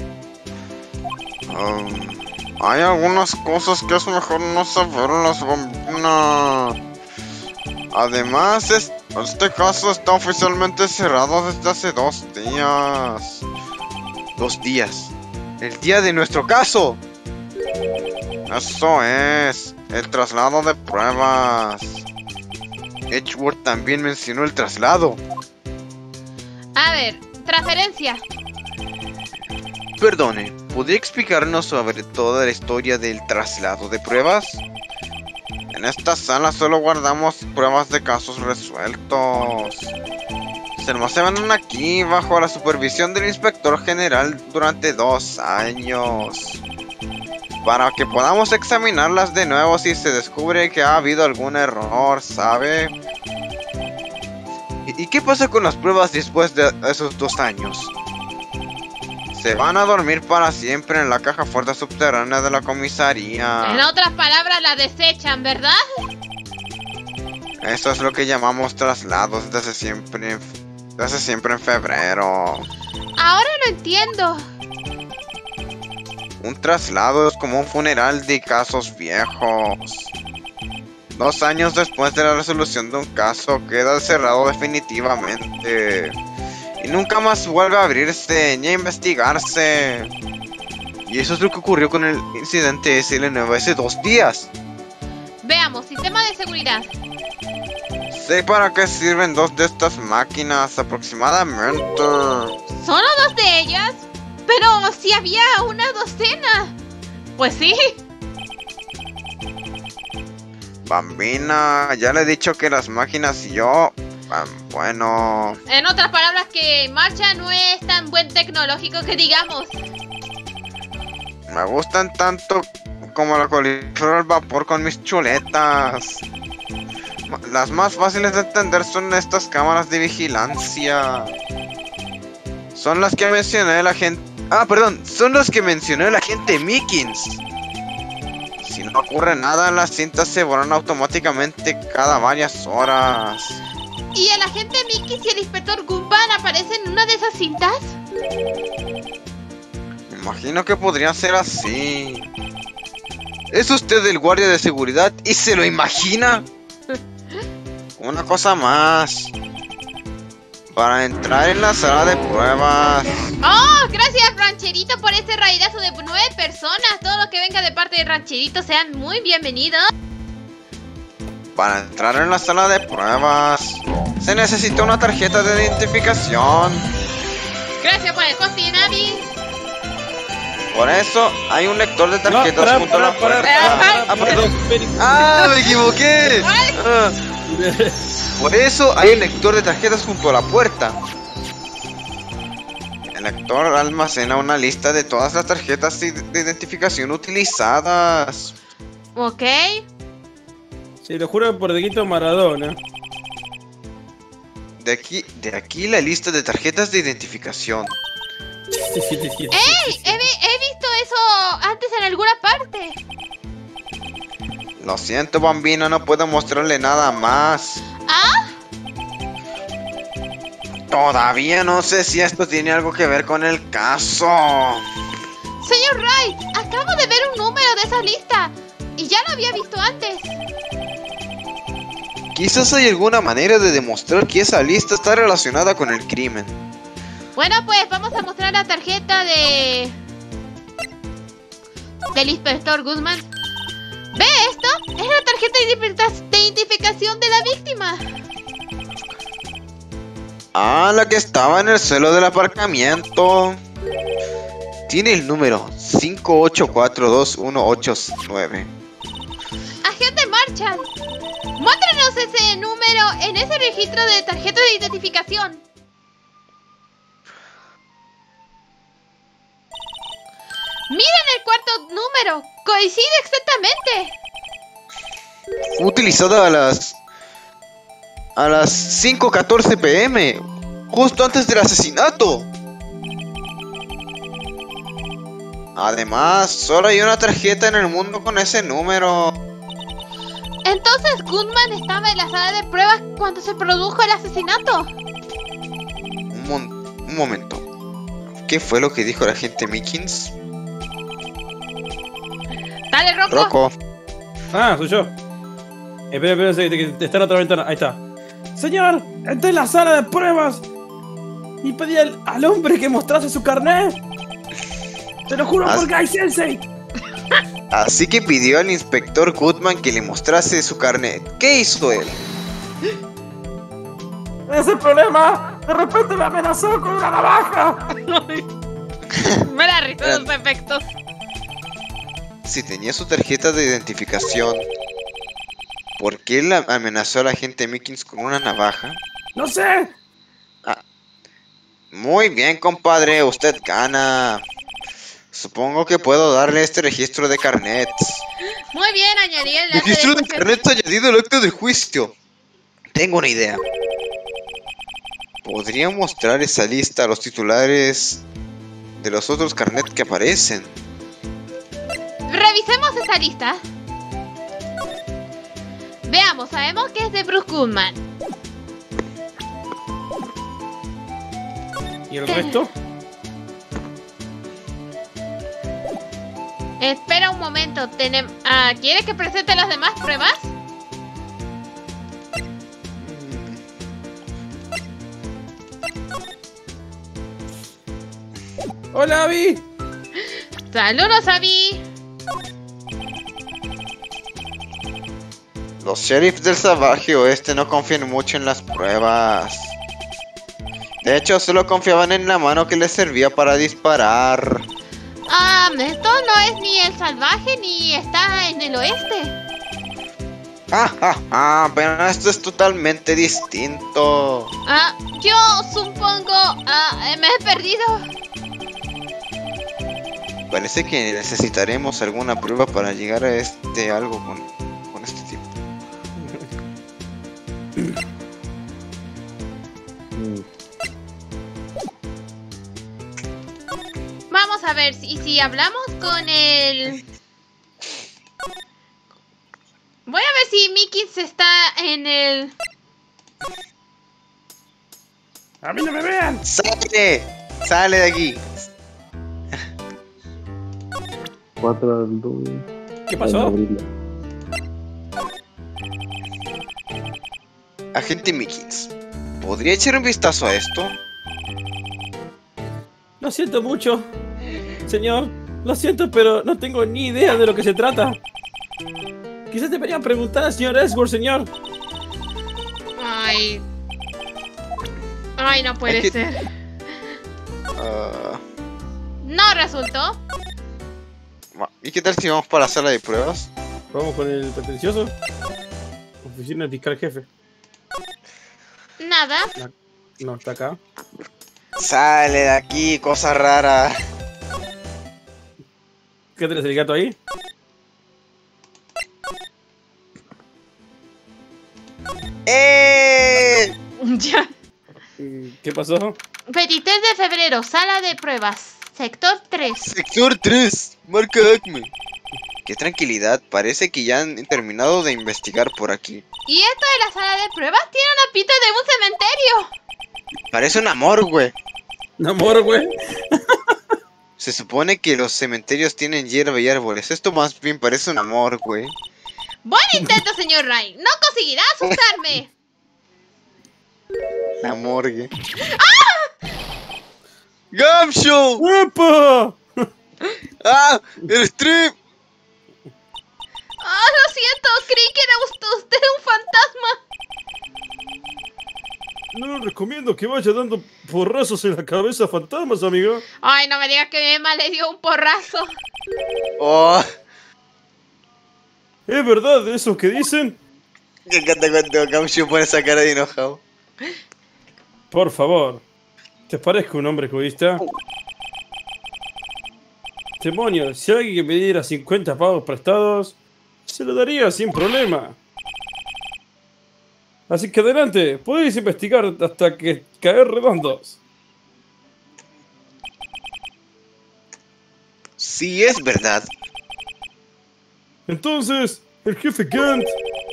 Speaker 9: Um, hay algunas cosas que es mejor no saberlas, bambina. Además, es, este caso está oficialmente cerrado desde hace dos días. Dos días. El día de nuestro caso. Eso es, el traslado de pruebas. Edgeworth también mencionó el traslado.
Speaker 8: A ver, transferencia.
Speaker 9: Perdone, ¿podría explicarnos sobre toda la historia del traslado de pruebas? En esta sala solo guardamos pruebas de casos resueltos. Se almacenan aquí bajo la supervisión del inspector general durante dos años. Para que podamos examinarlas de nuevo si se descubre que ha habido algún error, ¿sabe? ¿Y, y qué pasa con las pruebas después de esos dos años? Se van a dormir para siempre en la caja fuerte subterránea de la comisaría.
Speaker 8: En otras palabras, la desechan, ¿verdad?
Speaker 9: Eso es lo que llamamos traslados desde siempre, desde siempre en febrero.
Speaker 8: Ahora lo entiendo.
Speaker 9: Un traslado es como un funeral de casos viejos. Dos años después de la resolución de un caso, queda cerrado definitivamente. Y nunca más vuelve a abrirse ni a investigarse. Y eso es lo que ocurrió con el incidente S L nueve hace dos días.
Speaker 8: Veamos, sistema de seguridad.
Speaker 9: Sé para qué sirven dos de estas máquinas aproximadamente.
Speaker 8: ¿Solo dos de ellas? Pero si había una docena. Pues sí.
Speaker 9: Bambina, ya le he dicho que las máquinas y yo... Bueno...
Speaker 8: En otras palabras, que en marcha no es tan buen tecnológico que digamos.
Speaker 9: Me gustan tanto como la coliflor al vapor con mis chuletas. Las más fáciles de entender son estas cámaras de vigilancia. Son las que mencioné la gente... Ah, perdón, son los que mencionó el agente Mickens. Si no ocurre nada, las cintas se borran automáticamente cada varias horas.
Speaker 8: ¿Y el agente Mickens y el inspector Gumban aparecen en una de esas cintas?
Speaker 9: Imagino que podría ser así. ¿Es usted el guardia de seguridad y se lo imagina? Una cosa más. Para entrar en la sala de pruebas.
Speaker 8: Oh, gracias Rancherito por este raidazo de nueve personas. Todo lo que venga de parte de Rancherito sean muy bienvenidos.
Speaker 9: Para entrar en la sala de pruebas se necesita una tarjeta de identificación.
Speaker 8: Gracias por el hosting, Navi.
Speaker 9: Por eso hay un lector de tarjetas
Speaker 6: No, para,
Speaker 9: junto a la
Speaker 6: para,
Speaker 9: puerta.
Speaker 6: para,
Speaker 9: Ah,
Speaker 6: para,
Speaker 9: perdón.
Speaker 6: para.
Speaker 9: Ah, me equivoqué. Ah. Por eso hay un lector de tarjetas junto a la puerta. El lector almacena una lista de todas las tarjetas de de identificación utilizadas.
Speaker 8: Ok.
Speaker 6: Sí, lo juro por Dieguito Maradona.
Speaker 9: De aquí, de aquí la lista de tarjetas de identificación.
Speaker 8: ¡Ey! He, vi- he visto eso antes en alguna parte.
Speaker 9: Lo siento, bambino, no puedo mostrarle nada más.
Speaker 8: ¿Ah?
Speaker 9: Todavía no sé si esto tiene algo que ver con el caso.
Speaker 8: Señor Wright, acabo de ver un número de esa lista. Y ya lo había visto antes.
Speaker 9: Quizás hay alguna manera de demostrar que esa lista está relacionada con el crimen.
Speaker 8: Bueno, pues vamos a mostrar la tarjeta de... del inspector Guzmán. ¿Ve esto? Es la tarjeta de identifica- de identificación de la víctima.
Speaker 9: Ah, la que estaba en el suelo del aparcamiento. Tiene el número cinco ocho cuatro dos uno ocho nueve.
Speaker 8: Agente Marshall, muéstranos ese número en ese registro de tarjeta de identificación. Miren el cuarto número, coincide exactamente.
Speaker 9: Fue utilizada a las... a las cinco catorce pm, justo antes del asesinato. Además, solo hay una tarjeta en el mundo con ese número.
Speaker 8: Entonces Goodman estaba en la sala de pruebas cuando se produjo el asesinato.
Speaker 9: Un, mon- un momento. ¿Qué fue lo que dijo el agente Mickens?
Speaker 8: Dale, Rocco.
Speaker 9: Rocco.
Speaker 6: Ah, soy yo. Espera, espera, espera, que que está en otra ventana. Ahí está. Señor, entré en la sala de pruebas y pedí al, al hombre que mostrase su carnet. Te lo juro
Speaker 9: As-
Speaker 6: por Guy Sensei.
Speaker 9: Así que pidió al inspector Goodman que le mostrase su carnet. ¿Qué hizo él?
Speaker 3: Ese es el problema. De repente me amenazó con una navaja.
Speaker 8: Me la risa de los efectos.
Speaker 9: Si tenía su tarjeta de identificación, ¿por qué la amenazó a la agente Mickens con una navaja?
Speaker 6: No sé.
Speaker 9: Muy bien, compadre, usted gana. Supongo que puedo darle este registro de carnets.
Speaker 8: Muy bien, añadí el enlace
Speaker 9: Registro de
Speaker 8: de
Speaker 9: carnets añadido al acta de juicio. Tengo una idea. Podría mostrar esa lista a los titulares de los otros carnets que aparecen.
Speaker 8: Revisemos esa lista. Veamos, sabemos que es de Bruce Goodman.
Speaker 6: ¿Y el resto?
Speaker 8: Espera un momento, tenem- ah, ¿quiere que presente las demás pruebas?
Speaker 6: Hola, Abby.
Speaker 8: Saludos, Abby.
Speaker 9: Los sheriffs del salvaje oeste no confían mucho en las pruebas. De hecho, solo confiaban en la mano que les servía para disparar.
Speaker 8: Ah, esto no es ni el salvaje ni está en el oeste.
Speaker 9: Ah, ah, ah, pero esto es totalmente distinto.
Speaker 8: Ah, yo supongo... Ah, me he perdido.
Speaker 9: Parece que necesitaremos alguna prueba para llegar a este algo con, con este tipo.
Speaker 8: Vamos a ver, si, si hablamos con el... Voy a ver si Mickens está en el...
Speaker 6: ¡A mí no me vean!
Speaker 9: ¡Sale! ¡Sale de aquí!
Speaker 12: cuatro al dos.
Speaker 6: ¿Qué pasó?
Speaker 9: Agente Mickens, ¿podría echar un vistazo a esto?
Speaker 6: Lo siento mucho, señor. Lo siento, pero no tengo ni idea de lo que se trata. Quizás debería preguntar al señor Ellsworth, señor.
Speaker 8: Ay. Ay, no puede
Speaker 9: Es que-
Speaker 8: ser.
Speaker 9: Ah,
Speaker 8: No resultó.
Speaker 9: ¿Y qué tal si vamos para la sala de pruebas?
Speaker 6: Vamos con el pretencioso. Oficina del fiscal jefe.
Speaker 8: Nada.
Speaker 6: No, está acá.
Speaker 9: Sale de aquí, cosa rara.
Speaker 6: ¿Qué tenés el gato ahí?
Speaker 9: ¡Eh!
Speaker 8: Ya.
Speaker 6: ¿Qué pasó?
Speaker 8: veintitrés de febrero, sala de pruebas. Sector tres.
Speaker 9: Sector tres, marca Acme. Qué tranquilidad, parece que ya han terminado de investigar por aquí.
Speaker 8: Y esto de la sala de pruebas tiene una pinta de un cementerio.
Speaker 9: Parece un amor, güey.
Speaker 6: ¿Un amor, güey?
Speaker 9: Se supone que los cementerios tienen hierba y árboles. Esto más bien parece un amor, güey.
Speaker 8: Buen intento, señor Ray. No conseguirá asustarme.
Speaker 9: La morgue.
Speaker 8: ¡Ah!
Speaker 9: ¡Gamshow!
Speaker 6: ¡Epa!
Speaker 9: ¡Ah! ¡El strip!
Speaker 8: ¡Ah, lo siento! Creí que era usted, usted un fantasma.
Speaker 6: No le recomiendo que vaya dando porrazos en la cabeza a fantasmas, amiga.
Speaker 8: Ay, no me digas que mi mamá le dio un porrazo.
Speaker 9: ¡Oh!
Speaker 6: ¿Es verdad eso que dicen?
Speaker 9: Me encanta cuando Gamshow pone esa cara de enojado.
Speaker 6: Por favor, ¿te parezco un hombre egoísta? Demonio, si alguien que me diera cincuenta pavos prestados, se lo daría sin problema. Así que adelante, podéis investigar hasta que caer redondos.
Speaker 9: Sí, es verdad.
Speaker 6: Entonces, el jefe Kent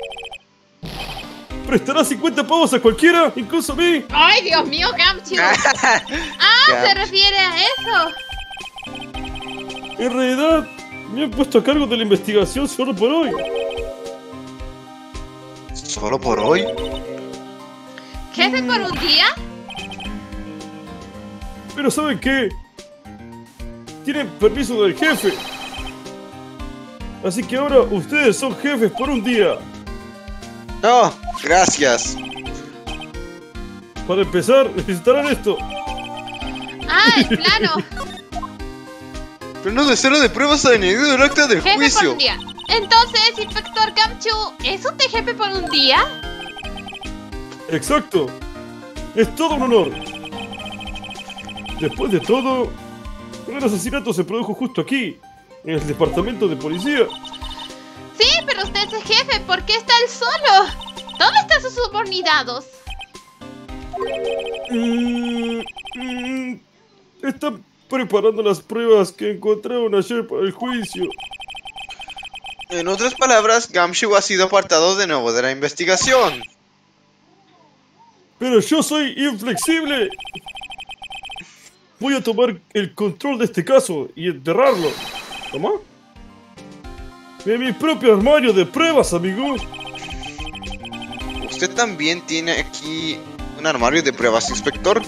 Speaker 6: prestará cincuenta pavos a cualquiera, incluso a mí.
Speaker 8: Ay, Dios mío, Gamchu. Ah, se refiere a eso.
Speaker 6: En realidad, me han puesto a cargo de la investigación solo por hoy.
Speaker 9: ¿Solo por hoy?
Speaker 8: ¿Jefe por un día?
Speaker 6: Pero ¿saben qué? Tienen permiso del jefe. Así que ahora ustedes son jefes por un día.
Speaker 9: No, gracias.
Speaker 6: Para empezar, necesitarán esto.
Speaker 8: Ah, el plano.
Speaker 9: Plano de sala de pruebas añadido del acta del
Speaker 8: Jefe por
Speaker 9: juicio.
Speaker 8: un día. Entonces, inspector Gamchu, ¿es usted jefe por un día?
Speaker 6: Exacto. Es todo un honor. Después de todo, el asesinato se produjo justo aquí, en el departamento de policía.
Speaker 8: Sí, pero usted es el jefe. ¿Por qué está él solo? ¿Dónde están sus subordinados?
Speaker 6: Mm, mm, están preparando las pruebas que encontraron ayer para el juicio.
Speaker 9: En otras palabras, Gamshow ha sido apartado de nuevo de la investigación.
Speaker 6: Pero yo soy inflexible. Voy a tomar el control de este caso y enterrarlo. ¿Cómo? En mi propio armario de pruebas, amigos.
Speaker 9: ¿Usted también tiene aquí un armario de pruebas, inspector?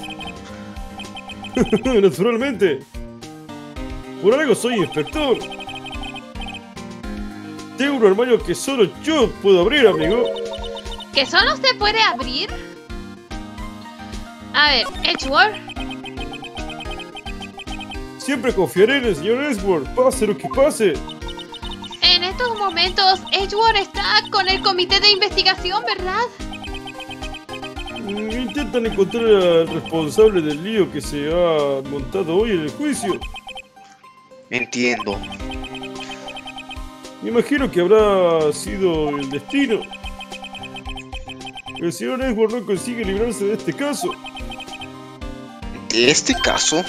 Speaker 6: Naturalmente. Por algo soy inspector. Tengo un armario que solo yo puedo abrir, amigo.
Speaker 8: ¿Que solo usted puede abrir? A ver, Edgeworth.
Speaker 6: Siempre confiaré en el señor Ellsworth, pase lo que pase.
Speaker 8: En estos momentos, Edgeworth está con el comité de investigación, ¿verdad?
Speaker 6: Mm, Intentan encontrar al responsable del lío que se ha montado hoy en el juicio.
Speaker 9: Entiendo.
Speaker 6: Me imagino que habrá sido el destino. El señor Ellsworth no consigue librarse de este caso.
Speaker 9: ¿De este caso?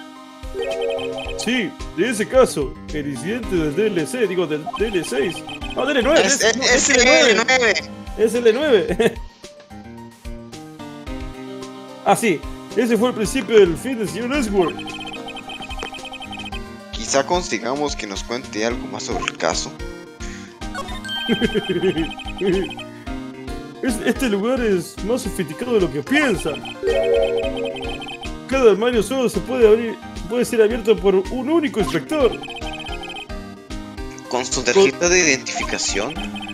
Speaker 6: Sí, de ese caso. El incidente del D L C, digo, del D L seis. Ah, D L nueve.
Speaker 9: Es, es, es el D L nueve.
Speaker 6: Es el D L nueve. Ah, sí. Ese fue el principio del fin del señor Ellsworth.
Speaker 10: Quizá consigamos que nos cuente algo más sobre el caso.
Speaker 6: Es- Este lugar es más sofisticado de lo que piensan. Cada armario solo se puede abrir, puede ser abierto por un único inspector.
Speaker 10: ¿Con su tarjeta de identificación?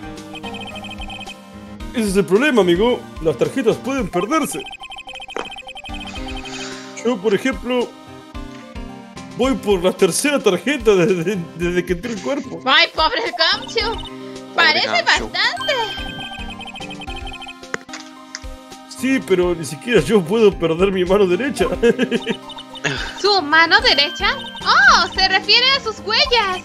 Speaker 6: Ese es el problema, amigo. Las tarjetas pueden perderse. Yo, por ejemplo, voy por la tercera tarjeta desde, desde que entré el cuerpo.
Speaker 8: Ay, pobre Gamchu. Parece
Speaker 6: Gamchu.
Speaker 8: bastante.
Speaker 6: Sí, pero ni siquiera yo puedo perder mi mano derecha.
Speaker 8: ¿Su mano derecha? Oh, se refiere a sus huellas.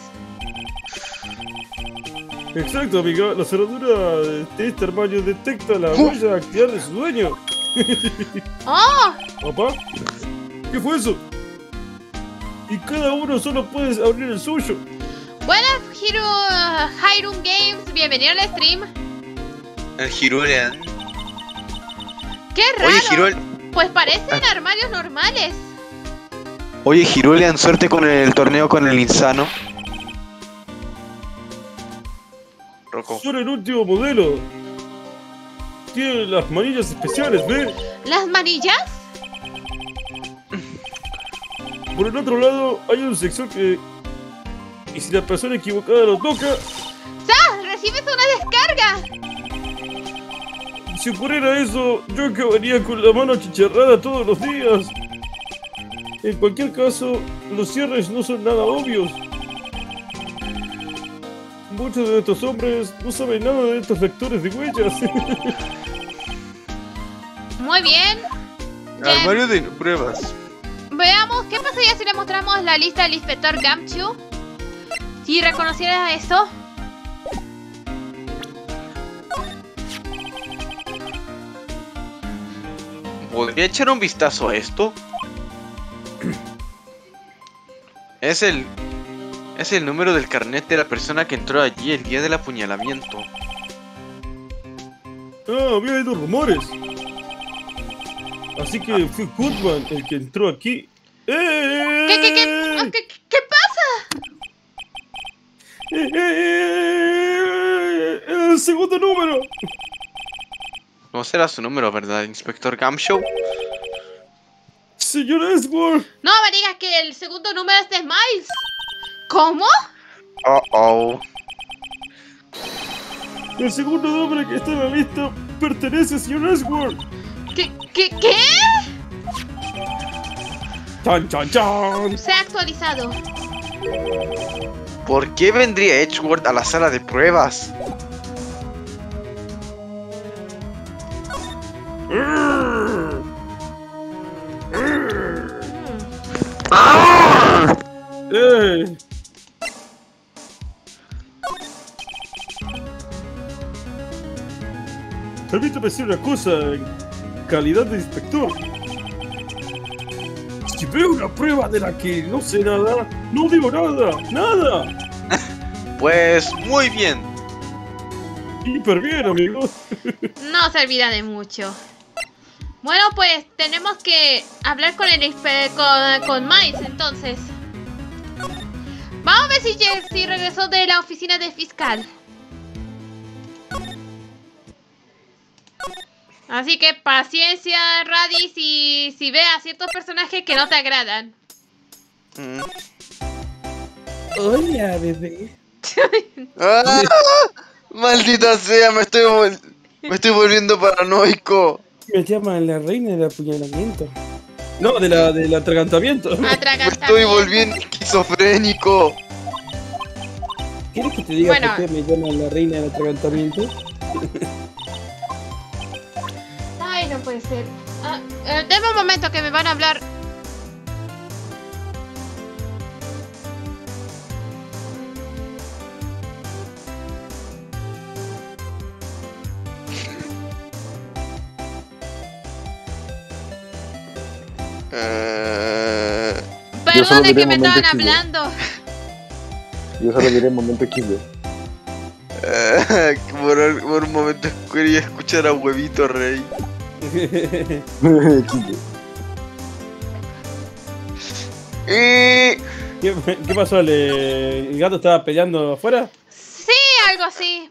Speaker 6: Exacto, amiga. La cerradura de este armario detecta la huella activar de su dueño.
Speaker 8: Oh,
Speaker 6: ¿Papá? ¿Qué fue eso? Y cada uno solo puede abrir el suyo.
Speaker 8: buenas, Hiro Hyrum Games. Bienvenido al stream.
Speaker 10: El Hirulean.
Speaker 8: Qué raro.
Speaker 10: Oye, Hirul.
Speaker 8: Pues parecen armarios normales.
Speaker 10: Oye, Hirulean, suerte con el torneo con el insano. Rocco.
Speaker 6: Son el último modelo. Tiene las manillas especiales, ¿ve?
Speaker 8: ¿Las manillas?
Speaker 6: Por el otro lado hay un sensor que... Y si la persona equivocada lo toca,
Speaker 8: ¡Sa! ¡Recibes una descarga!
Speaker 6: si ocurriera eso, yo acabaría con la mano achicharrada todos los días. En cualquier caso, los cierres no son nada obvios. Muchos de estos hombres no saben nada de estos vectores de huellas.
Speaker 8: Muy bien. Bien.
Speaker 10: Armario de pruebas.
Speaker 8: Veamos, ¿qué pasaría si le mostramos la lista del inspector Gamchu? Si reconociera eso.
Speaker 10: ¿Podría echar un vistazo a esto? Es el... Es el número del carnet de la persona que entró allí el día del apuñalamiento.
Speaker 6: Ah, había oído rumores. Así que fue Goodman el que entró aquí. ¡Eh!
Speaker 8: ¿Qué, qué, qué, ah, qué, qué pasa?
Speaker 6: ¡Eh, eh, eh! ¡El segundo número!
Speaker 10: No será su número, ¿verdad, Inspector Gamshow?
Speaker 6: Señor Edward.
Speaker 8: No me digas que el segundo número es de Miles. ¿Cómo?
Speaker 10: Oh, oh.
Speaker 6: El segundo nombre que está en la lista pertenece a señor Edward.
Speaker 8: ¿Qué, qué, qué?
Speaker 6: ¡Chan, chan, chan!
Speaker 8: Se ha actualizado.
Speaker 10: ¿Por qué vendría Edgeworth a la sala de pruebas?
Speaker 6: ¡Eh! Permítame decir una cosa en calidad de inspector. Si veo una prueba de la que no sé nada, no digo nada, nada.
Speaker 10: Pues muy bien.
Speaker 6: Hiper bien, amigo.
Speaker 8: No servirá de mucho. Bueno, pues tenemos que hablar con el inspe- con, con Miles, entonces. Vamos a ver si, lle- si regresó de la oficina de fiscal. Así que paciencia, Radis, si, si ve a ciertos personajes que no te agradan.
Speaker 10: Mm.
Speaker 6: Hola, bebé.
Speaker 10: ¡Ah! ¡Maldita sea! Me estoy, vol- me estoy volviendo paranoico.
Speaker 6: Me llaman la reina del apuñalamiento. No, de la, del atragantamiento.
Speaker 10: Me estoy volviendo esquizofrénico.
Speaker 6: ¿Quieres que te diga
Speaker 8: Bueno.
Speaker 6: por qué me llaman la reina del atragantamiento?
Speaker 8: Ay, no puede ser. Ah, eh, deme un momento que me van a hablar.
Speaker 10: Eh,
Speaker 12: Yo solo
Speaker 8: Perdone
Speaker 12: diré
Speaker 8: que me
Speaker 12: momento
Speaker 8: estaban
Speaker 12: X D.
Speaker 8: hablando.
Speaker 12: Yo solo diré momento X D.
Speaker 10: eh, por, por un momento quería escuchar a Huevito Rey.
Speaker 12: X D.
Speaker 10: Y
Speaker 6: ¿Qué, qué pasó? ¿Le- ¿El gato estaba peleando afuera?
Speaker 8: Sí, algo así.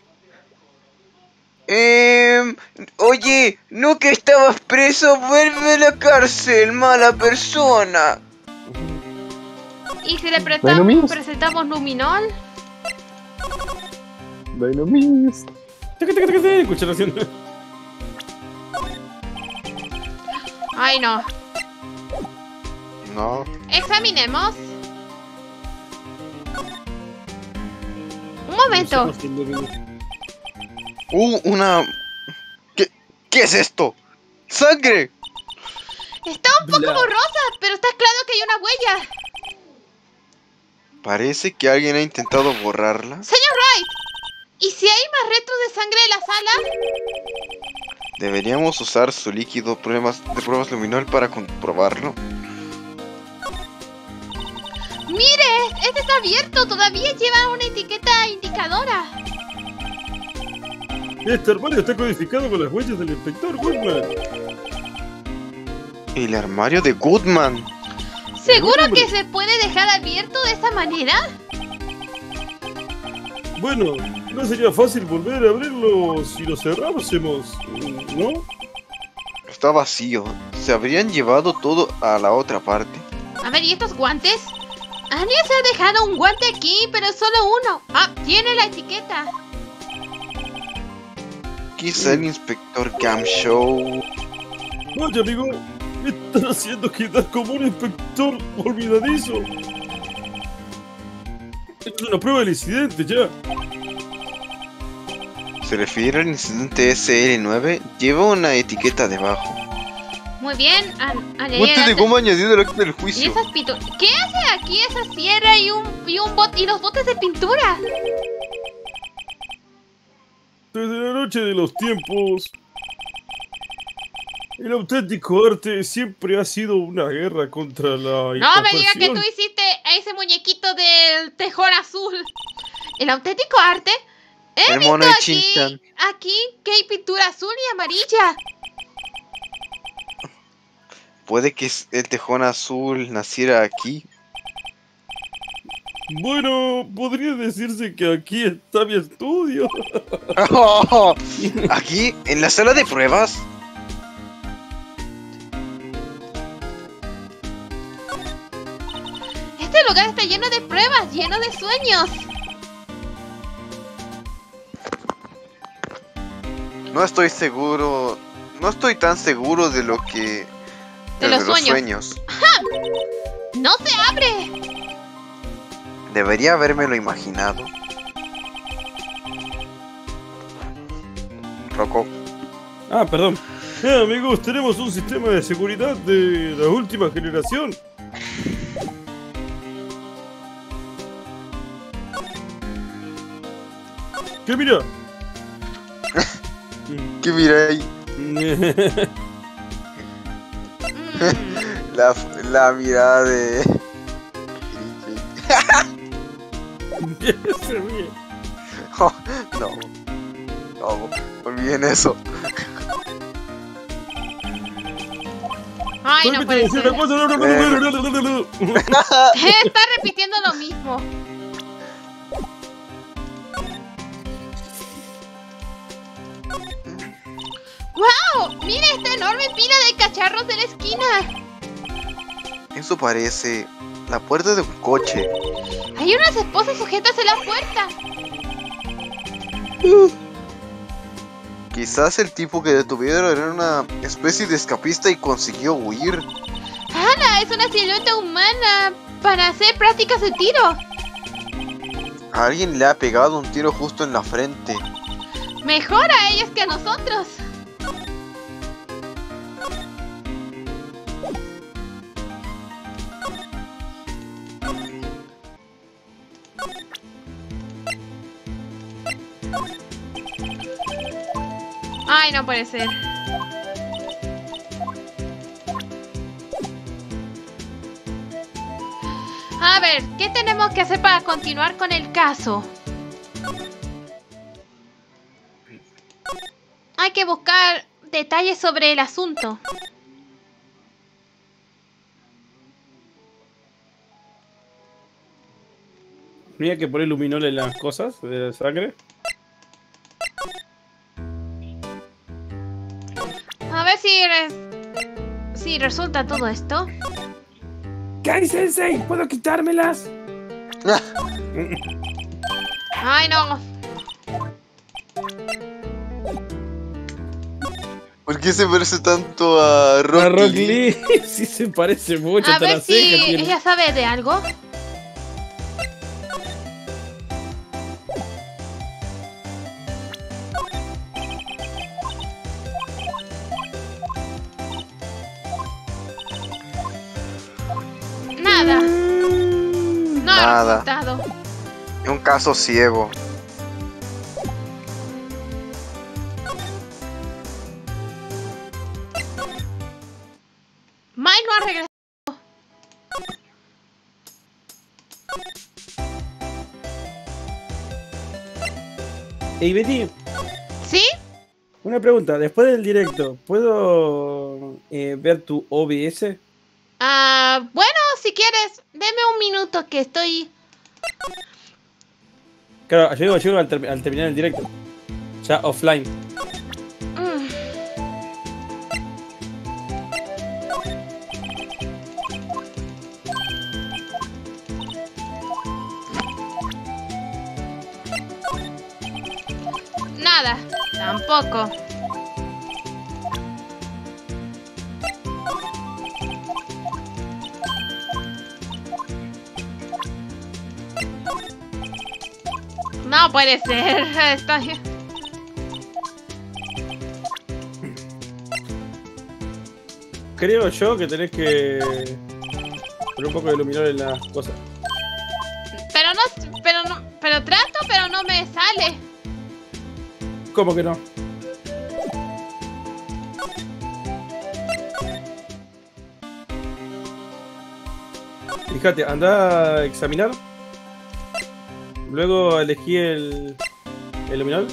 Speaker 10: Eh, oye, no que estabas preso, vuelve a la cárcel, mala persona.
Speaker 8: ¿Y si le
Speaker 12: Bueno,
Speaker 8: prestamos,
Speaker 12: amigos.
Speaker 8: presentamos Luminol?
Speaker 12: Dynamis.
Speaker 6: Escucharon haciendo.
Speaker 8: Ay, no.
Speaker 10: No.
Speaker 8: Examinemos. Un momento.
Speaker 10: Uh, una... ¿Qué, ¿Qué es esto? ¡Sangre!
Speaker 8: Está un poco
Speaker 10: Bla.
Speaker 8: borrosa, pero está claro que hay una huella.
Speaker 10: Parece que alguien ha intentado borrarla.
Speaker 8: Señor Wright, ¿y si hay más restos de sangre en la sala?
Speaker 10: Deberíamos usar su líquido pruebas de pruebas luminol para comprobarlo.
Speaker 8: Mire, este está abierto, todavía lleva una etiqueta indicadora.
Speaker 6: Este armario está codificado con las huellas del inspector Goodman.
Speaker 10: El armario de Goodman.
Speaker 8: ¿Seguro que se puede dejar abierto de esta manera?
Speaker 6: Bueno, no sería fácil volver a abrirlo si lo cerrásemos, ¿no?
Speaker 10: Está vacío. Se habrían llevado todo a la otra parte.
Speaker 8: A ver, ¿y estos guantes? Anya se ha dejado un guante aquí, pero solo uno. Ah, tiene la etiqueta.
Speaker 10: Quizá el inspector Gamshow.
Speaker 6: Vaya, amigo, me están haciendo quedar como un inspector olvidadizo. Esto es una prueba del incidente, ya.
Speaker 10: Se refiere al incidente S L nueve. Lleva una etiqueta debajo.
Speaker 8: Muy bien, a, a
Speaker 10: Guante de goma añadido al acta del
Speaker 8: ¿Y
Speaker 10: juicio.
Speaker 8: esas pitu- ¿Qué hace aquí esa sierra y un, y un bot y los botes de pintura?
Speaker 6: Desde la noche de los tiempos, el auténtico arte siempre ha sido una guerra contra la
Speaker 8: No me digas que
Speaker 6: opresión.
Speaker 8: tú hiciste a ese muñequito del tejón azul. ¿El auténtico arte? He
Speaker 10: El
Speaker 8: visto
Speaker 10: mono de
Speaker 8: aquí,
Speaker 10: Shin-chan.
Speaker 8: aquí que hay pintura azul y amarilla.
Speaker 10: Puede que el tejón azul naciera aquí.
Speaker 6: Bueno, podría decirse que aquí está mi estudio.
Speaker 10: ¿Aquí? ¿En la sala de pruebas?
Speaker 8: Este lugar está lleno de pruebas, lleno de sueños.
Speaker 10: No estoy seguro. No estoy tan seguro de lo que.
Speaker 8: De los sueños. ¡Ja! ¡No se abre!
Speaker 10: Debería habérmelo imaginado. Rocco.
Speaker 6: Ah, perdón. Eh, amigos, tenemos un sistema de seguridad de la última generación. ¿Qué mira?
Speaker 10: ¿Qué mira ahí? la, la mirada de.
Speaker 6: Se ríe.
Speaker 10: Oh, no. No, olviden eso.
Speaker 8: Ay, no puede ser.
Speaker 6: Bueno.
Speaker 8: Está repitiendo lo mismo. ¡Wow! ¡Mira esta enorme pila de cacharros de la esquina!
Speaker 10: Eso parece la puerta de un coche.
Speaker 8: Hay unas esposas sujetas en la puerta.
Speaker 10: Quizás el tipo que detuvieron era una especie de escapista y consiguió huir.
Speaker 8: ¡Hala! Es una silueta humana para hacer prácticas de tiro.
Speaker 10: A alguien le ha pegado un tiro justo en la frente.
Speaker 8: Mejor a ellos que a nosotros. Ay, no puede ser. A ver, ¿qué tenemos que hacer para continuar con el caso? Hay que buscar detalles sobre el asunto.
Speaker 6: Mira que poner luminol en las cosas de la sangre.
Speaker 8: A ver si, re... si resulta todo esto.
Speaker 6: Kai Sensei, ¿puedo quitármelas?
Speaker 8: Ay, no.
Speaker 10: ¿Por qué se parece tanto a Rock,
Speaker 6: A Rock
Speaker 10: Lee?
Speaker 6: Lee. Sí se parece mucho.
Speaker 8: A
Speaker 6: hasta
Speaker 8: ver
Speaker 6: la
Speaker 8: si
Speaker 6: ceja tiene.
Speaker 8: ella sabe de algo. Nada. No ha
Speaker 10: Nada.
Speaker 8: resultado.
Speaker 10: Es un caso ciego.
Speaker 8: Mai no ha regresado.
Speaker 6: Ey, Betty,
Speaker 8: ¿Sí?
Speaker 6: una pregunta. Después del directo, ¿puedo eh, ver tu O B S?
Speaker 8: Ah, bueno, si quieres, deme un minuto que estoy...
Speaker 6: Claro, yo digo, yo digo al, termi- al terminar el directo. Ya offline.
Speaker 8: Mm. Nada, tampoco. No puede ser. Estoy...
Speaker 6: Creo yo que tenés que poner un poco de luminol en las cosas.
Speaker 8: Pero no, pero no, pero trato, pero no me sale.
Speaker 6: ¿Cómo que no? Fíjate, anda a examinar. Luego elegí el, el luminol.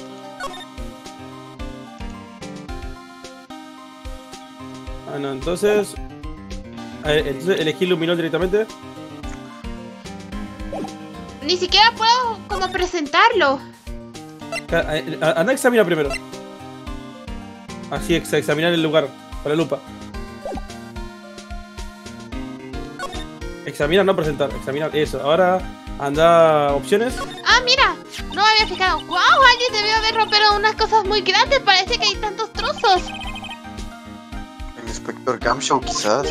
Speaker 6: Ah, no, entonces... a ver, entonces elegí el luminol directamente.
Speaker 8: Ni siquiera puedo como presentarlo.
Speaker 6: A- a- Anda a examinar primero. Así, ex examinar el lugar con la lupa. Examinar, no presentar. Examinar, eso. Ahora anda a opciones.
Speaker 8: Ah, mira, no me había fijado. ¡Wow! Alguien debió haber rompero unas cosas muy grandes. Parece que hay tantos trozos.
Speaker 10: El inspector Gamshow, quizás.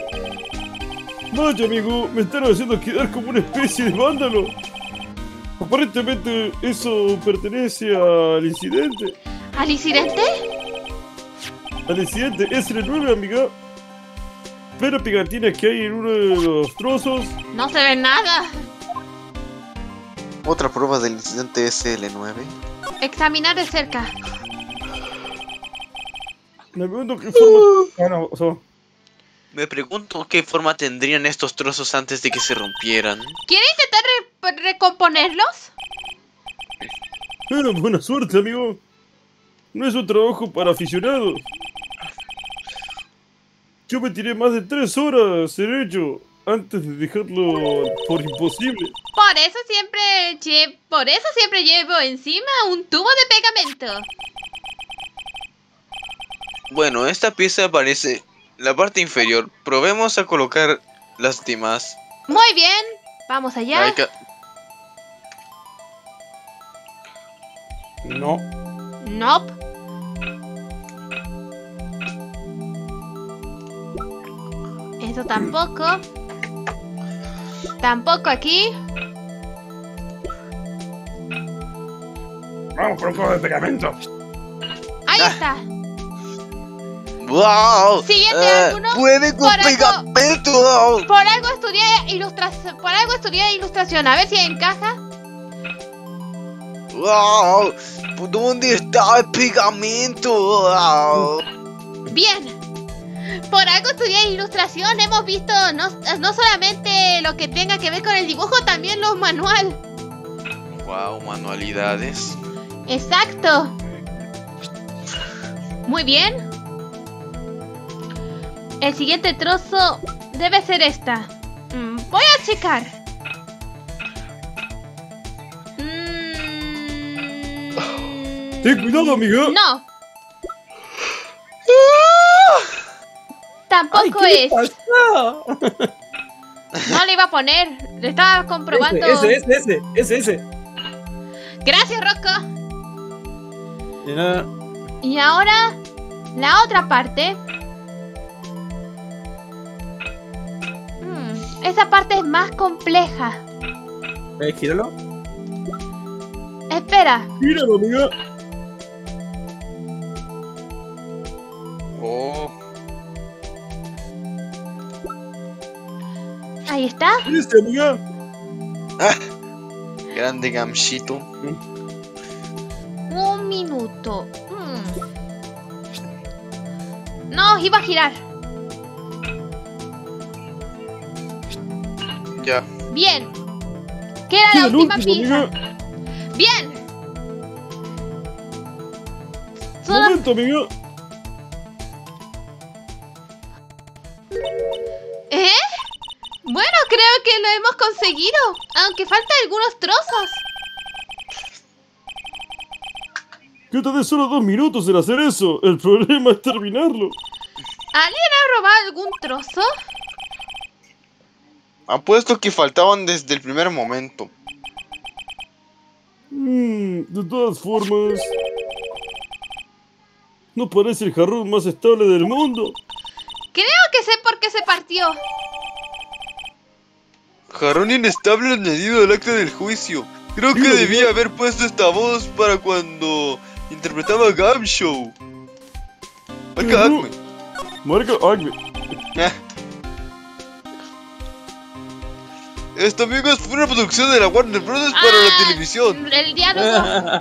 Speaker 6: Vaya, amigo, me están haciendo quedar como una especie de vándalo. Aparentemente eso pertenece al incidente.
Speaker 8: ¿Al incidente?
Speaker 6: Al incidente S L nueve, amiga. ¿Ve la pegatina que hay en uno de los trozos?
Speaker 8: No se ve nada.
Speaker 10: Otra prueba del incidente S L nueve.
Speaker 8: Examinar de cerca.
Speaker 6: Me pregunto qué forma... Ah, no, o sea,
Speaker 9: Me pregunto qué forma tendrían estos trozos antes de que se rompieran.
Speaker 8: ¿Quiere intentar re recomponerlos?
Speaker 6: Pero buena suerte, amigo. No es un trabajo para aficionados. Yo me tiré más de tres horas en ello antes de dejarlo por imposible.
Speaker 8: Por eso siempre lle por eso siempre llevo encima un tubo de pegamento.
Speaker 9: Bueno, esta pieza aparece en la parte inferior. Probemos a colocar las demás.
Speaker 8: Muy bien, vamos allá.
Speaker 9: Hay que-
Speaker 6: No.
Speaker 8: Nope. Eso tampoco. Tampoco aquí.
Speaker 6: Vamos con un poco de pegamento.
Speaker 8: Ahí está.
Speaker 9: ¡Wow!
Speaker 8: Siguiente
Speaker 9: Eh,
Speaker 8: alguno.
Speaker 9: ¡Puede con
Speaker 8: Por algo-
Speaker 9: pegamento!
Speaker 8: Por algo estudié ilustración. Por algo estudié ilustración. A ver si encaja.
Speaker 9: ¡Wow! ¿Dónde está el pegamento? ¡Wow!
Speaker 8: Bien. Por algo estudié ilustración. Hemos visto no, no solamente lo que tenga que ver con el dibujo, también los manual.
Speaker 9: ¡Wow! Manualidades.
Speaker 8: Exacto. Muy bien. El siguiente trozo debe ser esta. Mm, voy a checar.
Speaker 6: Ten cuidado, amiga.
Speaker 8: No. Tampoco
Speaker 6: Ay, ¿qué
Speaker 8: es.
Speaker 6: pasó?
Speaker 8: No le iba a poner. Le estaba comprobando.
Speaker 6: Ese, ese, ese, ese, ese.
Speaker 8: Gracias, Rocco.
Speaker 6: De nada.
Speaker 8: Y ahora, la otra parte. Hmm, esa parte es más compleja.
Speaker 6: Eh, gíralo.
Speaker 8: Espera.
Speaker 6: Gíralo, amiga.
Speaker 9: Oh.
Speaker 8: Ahí está.
Speaker 6: ¿Viste, amiga?
Speaker 9: Ah, grande Gamshito.
Speaker 8: Un minuto. Hmm. No, iba a girar.
Speaker 9: Ya.
Speaker 8: Bien. ¿Qué era
Speaker 6: Sí,
Speaker 8: la
Speaker 6: el
Speaker 8: última
Speaker 6: último,
Speaker 8: pista?
Speaker 6: amiga.
Speaker 8: Bien. Solo-
Speaker 6: Momento, amiga.
Speaker 8: ¿Eh? Bueno, creo que lo hemos conseguido, aunque faltan algunos trozos.
Speaker 6: Que te dé solo dos minutos en hacer eso. El problema es terminarlo.
Speaker 8: ¿Alguien ha robado algún trozo?
Speaker 9: Apuesto que faltaban desde el primer momento.
Speaker 6: Mm, de todas formas, no parece el jarrón más estable del mundo.
Speaker 8: Creo que sé por qué se partió.
Speaker 10: Jarrón inestable añadido al acta del juicio. Creo que debía haber puesto esta voz para cuando interpretaba Game Show. Marca Acme.
Speaker 6: Marca Acme.
Speaker 10: Esto, amigos, fue una producción de la Warner Bros. Para la televisión.
Speaker 8: El diálogo.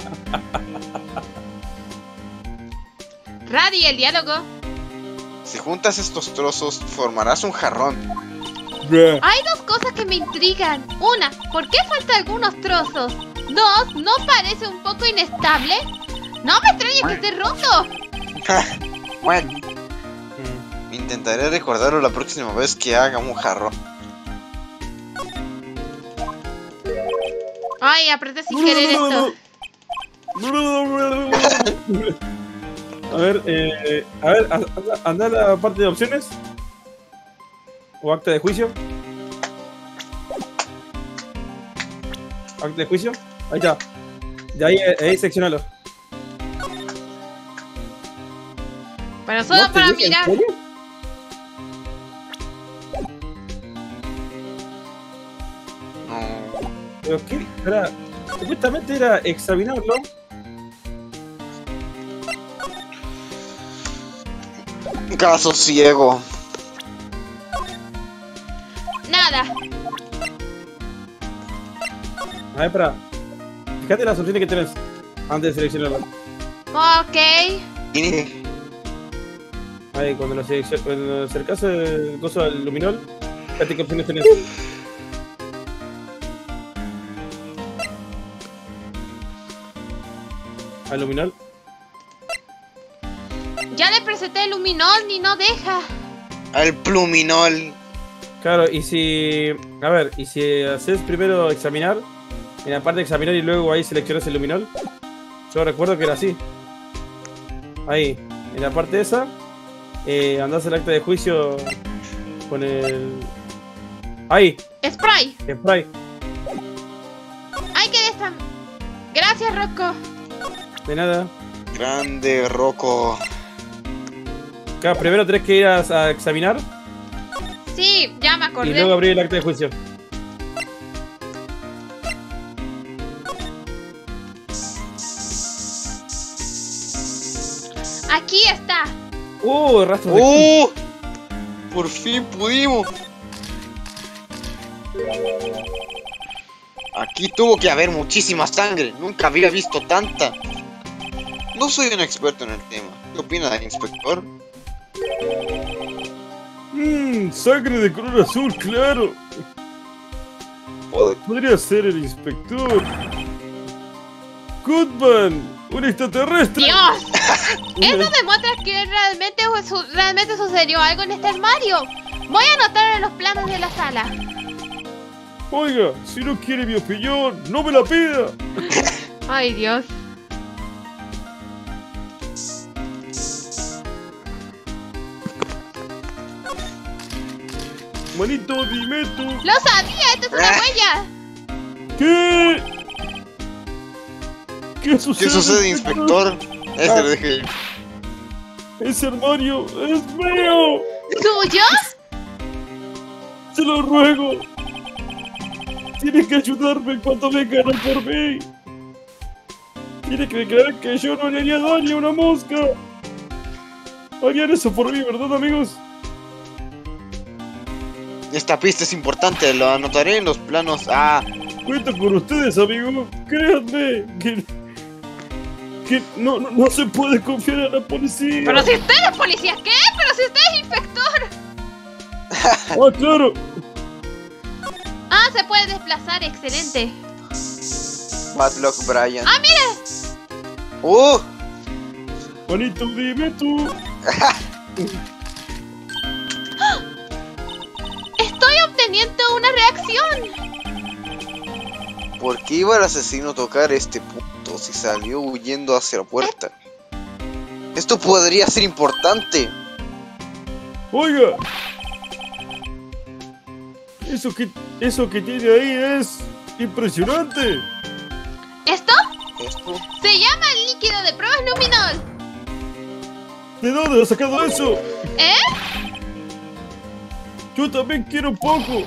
Speaker 8: Radio, el diálogo.
Speaker 9: Si juntas estos trozos, formarás un jarrón.
Speaker 8: Hay dos cosas que me intrigan. Una, ¿por qué faltan algunos trozos? Dos, ¿no parece un poco inestable? No me extraña que esté roto.
Speaker 9: Bueno, intentaré recordarlo la próxima vez que haga un jarrón.
Speaker 8: Ay, apreté sin querer esto.
Speaker 6: A ver, eh, a ver, anda, anda a la parte de opciones. O acta de juicio. Acta de juicio. Ahí está. De ahí, ahí seccionalo.
Speaker 8: Pero solo
Speaker 6: ¿No te
Speaker 8: para
Speaker 6: dije, en
Speaker 8: mirar.
Speaker 6: serio? ¿Pero qué? Era, supuestamente era examinarlo.
Speaker 9: Caso ciego.
Speaker 8: Nada.
Speaker 6: A ver, espera. Fíjate las opciones que tenés antes de seleccionarlo.
Speaker 8: Ok.
Speaker 6: Ahí, cuando lo, seleccion- cuando acercas el coso al luminol, fíjate qué opciones tenés. Al luminol.
Speaker 8: Ya le presenté el luminol y no deja.
Speaker 9: Al pluminol.
Speaker 6: Claro, y si... A ver, y si haces primero examinar, en la parte de examinar y luego ahí seleccionas el luminol. Yo recuerdo que era así. Ahí, en la parte esa, eh, andás el acta de juicio con el... Ahí,
Speaker 8: Spray.
Speaker 6: spray.
Speaker 8: Hay que destam... Gracias, Rocco.
Speaker 6: De nada.
Speaker 9: Grande Rocco.
Speaker 6: Claro, primero tenés que ir a, a examinar
Speaker 8: Sí, ya me
Speaker 6: y
Speaker 8: acordé.
Speaker 6: luego abrir el acta de juicio.
Speaker 8: Aquí está.
Speaker 6: Uh, rastro de...
Speaker 10: ¡Oh! Por fin pudimos.
Speaker 9: Aquí tuvo que haber muchísima sangre. Nunca había visto tanta. No soy un experto en el tema. ¿Qué opina el inspector?
Speaker 6: Mmm, sangre de color azul, claro. Podría ser el inspector. Goodman, un extraterrestre.
Speaker 8: ¡Dios! Esto demuestra que realmente, su- realmente sucedió algo en este armario. Voy a anotar en los planos de la sala.
Speaker 6: Oiga, si no quiere mi opinión, no me la pida.
Speaker 8: Ay, Dios.
Speaker 6: Juanito, dime tú.
Speaker 8: ¡Lo sabía! ¡Esta es una huella!
Speaker 6: ¿Qué? ¿Qué sucede?
Speaker 10: ¿Qué sucede, inspector? Ese
Speaker 6: Ah.
Speaker 10: lo dejé.
Speaker 6: Ese armario es mío.
Speaker 8: ¿Tuyo?
Speaker 6: Se lo ruego. Tiene que ayudarme cuando vengan a por mí. Tiene que creer que yo no le haría daño a una mosca. Harían eso por mí, ¿verdad, amigos?
Speaker 10: Esta pista es importante, lo anotaré en los planos. Ah,
Speaker 6: Cuento con ustedes, amigos. Créanme que, que no, no, no se puede confiar en la policía.
Speaker 8: Pero si usted es policía, ¿qué? Pero si usted es inspector.
Speaker 6: Ah, claro.
Speaker 8: Ah, se puede desplazar, excelente.
Speaker 10: Bad luck, Brian.
Speaker 8: ¡Ah, mire!
Speaker 10: ¡Uh!
Speaker 6: Juanito, dime tú.
Speaker 8: Estoy obteniendo una reacción.
Speaker 10: ¿Por qué iba el asesino a tocar este punto si salió huyendo hacia la puerta? Esto podría ser importante.
Speaker 6: Oiga. Eso que, eso que tiene ahí es impresionante.
Speaker 8: ¿Esto?
Speaker 10: ¿Esto?
Speaker 8: Se llama líquido de pruebas luminol.
Speaker 6: ¿De dónde has sacado eso?
Speaker 8: ¿Eh?
Speaker 6: Yo también quiero un poco.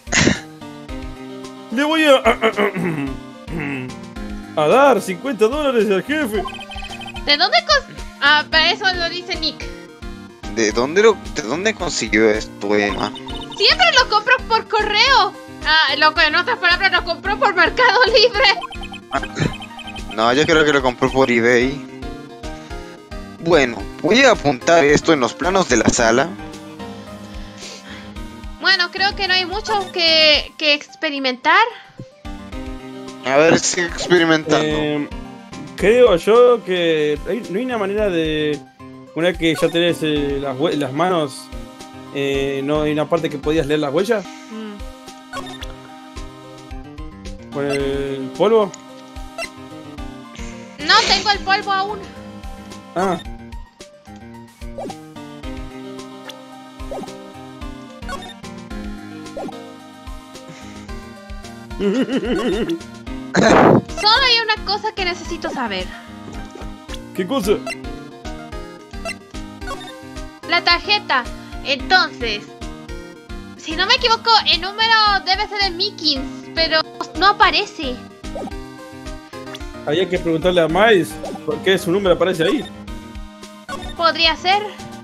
Speaker 6: Le voy a... a dar cincuenta dólares al jefe.
Speaker 8: ¿De dónde cos... Ah, para eso lo dice Nick.
Speaker 10: ¿De dónde lo, de dónde consiguió esto, Emma?
Speaker 8: Siempre lo compro por correo. Ah, loco, en otras palabras, lo compró por Mercado Libre.
Speaker 10: No, yo creo que lo compró por eBay. Bueno, voy a apuntar esto en los planos de la sala.
Speaker 8: Bueno, creo que no hay mucho que, que experimentar.
Speaker 10: A ver, sigue experimentando.
Speaker 6: Eh, creo yo que hay- no hay una manera de... Una vez que ya tenés eh, las, hue- las manos, eh, ¿no hay una parte que podías leer las huellas?
Speaker 8: Mm.
Speaker 6: ¿Con el polvo?
Speaker 8: No tengo el polvo aún.
Speaker 6: Ah.
Speaker 8: Solo hay una cosa que necesito saber.
Speaker 6: ¿Qué cosa?
Speaker 8: La tarjeta. Entonces, si no me equivoco, el número debe ser el Mickens, pero no aparece.
Speaker 6: Había que preguntarle a Miles por qué su número aparece ahí.
Speaker 8: Podría ser.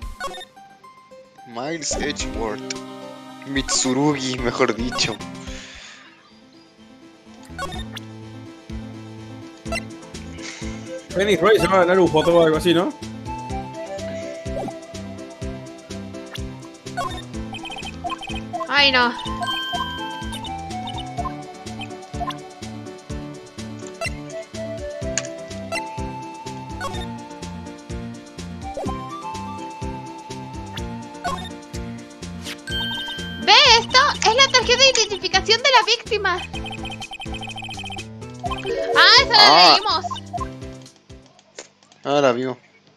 Speaker 10: Miles Edgeworth. Mitsurugi, mejor dicho.
Speaker 6: Phoenix Wright se va a ganar un foto o algo así, ¿no?
Speaker 8: Ay, no. ¿Ve esto? Es la tarjeta de identificación de la víctima. Ah, esa la
Speaker 10: Ah.
Speaker 8: leímos.
Speaker 10: Ahora vio.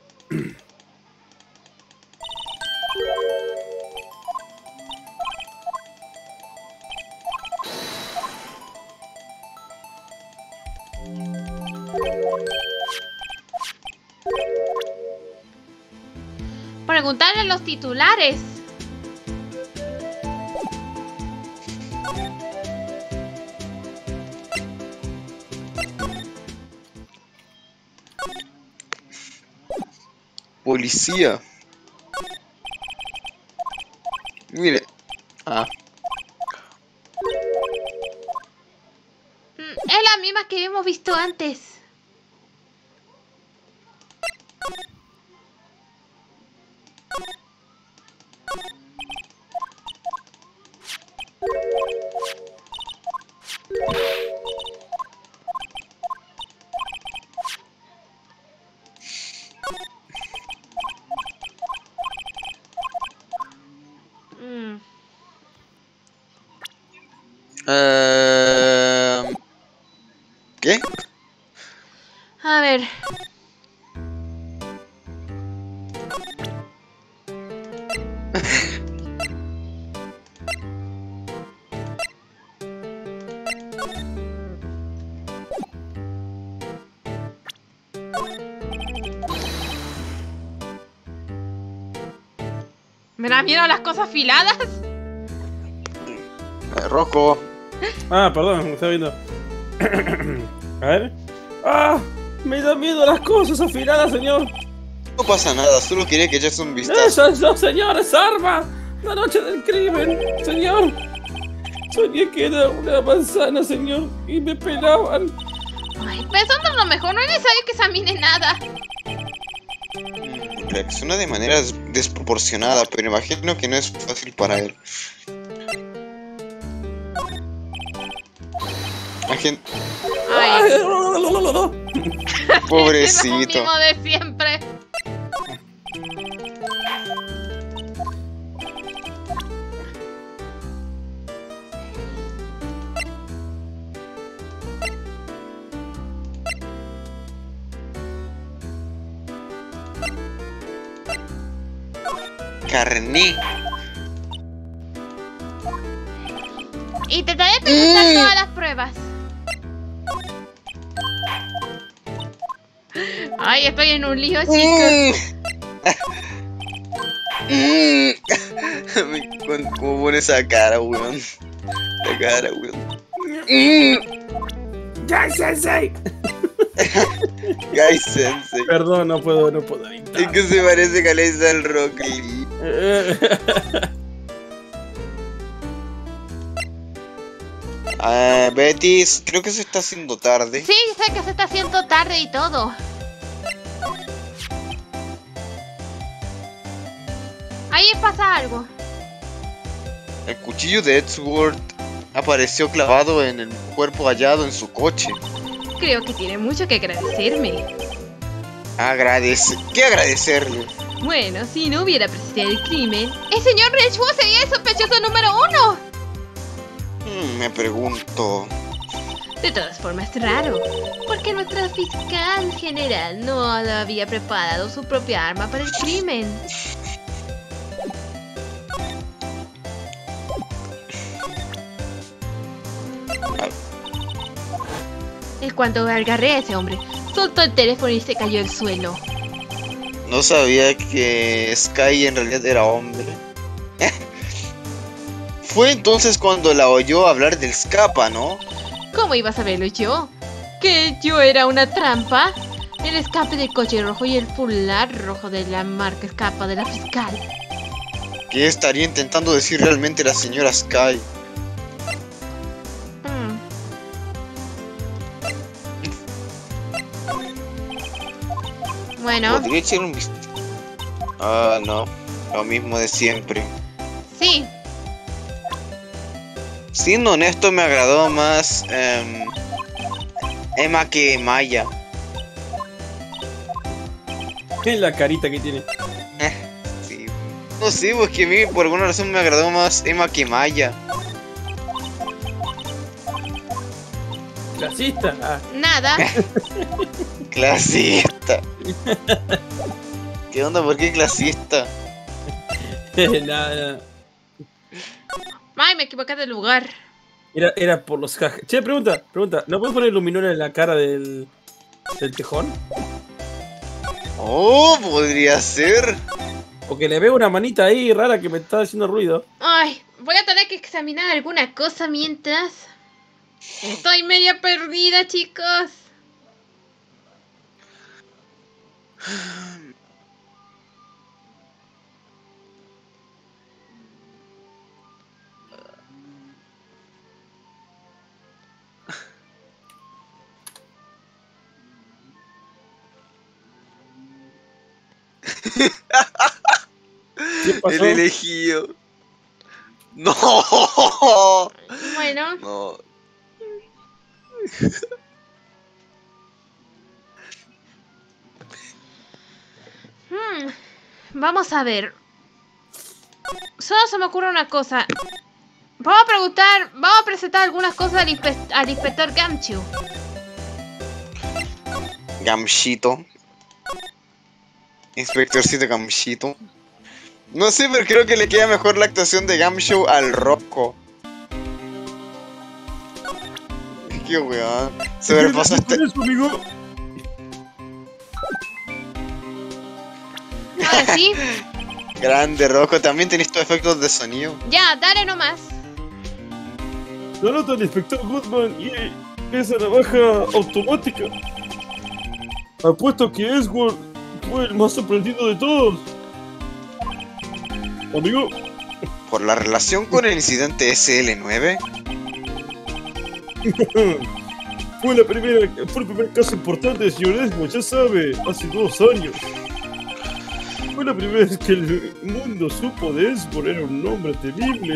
Speaker 8: Preguntarle a los titulares.
Speaker 10: Policía. Mire. Ah.
Speaker 8: Mm, Es la misma que hemos visto antes. Mm.
Speaker 10: Eh... ¿Qué?
Speaker 8: A ver. ¿Me da miedo las cosas afiladas?
Speaker 10: Eh, Rocco.
Speaker 6: Ah, perdón, me estaba viendo. A ver. ¡Ah! Me da miedo las cosas afiladas, señor.
Speaker 10: No pasa nada, solo quería que eches un vistazo.
Speaker 6: ¡Esas no, señor! ¡Es arma! ¡La noche del crimen, señor! Soñé que era una manzana, señor, y me pelaban.
Speaker 8: Ay, pensando en lo mejor, no es necesario que examine nada.
Speaker 10: Reacciona de manera des- desproporcionada, pero imagino que no es fácil para él. Agen-
Speaker 8: Ay,
Speaker 10: Pobrecito.
Speaker 8: es lo mismo de siempre.
Speaker 10: Carné.
Speaker 8: Y trataré de presentar
Speaker 10: Mm.
Speaker 8: todas las pruebas. Ay, estoy en un lío, chicos.
Speaker 10: Mm. Me- con- ¿Cómo pone esa cara, weón? La cara, weón. Mm.
Speaker 6: ¡Ya, sensei!
Speaker 10: Guy Sensei.
Speaker 6: Perdón, no puedo, no puedo evitar.
Speaker 10: Es que se parece caleza al Rock Lee. Ah, Betty, creo que se está haciendo tarde.
Speaker 8: Sí, sé que se está haciendo tarde y todo. Ahí pasa algo.
Speaker 10: El cuchillo de Edgeworth apareció clavado en el cuerpo hallado en su coche.
Speaker 8: Creo que tiene mucho que agradecerme.
Speaker 10: Agradece. ¿Qué agradecerle?
Speaker 8: Bueno, si no hubiera presenciado el crimen, el señor Ridgewood sería el sospechoso número uno.
Speaker 10: Hmm, me pregunto.
Speaker 8: De todas formas, es raro, porque nuestra fiscal general no había preparado su propia arma para el crimen. En cuanto agarré a ese hombre, soltó el teléfono y se cayó al suelo.
Speaker 10: No sabía que Sky en realidad era hombre. Fue entonces cuando la oyó hablar del Scapa, ¿no?
Speaker 8: ¿Cómo iba a saberlo yo? ¿Que yo era una trampa? El escape del coche rojo y el fular rojo de la marca Scapa de la fiscal.
Speaker 10: ¿Qué estaría intentando decir realmente la señora Sky?
Speaker 8: Mm. Bueno,
Speaker 10: Podría echar un vistazo. Ah, no. Lo mismo de siempre.
Speaker 8: sí.
Speaker 10: Siendo honesto, me agradó más em, Emma que Maya.
Speaker 6: Es la carita que tiene.
Speaker 10: Sí. No sé, pues que a mí por alguna razón me agradó más Emma que Maya.
Speaker 6: Clasista. Ah.
Speaker 8: Nada.
Speaker 10: Clasista. ¿Qué onda? ¿Por qué clasista?
Speaker 6: Nada.
Speaker 8: Ay, me equivoqué de lugar.
Speaker 6: Era, era por los cajas. Che, pregunta, pregunta. ¿No puedes poner luminol en la cara del, del tejón?
Speaker 10: Oh, podría ser.
Speaker 6: Porque le veo una manita ahí rara que me está haciendo ruido.
Speaker 8: Ay, voy a tener que examinar alguna cosa mientras. Estoy media perdida, chicos.
Speaker 6: ¿Qué pasó?
Speaker 10: El elegido. No.
Speaker 8: Bueno.
Speaker 10: No.
Speaker 8: Hmm, Vamos a ver. Solo se me ocurre una cosa. Vamos a preguntar, vamos a presentar algunas cosas al, inspe al inspector Gamchu.
Speaker 10: Gamshito. Inspectorcito Gamshito. No sé, pero creo que le queda mejor la actuación de Gamshow al Rocco. Qué weón. Se sobrepasaste.
Speaker 8: Ahora sí.
Speaker 9: Grande, Rocco. También tenés tus efectos de sonido.
Speaker 8: Ya, dale nomás.
Speaker 6: La nota del inspector Goodman y esa navaja automática. Apuesto que Edgeworth fue el más sorprendido de todos. Amigo.
Speaker 9: ¿Por la relación con el incidente S L nueve?
Speaker 6: Fue la primera, fue el primer caso importante de señor Edgeworth, ya sabe, hace dos años. Fue la primera vez que el mundo supo de Edgeworth, era un hombre temible.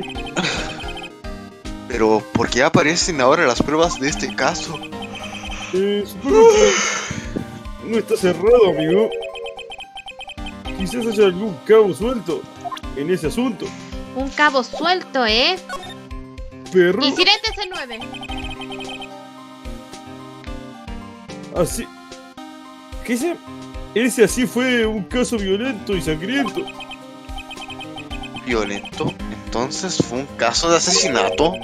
Speaker 9: Pero, ¿por qué aparecen ahora las pruebas de este caso?
Speaker 6: Eh, supongo que no está cerrado, amigo. Quizás haya algún cabo suelto en ese asunto.
Speaker 8: Un cabo suelto, ¿eh?
Speaker 6: Perro.
Speaker 8: Incidente C nueve.
Speaker 6: Así... ¿Qué ese? Ese así fue un caso violento y sangriento.
Speaker 9: ¿Violento? Entonces fue un caso de asesinato.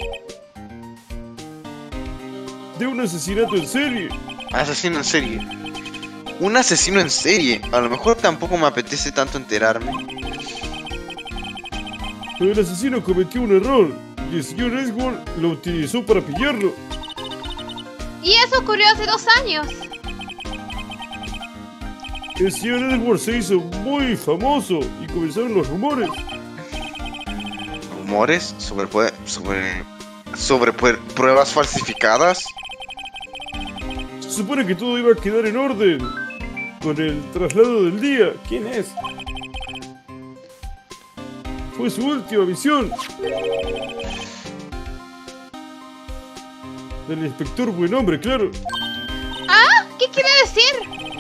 Speaker 6: De un asesinato en serie.
Speaker 9: Asesino en serie. Un asesino en serie. A lo mejor tampoco me apetece tanto enterarme.
Speaker 6: Pero el asesino cometió un error y el señor Edgeworth lo utilizó para pillarlo.
Speaker 8: Y eso ocurrió hace dos años.
Speaker 6: El señor Edgeworth se hizo muy famoso y comenzaron los rumores.
Speaker 9: ¿Rumores? ¿Sobre, sobre, sobre pruebas falsificadas?
Speaker 6: Se supone que todo iba a quedar en orden con el traslado del día. ¿Quién es? Fue su última misión. Del inspector buen hombre, claro.
Speaker 8: ¿Ah? ¿Qué quiere decir?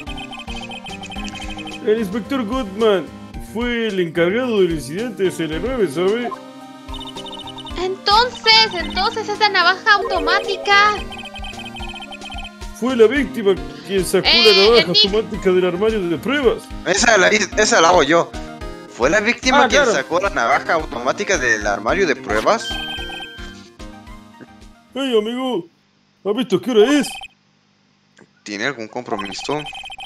Speaker 6: El inspector Goodman fue el encargado del incidente de C L nueve, ¿sabe?
Speaker 8: Entonces, entonces esa navaja automática...
Speaker 6: Fue la víctima quien sacó
Speaker 8: eh,
Speaker 6: la navaja
Speaker 8: Nick.
Speaker 6: automática del armario de pruebas.
Speaker 9: Esa la, esa la hago yo. ¿Fue la víctima
Speaker 6: Ah,
Speaker 9: quien
Speaker 6: claro.
Speaker 9: sacó la navaja automática del armario de pruebas?
Speaker 6: Hey, amigo, ¿has visto qué hora es?
Speaker 9: ¿Tiene algún compromiso?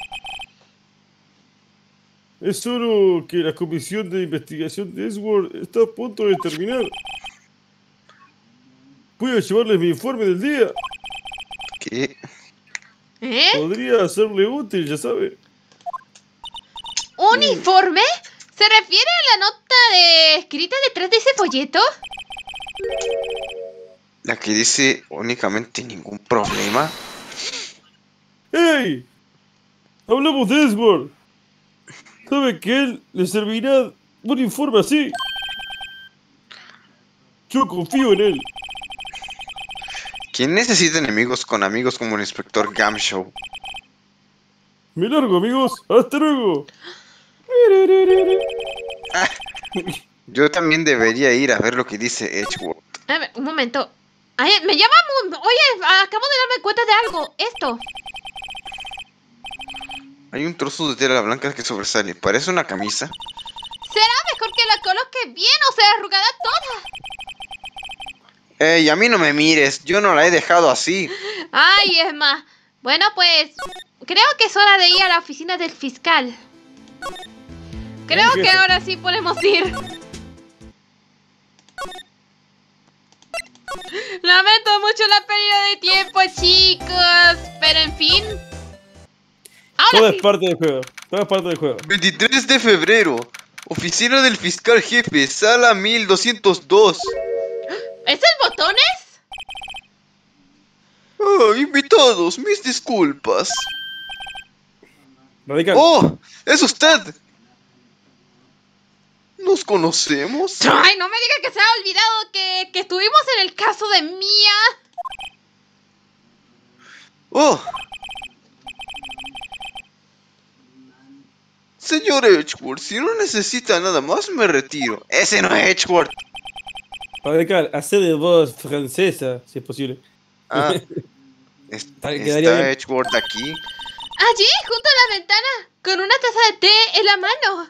Speaker 6: Es solo que la comisión de investigación de Edgeworth está a punto de terminar. Voy a llevarles mi informe del día.
Speaker 9: ¿Qué?
Speaker 8: ¿Eh?
Speaker 6: Podría serle útil, ya sabe.
Speaker 8: ¿Un informe? ¿Se refiere a la nota de escrita detrás de ese folleto?
Speaker 9: La que dice únicamente ningún problema.
Speaker 6: ¡Hey! Hablamos de Edgeworth. ¿Sabe que él le servirá un informe así? Yo confío en él.
Speaker 9: ¿Quién necesita enemigos con amigos como el inspector Gamshow?
Speaker 6: Me largo, amigos. ¡Hasta luego!
Speaker 9: Ah, yo también debería ir a ver lo que dice Edgeworth.
Speaker 8: A ver, un momento. Ay, me llama... mu- Oye, acabo de darme cuenta de algo. Esto.
Speaker 9: Hay un trozo de tela blanca que sobresale. Parece una camisa.
Speaker 8: ¿Será mejor que la coloque bien o sea arrugada toda?
Speaker 9: Ey, a mí no me mires. Yo no la he dejado así.
Speaker 8: Ay, es más. Bueno, pues... Creo que es hora de ir a la oficina del fiscal. Creo que ahora sí podemos ir. Lamento mucho la pérdida de tiempo, chicos. Pero en fin. Ahora
Speaker 6: Todo
Speaker 8: sí.
Speaker 6: es parte del juego. Todo es parte del juego.
Speaker 9: veintitrés de febrero. Oficina del fiscal jefe. Sala mil doscientos dos.
Speaker 8: ¿Es el botones?
Speaker 9: Oh, invitados, mis disculpas.
Speaker 6: Radical.
Speaker 9: ¡Oh! ¡Es usted! ¿Nos conocemos?
Speaker 8: Ay, no me diga que se ha olvidado que, que estuvimos en el caso de Mia.
Speaker 9: ¡Oh! Señor Edgeworth, si no necesita nada más, me retiro. Ese no es Edgeworth.
Speaker 6: Radical, hacer de voz francesa, si es posible.
Speaker 9: Ah, es-
Speaker 6: Quedaría
Speaker 9: está
Speaker 6: bien.
Speaker 9: Edgeworth aquí.
Speaker 8: Allí, junto a la ventana, con una taza de té en la mano.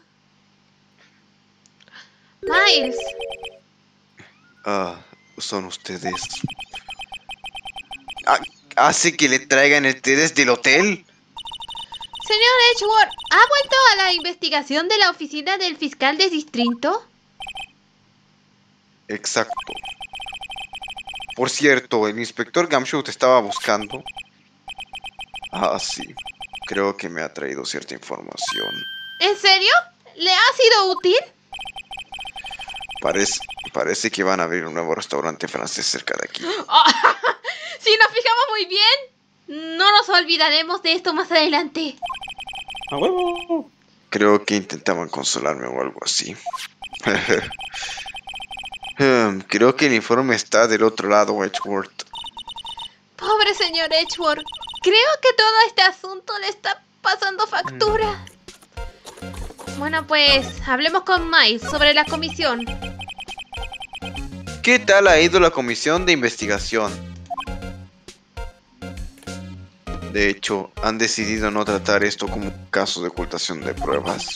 Speaker 8: Miles.
Speaker 9: Ah, son ustedes. Ah, ¿hace que le traigan el té desde el hotel?
Speaker 8: Señor Edgeworth, ¿ha vuelto a la investigación de la oficina del fiscal de distrito?
Speaker 10: Exacto. Por cierto, el inspector Gumshoe te estaba buscando. Ah, sí. Creo que me ha traído cierta información.
Speaker 8: ¿En serio? ¿Le ha sido útil?
Speaker 10: Parece, parece que van a abrir un nuevo restaurante francés cerca de aquí.
Speaker 8: Oh, si nos fijamos muy bien, no nos olvidaremos de esto más adelante.
Speaker 6: ¡A huevo!
Speaker 10: Creo que intentaban consolarme o algo así. Hmm, creo que el informe está del otro lado, Edgeworth.
Speaker 8: Pobre señor Edgeworth. Creo que todo este asunto le está pasando factura. Bueno, pues hablemos con Miles sobre la comisión.
Speaker 10: ¿Qué tal ha ido la comisión de investigación? De hecho, han decidido no tratar esto como un caso de ocultación de pruebas,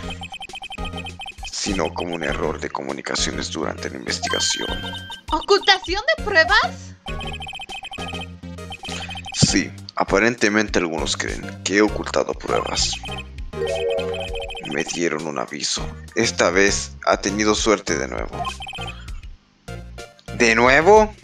Speaker 10: sino como un error de comunicaciones durante la investigación.
Speaker 8: ¿Ocultación de pruebas?
Speaker 10: Sí, aparentemente algunos creen que he ocultado pruebas. Me dieron un aviso. Esta vez ha tenido suerte de nuevo. ¿De nuevo?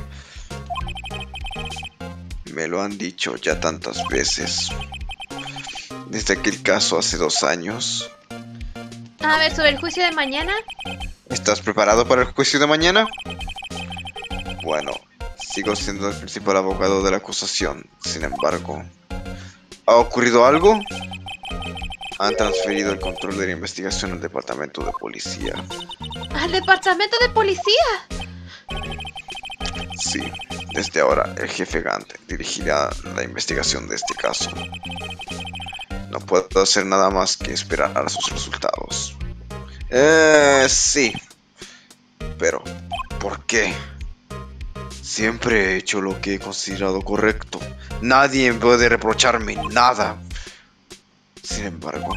Speaker 10: Me lo han dicho ya tantas veces. Desde aquel caso hace dos años.
Speaker 8: A ver, sobre el juicio de mañana.
Speaker 10: ¿Estás preparado para el juicio de mañana? Bueno, sigo siendo el principal abogado de la acusación. Sin embargo, ¿ha ocurrido algo? Han transferido el control de la investigación al departamento de policía.
Speaker 8: ¿Al departamento de policía?
Speaker 10: Sí, desde ahora el jefe Gant dirigirá la investigación de este caso. No puedo hacer nada más que esperar a sus resultados. Eh, sí. Pero, ¿por qué? Siempre he hecho lo que he considerado correcto. Nadie puede reprocharme nada. Sin embargo...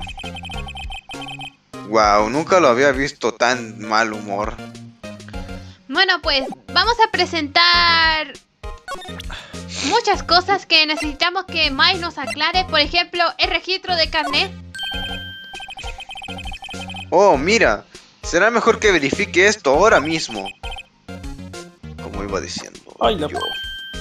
Speaker 10: Wow, nunca lo había visto tan mal humor.
Speaker 8: Bueno, pues vamos a presentar muchas cosas que necesitamos que Miles nos aclare. Por ejemplo, el registro de carnet.
Speaker 10: Oh, mira. Será mejor que verifique esto ahora mismo. Como iba diciendo.
Speaker 6: Ay, la...
Speaker 10: yo.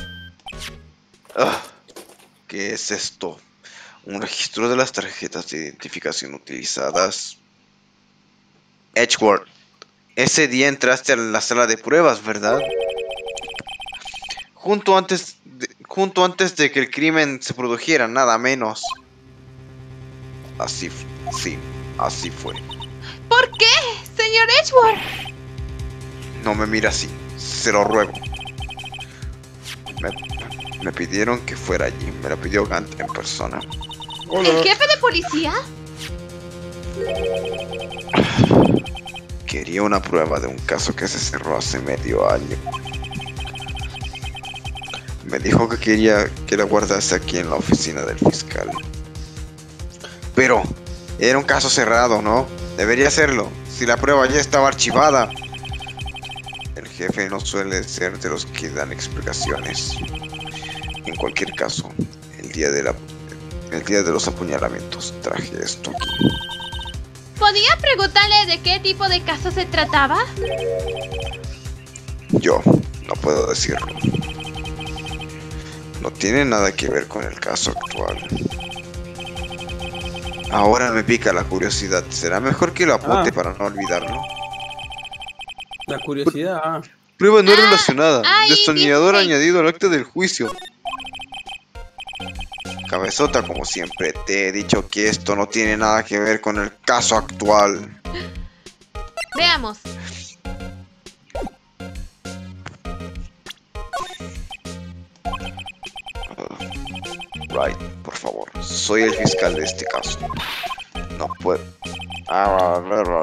Speaker 10: Ah, ¿qué es esto? Un registro de las tarjetas de identificación utilizadas. Edgeworth, ese día entraste a la sala de pruebas, ¿verdad? Junto antes de, junto antes de que el crimen se produjera, nada menos. Así, sí, así fue.
Speaker 8: ¿Por qué, señor Edgeworth?
Speaker 10: No me mira así, se lo ruego. Me, me pidieron que fuera allí, me lo pidió Gant en persona.
Speaker 8: Hola. ¿El jefe de policía?
Speaker 10: Quería una prueba de un caso que se cerró hace medio año. Me dijo que quería que la guardase aquí en la oficina del fiscal. Pero era un caso cerrado, ¿no? Debería hacerlo, si la prueba ya estaba archivada. El jefe no suele ser de los que dan explicaciones. En cualquier caso, el día de la, el día de los apuñalamientos traje esto aquí.
Speaker 8: ¿Podía preguntarle de qué tipo de caso se trataba?
Speaker 10: Yo no puedo decirlo. No tiene nada que ver con el caso actual. Ahora me pica la curiosidad. ¿Será mejor que lo apunte ah. para no olvidarlo?
Speaker 6: La curiosidad. Ah.
Speaker 10: Prueba no
Speaker 8: ah,
Speaker 10: relacionada.
Speaker 8: Ay,
Speaker 10: Destornillador
Speaker 8: bien,
Speaker 10: añadido al acta del juicio. Cabezota, como siempre, te he dicho que esto no tiene nada que ver con el caso actual.
Speaker 8: Veamos.
Speaker 10: Uh, right, por favor. Soy el fiscal de este caso. No puedo.
Speaker 6: A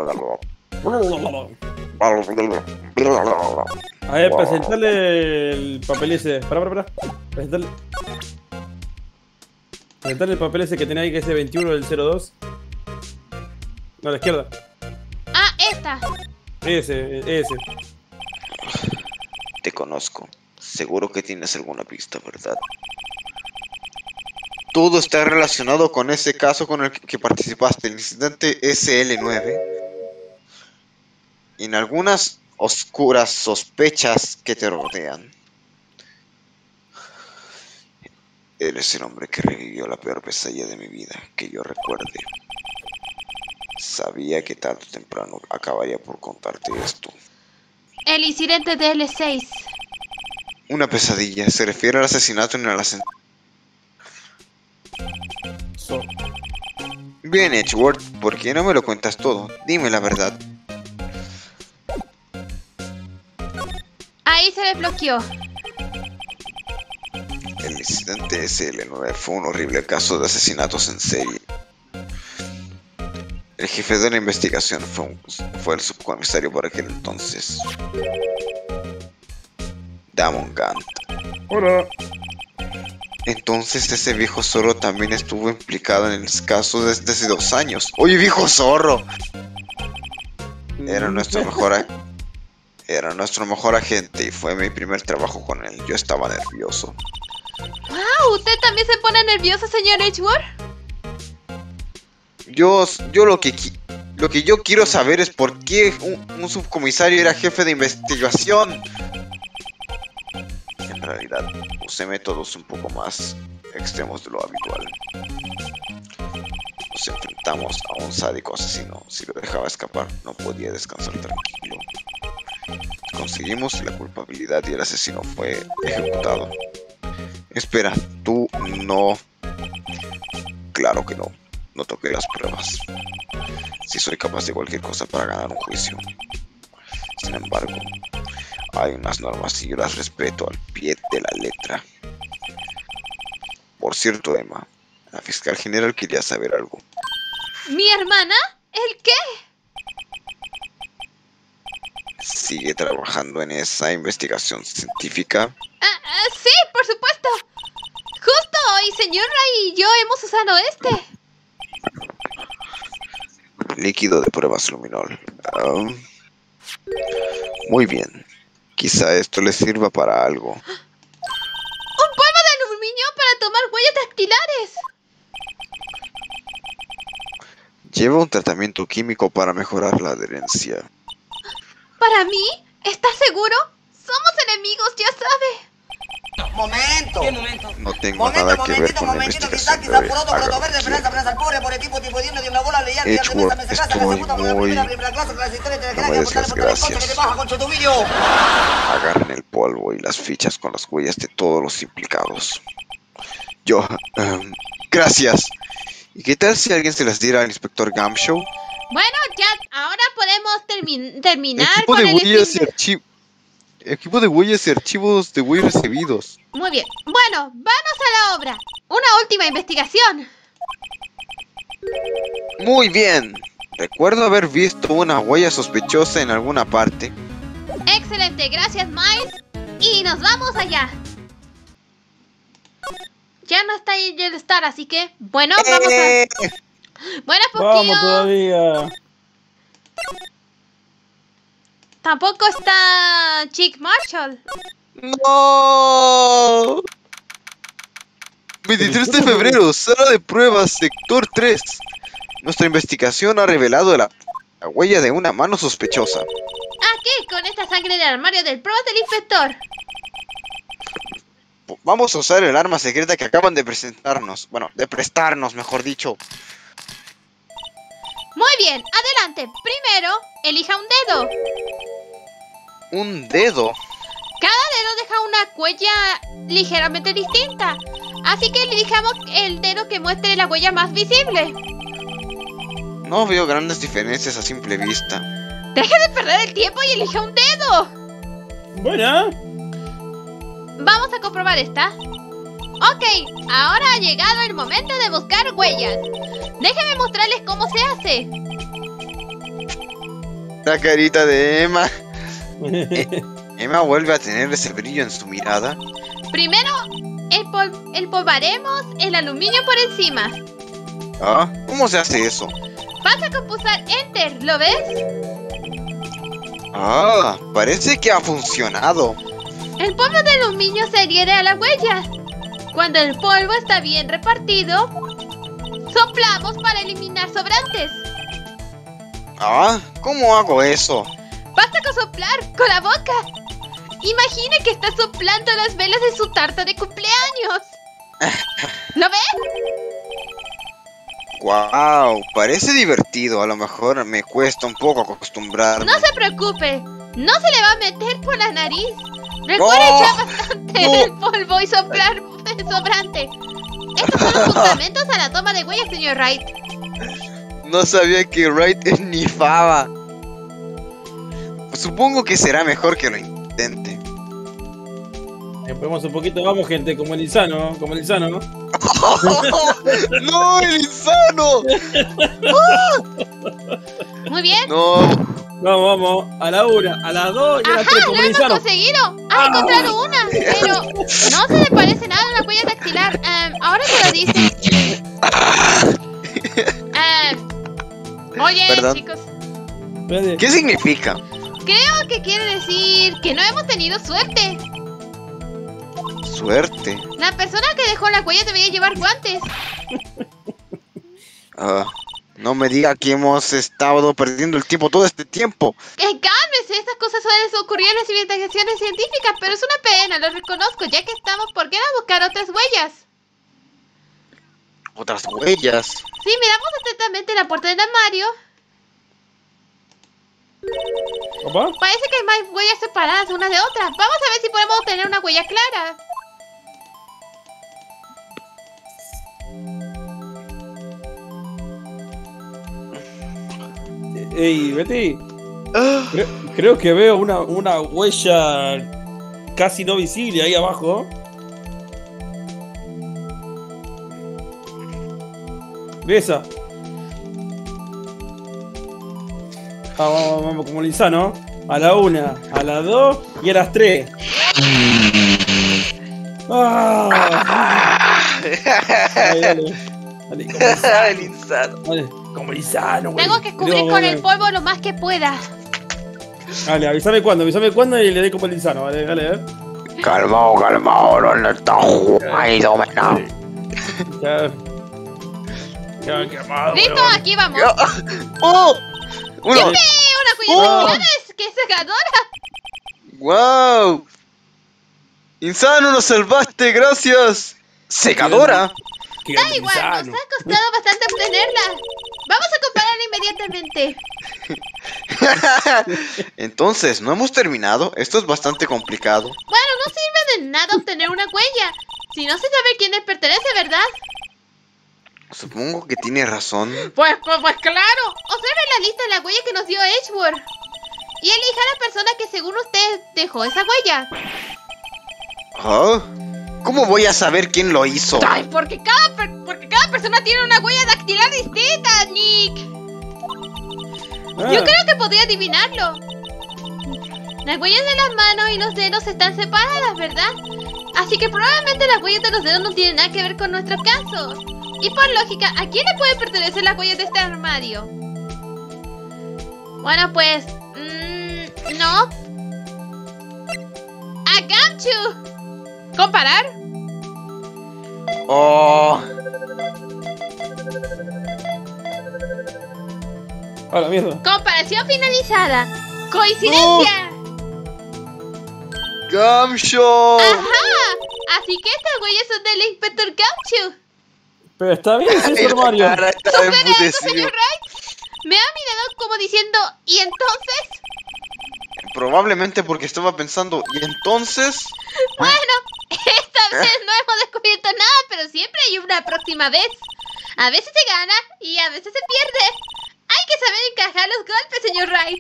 Speaker 6: ver, presentarle el papel ese. Para, para, para. Presentarle. Presentarle el papel ese que tenía ahí, que es el veintiuno del cero dos. No, a la izquierda.
Speaker 8: Ah, esta.
Speaker 6: Ese, ese.
Speaker 10: Te conozco. Seguro que tienes alguna pista, ¿verdad? todo está relacionado con ese caso con el que participaste, el incidente S L nueve. Y en algunas oscuras sospechas que te rodean. Eres el hombre que revivió la peor pesadilla de mi vida, que yo recuerde. Sabía que tarde o temprano acabaría por contarte esto.
Speaker 8: El incidente de L seis.
Speaker 10: Una pesadilla, se refiere al asesinato en el ascensor.
Speaker 6: So.
Speaker 10: Bien, Edgeworth, ¿por qué no me lo cuentas todo? Dime la verdad.
Speaker 8: Ahí se desbloqueó.
Speaker 10: El incidente S L nueve fue un horrible caso de asesinatos en serie. El jefe de la investigación fue, un, fue el subcomisario por aquel entonces, Damon Gant.
Speaker 6: Hola.
Speaker 10: Entonces ese viejo zorro también estuvo implicado en el caso desde hace dos años. ¡Oye, viejo zorro! Era nuestro mejor a- Era nuestro mejor agente y fue mi primer trabajo con él. Yo estaba nervioso.
Speaker 8: ¡Wow! ¿Usted también se pone nervioso, señor Edgeworth?
Speaker 10: Yo, yo lo que qui- lo que yo quiero saber es por qué un, un subcomisario era jefe de investigación. En realidad, usé métodos un poco más extremos de lo habitual. Nos enfrentamos a un sádico asesino. Si lo dejaba escapar, no podía descansar tranquilo. Conseguimos la culpabilidad y el asesino fue ejecutado. Espera, tú no... Claro que no. No toqué las pruebas. Si soy capaz de cualquier cosa para ganar un juicio. Sin embargo, hay unas normas y yo las respeto al pie de la letra. Por cierto, Emma, la fiscal general quería saber algo.
Speaker 8: ¿Mi hermana? ¿El qué?
Speaker 10: ¿Sigue trabajando en esa investigación científica?
Speaker 8: Ah, ah, sí, por supuesto. Justo hoy, señor Ray y yo hemos usado este.
Speaker 10: Líquido de pruebas luminol. Ah, muy bien. Quizá esto le sirva para algo.
Speaker 8: ¡Un polvo de aluminio para tomar huellas dactilares!
Speaker 10: Lleva un tratamiento químico para mejorar la adherencia.
Speaker 8: ¿Para mí? ¿Estás seguro? Somos enemigos, ya sabe.
Speaker 13: Momento. ¿Qué momento?
Speaker 10: No tengo
Speaker 13: Momento,
Speaker 10: nada que ver
Speaker 13: momentito,
Speaker 10: con la
Speaker 13: momentito,
Speaker 10: investigación.
Speaker 13: quizá, quizá,
Speaker 10: Bebé.
Speaker 13: poroto,
Speaker 10: Haga
Speaker 13: poroto
Speaker 10: lo
Speaker 13: verde,
Speaker 10: que
Speaker 13: esperanza,
Speaker 10: quiera.
Speaker 13: esperanza al pobre, por el tipo, tipo, diendo de una bola, le llama,
Speaker 10: Edgeworth,
Speaker 13: mesa, casa,
Speaker 10: estoy
Speaker 13: puta, primera,
Speaker 10: muy...
Speaker 13: primera clase, clase, historia, te
Speaker 10: No
Speaker 13: la
Speaker 10: me des las gracias.
Speaker 13: que te baja con chotubillo.
Speaker 10: Agarren el polvo y las fichas con las huellas de todos los implicados. Yo... em, gracias. ¿Y qué tal si alguien se las diera al inspector Gumshoe?
Speaker 8: Bueno, ya, ahora podemos termi- terminar
Speaker 10: Equipo
Speaker 8: con
Speaker 10: de
Speaker 8: el
Speaker 10: huellas y
Speaker 8: estim-
Speaker 10: archivos... Equipo de huellas y archivos de huellas recibidos.
Speaker 8: Muy bien. Bueno, vamos a la obra. Una última investigación.
Speaker 10: Muy bien. Recuerdo haber visto una huella sospechosa en alguna parte.
Speaker 8: Excelente, gracias, Miles. Y nos vamos allá. Ya no está ahí el Star, así que... Bueno, vamos
Speaker 10: ¡Eh!
Speaker 8: a... Bueno,
Speaker 6: Vamos
Speaker 8: Poquillo.
Speaker 6: todavía.
Speaker 8: Tampoco está Chick Marshall.
Speaker 10: ¡No! veintitrés de febrero, sala de pruebas, sector tres. Nuestra investigación ha revelado la, la huella de una mano sospechosa.
Speaker 8: Aquí, con esta sangre del armario del pruebas del inspector.
Speaker 10: Vamos a usar el arma secreta que acaban de presentarnos. Bueno, de prestarnos, mejor dicho.
Speaker 8: Muy bien, adelante. Primero, elija un dedo.
Speaker 10: Un dedo.
Speaker 8: Cada dedo deja una huella ligeramente distinta. Así que elijamos el dedo que muestre la huella más visible.
Speaker 10: No veo grandes diferencias a simple vista.
Speaker 8: Deje de perder el tiempo y elija un dedo.
Speaker 6: Bueno.
Speaker 8: Vamos a comprobar esta. Ok, ahora ha llegado el momento de buscar huellas. Déjenme mostrarles cómo se hace.
Speaker 10: La carita de Emma. Eh, Emma vuelve a tener ese brillo en su mirada.
Speaker 8: Primero, empol- empolvaremos el aluminio por encima.
Speaker 10: ¿Ah? ¿Cómo se hace eso?
Speaker 8: Basta con pulsar Enter, ¿lo ves?
Speaker 10: Ah, parece que ha funcionado.
Speaker 8: El polvo de aluminio se adhiere a la huella. Cuando el polvo está bien repartido, soplamos para eliminar sobrantes.
Speaker 9: Ah, ¿cómo hago eso?
Speaker 8: Basta con soplar con la boca. Imagine que está soplando las velas de su tarta de cumpleaños. ¿Lo ve?
Speaker 9: Wow, parece divertido. A lo mejor me cuesta un poco acostumbrarme.
Speaker 8: No se preocupe, no se le va a meter por la nariz. Recuerde
Speaker 9: ¡Oh!
Speaker 8: echar bastante
Speaker 9: ¡No!
Speaker 8: el polvo y soplar sobrante. Estos son los fundamentos a la toma de huellas, señor Wright.
Speaker 9: No sabía que Wright esnifaba. Supongo que será mejor que lo intente.
Speaker 6: Esperemos un poquito, vamos gente, como el insano, como el insano, ¿no?
Speaker 9: ¡No, el insano!
Speaker 8: Muy bien.
Speaker 9: No.
Speaker 6: Vamos, vamos, a la una, a las dos y a las
Speaker 8: Ajá,
Speaker 6: tres,
Speaker 8: lo
Speaker 6: como el
Speaker 8: hemos
Speaker 6: insano.
Speaker 8: conseguido. Ha encontrado una, pero no se le parece nada a una huella dactilar. Em, ahora que lo dice. Em, oye,
Speaker 9: Perdón.
Speaker 8: chicos,
Speaker 9: ¿Qué significa?
Speaker 8: creo que quiere decir que no hemos tenido suerte.
Speaker 9: Suerte.
Speaker 8: La persona que dejó la huella debería llevar guantes.
Speaker 9: Ah, no me diga que hemos estado perdiendo el tiempo todo este tiempo.
Speaker 8: Eh, cálmese, estas cosas suelen ocurrir en las investigaciones científicas, pero es una pena, lo reconozco, ya que estamos, ¿por qué no buscar otras huellas?
Speaker 9: Otras huellas.
Speaker 8: Sí, miramos atentamente la puerta del armario.
Speaker 6: ¿Opa?
Speaker 8: Parece que hay más huellas separadas una de otra. Vamos a ver si podemos obtener una huella clara.
Speaker 6: Ey, Betty. Creo, creo que veo una, una huella casi no visible ahí abajo. ¿Ve esa? Vamos, vamos, vamos, como el insano. A la una, a las dos y a las tres. ¡Ah! Dale, dale. Dale, como el insano.
Speaker 9: El insano.
Speaker 6: Dale, como el insano, güey.
Speaker 8: Tengo que cubrir
Speaker 6: Dale,
Speaker 8: con
Speaker 6: dale.
Speaker 8: el polvo lo más que pueda.
Speaker 6: Dale, avísame cuándo, avísame cuándo y le doy como el insano. Vale, dale, eh.
Speaker 10: Calmao, calmao, ¿dónde está Juan Domena?
Speaker 6: Ya. Ya, quemado,
Speaker 8: Listo,
Speaker 6: weón.
Speaker 8: aquí vamos.
Speaker 9: ¡Oh! Uno.
Speaker 8: ¡Yupi! ¡Una huella
Speaker 9: Oh.
Speaker 8: dactilar es que es ganadora!
Speaker 9: ¡Wow! Insano, nos salvaste, gracias. ¿Secadora?
Speaker 6: Qué
Speaker 8: Da igual,
Speaker 6: insano.
Speaker 8: nos ha costado bastante obtenerla. Vamos a compararla inmediatamente.
Speaker 9: Entonces, ¿no hemos terminado? Esto es bastante complicado.
Speaker 8: Bueno, no sirve de nada obtener una huella si no se sabe quién le pertenece, ¿verdad?
Speaker 9: Supongo que tiene razón.
Speaker 8: Pues, pues, pues claro. Observe la lista de la huella que nos dio Edgeworth y elija a la persona que según usted dejó esa huella.
Speaker 9: ¿Ah? ¿Cómo voy a saber quién lo hizo?
Speaker 8: Ay, porque cada, per- porque cada persona tiene una huella dactilar distinta, Nick.
Speaker 6: Ah.
Speaker 8: Yo creo que podría adivinarlo. Las huellas de las manos y los dedos están separadas, ¿verdad? Así que probablemente las huellas de los dedos no tienen nada que ver con nuestro caso. Y por lógica, ¿a quién le puede pertenecer las huellas de este armario? Bueno, pues... Mmm, no. ¡A Gamchu! ¿Comparar?
Speaker 9: Oh.
Speaker 6: Hola, mierda.
Speaker 8: Comparación finalizada. ¡Coincidencia!
Speaker 9: ¡Gamsho!
Speaker 8: ¡Ajá! Así que estas huellas son del inspector Gamchu.
Speaker 6: Pero está bien, es eso, Mario.
Speaker 9: Cara, está
Speaker 8: ¿Sucede algo,
Speaker 9: embutecido.
Speaker 8: señor Wright? Me ha mirado como diciendo, ¿y entonces?
Speaker 9: Probablemente porque estaba pensando, ¿y entonces?
Speaker 8: Bueno, esta vez no hemos descubierto nada, pero siempre hay una próxima vez. A veces se gana y a veces se pierde. Hay que saber encajar los golpes, señor Wright.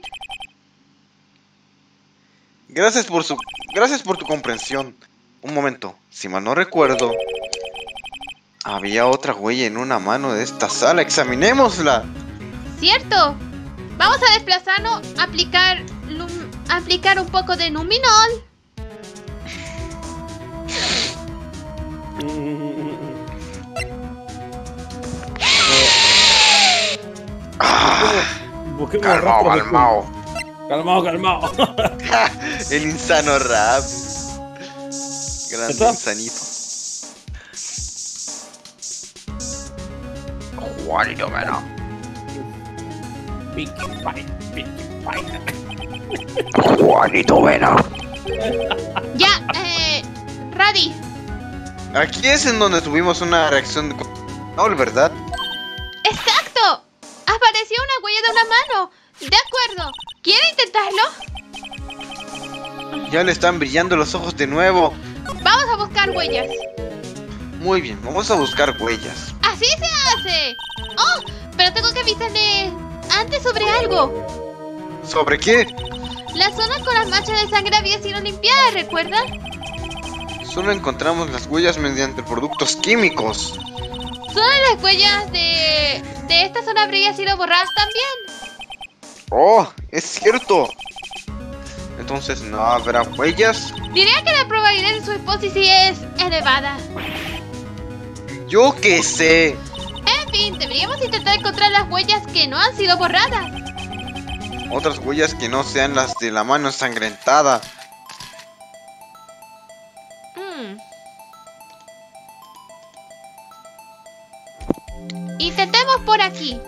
Speaker 9: Gracias por su... Gracias por tu comprensión. Un momento, si mal no recuerdo, había otra huella en una mano de esta sala. Examinémosla.
Speaker 8: Cierto. Vamos a desplazarnos, aplicar, lum- aplicar un poco de luminol.
Speaker 6: Busquemos
Speaker 9: Calmao,
Speaker 6: rastros de-
Speaker 9: calmao.
Speaker 6: Calmao, calmao.
Speaker 9: El insano rap. Grande
Speaker 6: ¿Está?
Speaker 9: insanito. Juanito Vena. Juanito Vena.
Speaker 8: Ya, eh. Radi.
Speaker 10: Aquí es en donde tuvimos una reacción de control, ¿verdad?
Speaker 8: ¡Exacto! Apareció una huella de una mano. De acuerdo. ¿Quiere intentarlo?
Speaker 10: Ya le están brillando los ojos de nuevo.
Speaker 8: Vamos a buscar huellas.
Speaker 10: Muy bien, vamos a buscar huellas.
Speaker 8: ¡Así se hace! ¡Oh! Pero tengo que avisarle antes sobre algo.
Speaker 10: ¿Sobre qué?
Speaker 8: La zona con las manchas de sangre había sido limpiada, ¿recuerda?
Speaker 10: Solo encontramos las huellas mediante productos químicos.
Speaker 8: Solo las huellas de, de esta zona habría sido borradas también.
Speaker 10: Oh, es cierto. Entonces no habrá huellas.
Speaker 8: Diría que la probabilidad de su hipótesis es elevada.
Speaker 10: Yo qué sé.
Speaker 8: En fin, deberíamos intentar encontrar las huellas que no han sido borradas.
Speaker 10: Otras huellas que no sean las de la mano ensangrentada.
Speaker 8: Hmm. Intentemos por aquí.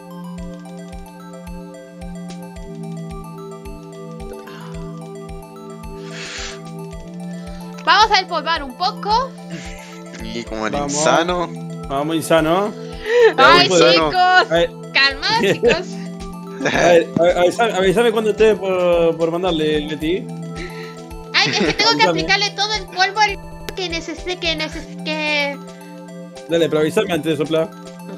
Speaker 8: Vamos a empolvar un poco.
Speaker 10: Y como el
Speaker 6: Vamos.
Speaker 10: insano.
Speaker 6: Vamos, insano.
Speaker 8: Ay,
Speaker 10: Insano.
Speaker 8: chicos.
Speaker 6: Ay,
Speaker 8: Calma, chicos.
Speaker 6: a ver, a- avisame, avisame cuando esté por, por mandarle, Leti.
Speaker 8: Ay, es que tengo que
Speaker 6: Avísame.
Speaker 8: aplicarle todo el polvo al que necesite, que necesite, que...
Speaker 6: Dale, pero avisame antes de soplar.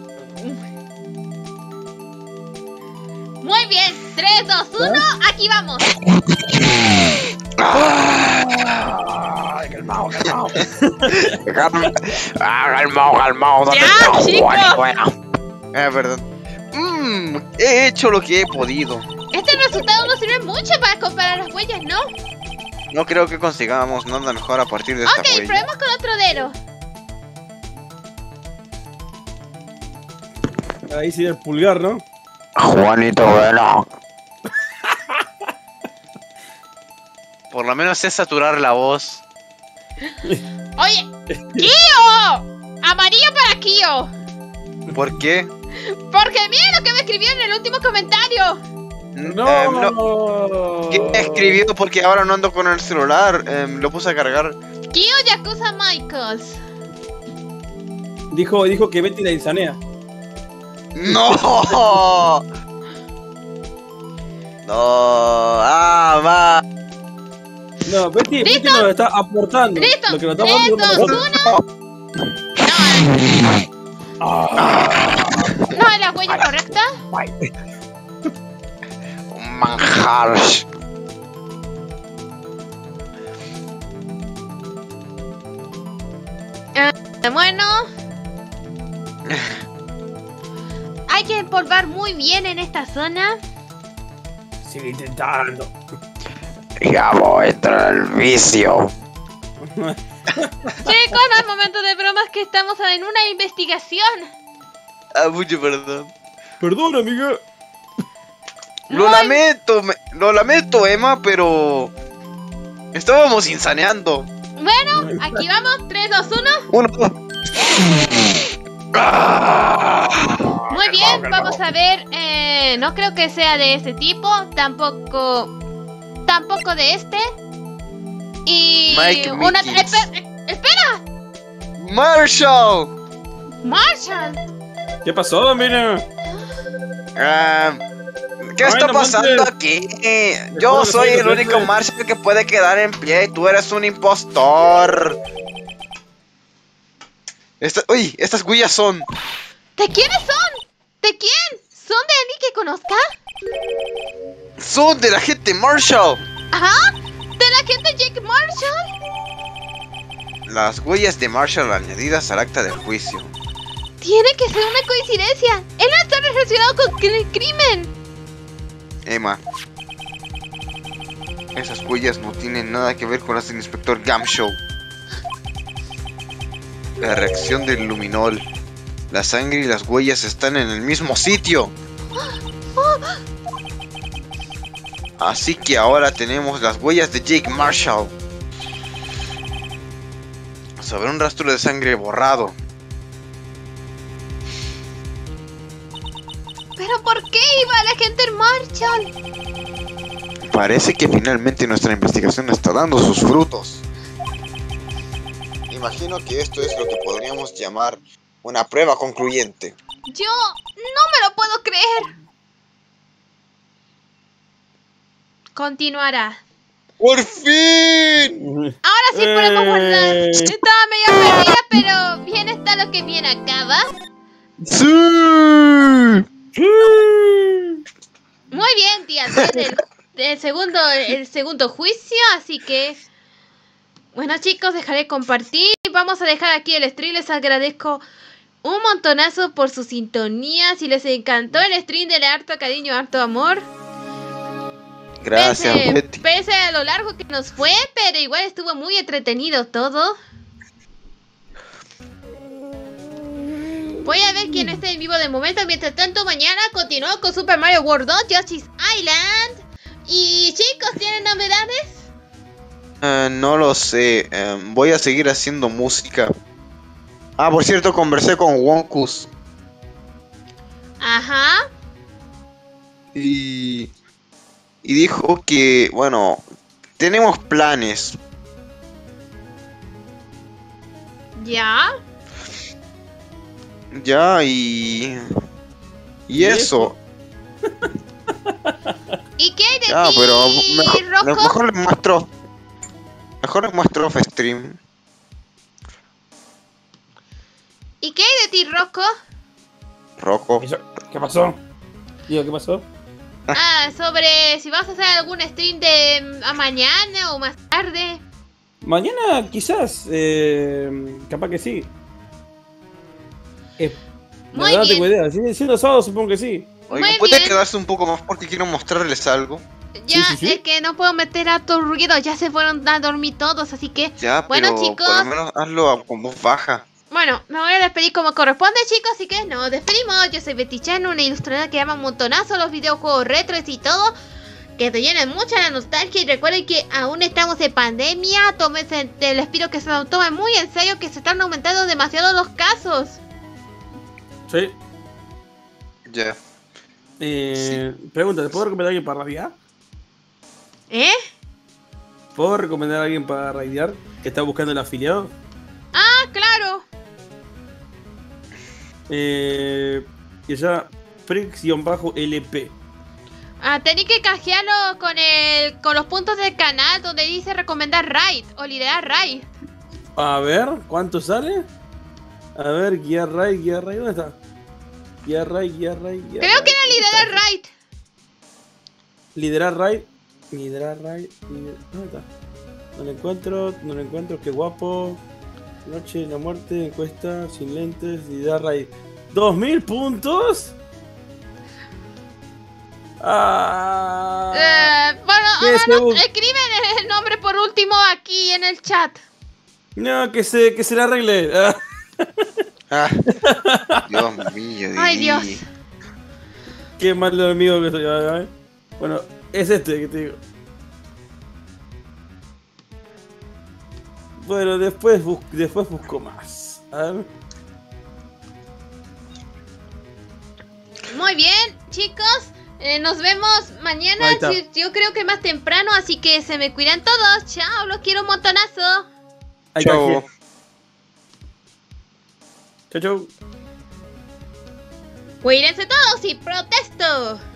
Speaker 8: Muy bien, tres, dos, uno, aquí vamos.
Speaker 9: Calmao, calmao. Calmao, calmao. ¿Dónde
Speaker 8: Ya,
Speaker 9: está
Speaker 8: chicos.
Speaker 9: Juanito Vena?
Speaker 10: Es verdad. Mmm, he hecho lo que he podido.
Speaker 8: Este resultado no sirve mucho para comparar las huellas, ¿no?
Speaker 10: No creo que consigamos nada mejor a partir de esta
Speaker 8: Ok,
Speaker 10: huella.
Speaker 8: probemos con otro dedo.
Speaker 6: Ahí sí el pulgar, ¿no?
Speaker 9: Juanito Vena.
Speaker 10: Por lo menos sé saturar la voz.
Speaker 8: Oye, ¡Kio! Amarillo para Kio.
Speaker 10: ¿Por qué?
Speaker 8: Porque mira lo que me escribió en el último comentario.
Speaker 6: No.
Speaker 10: Eh, no. ¿Qué escribió? Porque ahora no ando con el celular. Eh, lo puse a cargar.
Speaker 8: Kio Yakuza Michaels.
Speaker 6: Dijo, dijo que Betty la insanea.
Speaker 10: ¡No! No. Ah, va.
Speaker 6: No, Betty, Betty nos está aportando.
Speaker 8: Listo.
Speaker 6: Lo que nos está
Speaker 8: tres,
Speaker 6: aportando
Speaker 8: dos,
Speaker 6: nosotros.
Speaker 8: uno. ¿No es la huella correcta?
Speaker 9: Un manjar.
Speaker 8: Eh, bueno. Hay que empolvar muy bien en esta zona.
Speaker 6: Sigue intentando.
Speaker 9: Ya voy a entrar al vicio.
Speaker 8: Chicos, no es momento de bromas, que estamos en una investigación.
Speaker 10: Ah, mucho perdón.
Speaker 6: Perdón, amiga.
Speaker 10: Lo
Speaker 8: Muy-
Speaker 10: lamento, me- lo lamento, Emma, pero estábamos insaneando.
Speaker 8: Bueno, aquí vamos. tres, dos, uno.
Speaker 10: Uno, dos.
Speaker 8: Muy bien, vamos a ver. Eh, no creo que sea de este tipo. Tampoco. Tampoco de este. Y.
Speaker 10: Mike
Speaker 8: una.
Speaker 10: Mickens.
Speaker 8: espe- ¡Espera!
Speaker 10: Marshall.
Speaker 8: ¡Marshall!
Speaker 6: ¿Qué pasó, mira?
Speaker 10: Ah, ¿Qué
Speaker 6: Ay,
Speaker 10: está
Speaker 6: no
Speaker 10: pasando
Speaker 6: manches.
Speaker 10: aquí? Yo
Speaker 6: puedo
Speaker 10: soy
Speaker 6: decir
Speaker 10: el
Speaker 6: de
Speaker 10: único
Speaker 6: frente.
Speaker 10: Marshall que puede quedar en pie y tú eres un impostor. Esta- uy, estas huellas son.
Speaker 8: ¿De quiénes son? ¿De quién? ¿Son de alguien que conozca?
Speaker 10: Son de la gente Marshall.
Speaker 8: Ajá. ¿De la gente Jake Marshall?
Speaker 10: Las huellas de Marshall añadidas al acta del juicio.
Speaker 8: Tiene que ser una coincidencia. Él no está relacionado con el crimen.
Speaker 10: Emma, esas huellas no tienen nada que ver con las del inspector Gamshow. La reacción del luminol. La sangre y las huellas están en el mismo sitio. Así que ahora tenemos las huellas de Jake Marshall sobre un rastro de sangre borrado.
Speaker 8: ¿Pero por qué iba la gente en Marshall?
Speaker 10: Parece que finalmente nuestra investigación está dando sus frutos. Imagino que esto es lo que podríamos llamar una prueba concluyente.
Speaker 8: Yo no me lo puedo creer. Continuará.
Speaker 10: ¡Por fin!
Speaker 8: Ahora sí podemos guardar. Estaba medio perdida, pero bien está lo que bien acaba.
Speaker 10: ¡Sí!
Speaker 8: Muy bien, tía. El, el segundo, el segundo juicio, así que... Bueno, chicos, dejaré compartir. Vamos a dejar aquí el stream. Les agradezco un montonazo por su sintonía. Si les encantó el stream, denle harto cariño, harto amor.
Speaker 10: Gracias,
Speaker 8: pese,
Speaker 10: Betty.
Speaker 8: Pese a lo largo que nos fue, pero igual estuvo muy entretenido todo. Voy a ver quién está en vivo de momento. Mientras tanto, mañana continúo con Super Mario World dos, Yoshi's Island. Y chicos, ¿tienen novedades?
Speaker 10: Uh, no lo sé. Uh, voy a seguir haciendo música. Ah, por cierto, conversé con Wonkus.
Speaker 8: Ajá.
Speaker 10: Y... Y dijo que, bueno, tenemos planes.
Speaker 8: ¿Ya?
Speaker 10: Ya, y... Y eso.
Speaker 8: ¿Y qué hay de
Speaker 10: Ya,
Speaker 8: ti,
Speaker 10: pero mejor,
Speaker 8: Rocco?
Speaker 10: mejor les muestro... Mejor les muestro off stream.
Speaker 8: ¿Y qué hay de ti, Rocco?
Speaker 10: Rocco.
Speaker 6: ¿Qué pasó? Digo, ¿qué pasó?
Speaker 8: Ah, sobre si vas a hacer algún stream de a mañana o más tarde.
Speaker 6: Mañana quizás, eh, capaz que sí. Eh, la
Speaker 8: Muy
Speaker 6: verdad no
Speaker 8: bien.
Speaker 6: tengo idea. Si siendo sábado supongo que sí.
Speaker 10: Oigan,
Speaker 8: Muy
Speaker 10: ¿puede
Speaker 8: bien.
Speaker 10: quedarse un poco más porque quiero mostrarles algo?
Speaker 8: Ya,
Speaker 6: Sí, sí, sí.
Speaker 8: es que no puedo meter a todo ruido, ya se fueron a dormir todos, así que...
Speaker 10: Ya,
Speaker 8: Bueno,
Speaker 10: pero
Speaker 8: chicos.
Speaker 10: por lo menos hazlo con voz baja.
Speaker 8: Bueno, me voy a despedir como corresponde, chicos, así que nos despedimos. Yo soy Betty Chan, una ilustradora que ama un montonazo los videojuegos retros y todo, que te llenan mucha la nostalgia. Y recuerden que aún estamos en pandemia. Tómense, les pido que se lo tomen muy en serio, que se están aumentando demasiado los casos.
Speaker 6: Sí.
Speaker 10: Ya.
Speaker 6: Eh, Pregunta, ¿te puedo recomendar a alguien para raidear?
Speaker 8: ¿Eh?
Speaker 6: ¿Puedo recomendar a alguien para raidear que está buscando el afiliado?
Speaker 8: Ah, claro.
Speaker 6: Eh, que se llama Frix-L P.
Speaker 8: Ah, tenés que canjearlo con el con los puntos del canal donde dice recomendar raid o liderar raid.
Speaker 6: A ver, ¿cuánto sale? A ver, guía raid, guía raid, ¿dónde está? Guía raid, guía raid, guía
Speaker 8: Creo
Speaker 6: raid.
Speaker 8: que era liderar raid.
Speaker 6: Liderar raid, liderar raid, lider- ¿dónde está? No lo encuentro, no lo encuentro, qué guapo. Noche de la muerte, encuesta, sin lentes, liderar raid. ¿Dos mil puntos? Ah,
Speaker 8: Eh, bueno,
Speaker 6: ¿Qué
Speaker 8: ahora
Speaker 6: es
Speaker 8: no-
Speaker 6: según?
Speaker 8: escriben el nombre por último aquí en el chat.
Speaker 6: no, que se, que se la arregle. Ah.
Speaker 10: Ah, Dios mío,
Speaker 8: Ay,
Speaker 10: Didi.
Speaker 8: Dios.
Speaker 6: Qué malo amigo que soy. A ver, a ver. Bueno, es este que te digo. Bueno, después, bus después busco más. A ver.
Speaker 8: Muy bien, chicos. Eh, nos vemos mañana.
Speaker 6: Ahí está.
Speaker 8: Sí, yo creo que más temprano, así que se me cuidan todos. Chao, los quiero un montonazo.
Speaker 6: Ahí
Speaker 10: Chau.
Speaker 6: está. Chau, chau.
Speaker 8: Cuídense todos y protesto.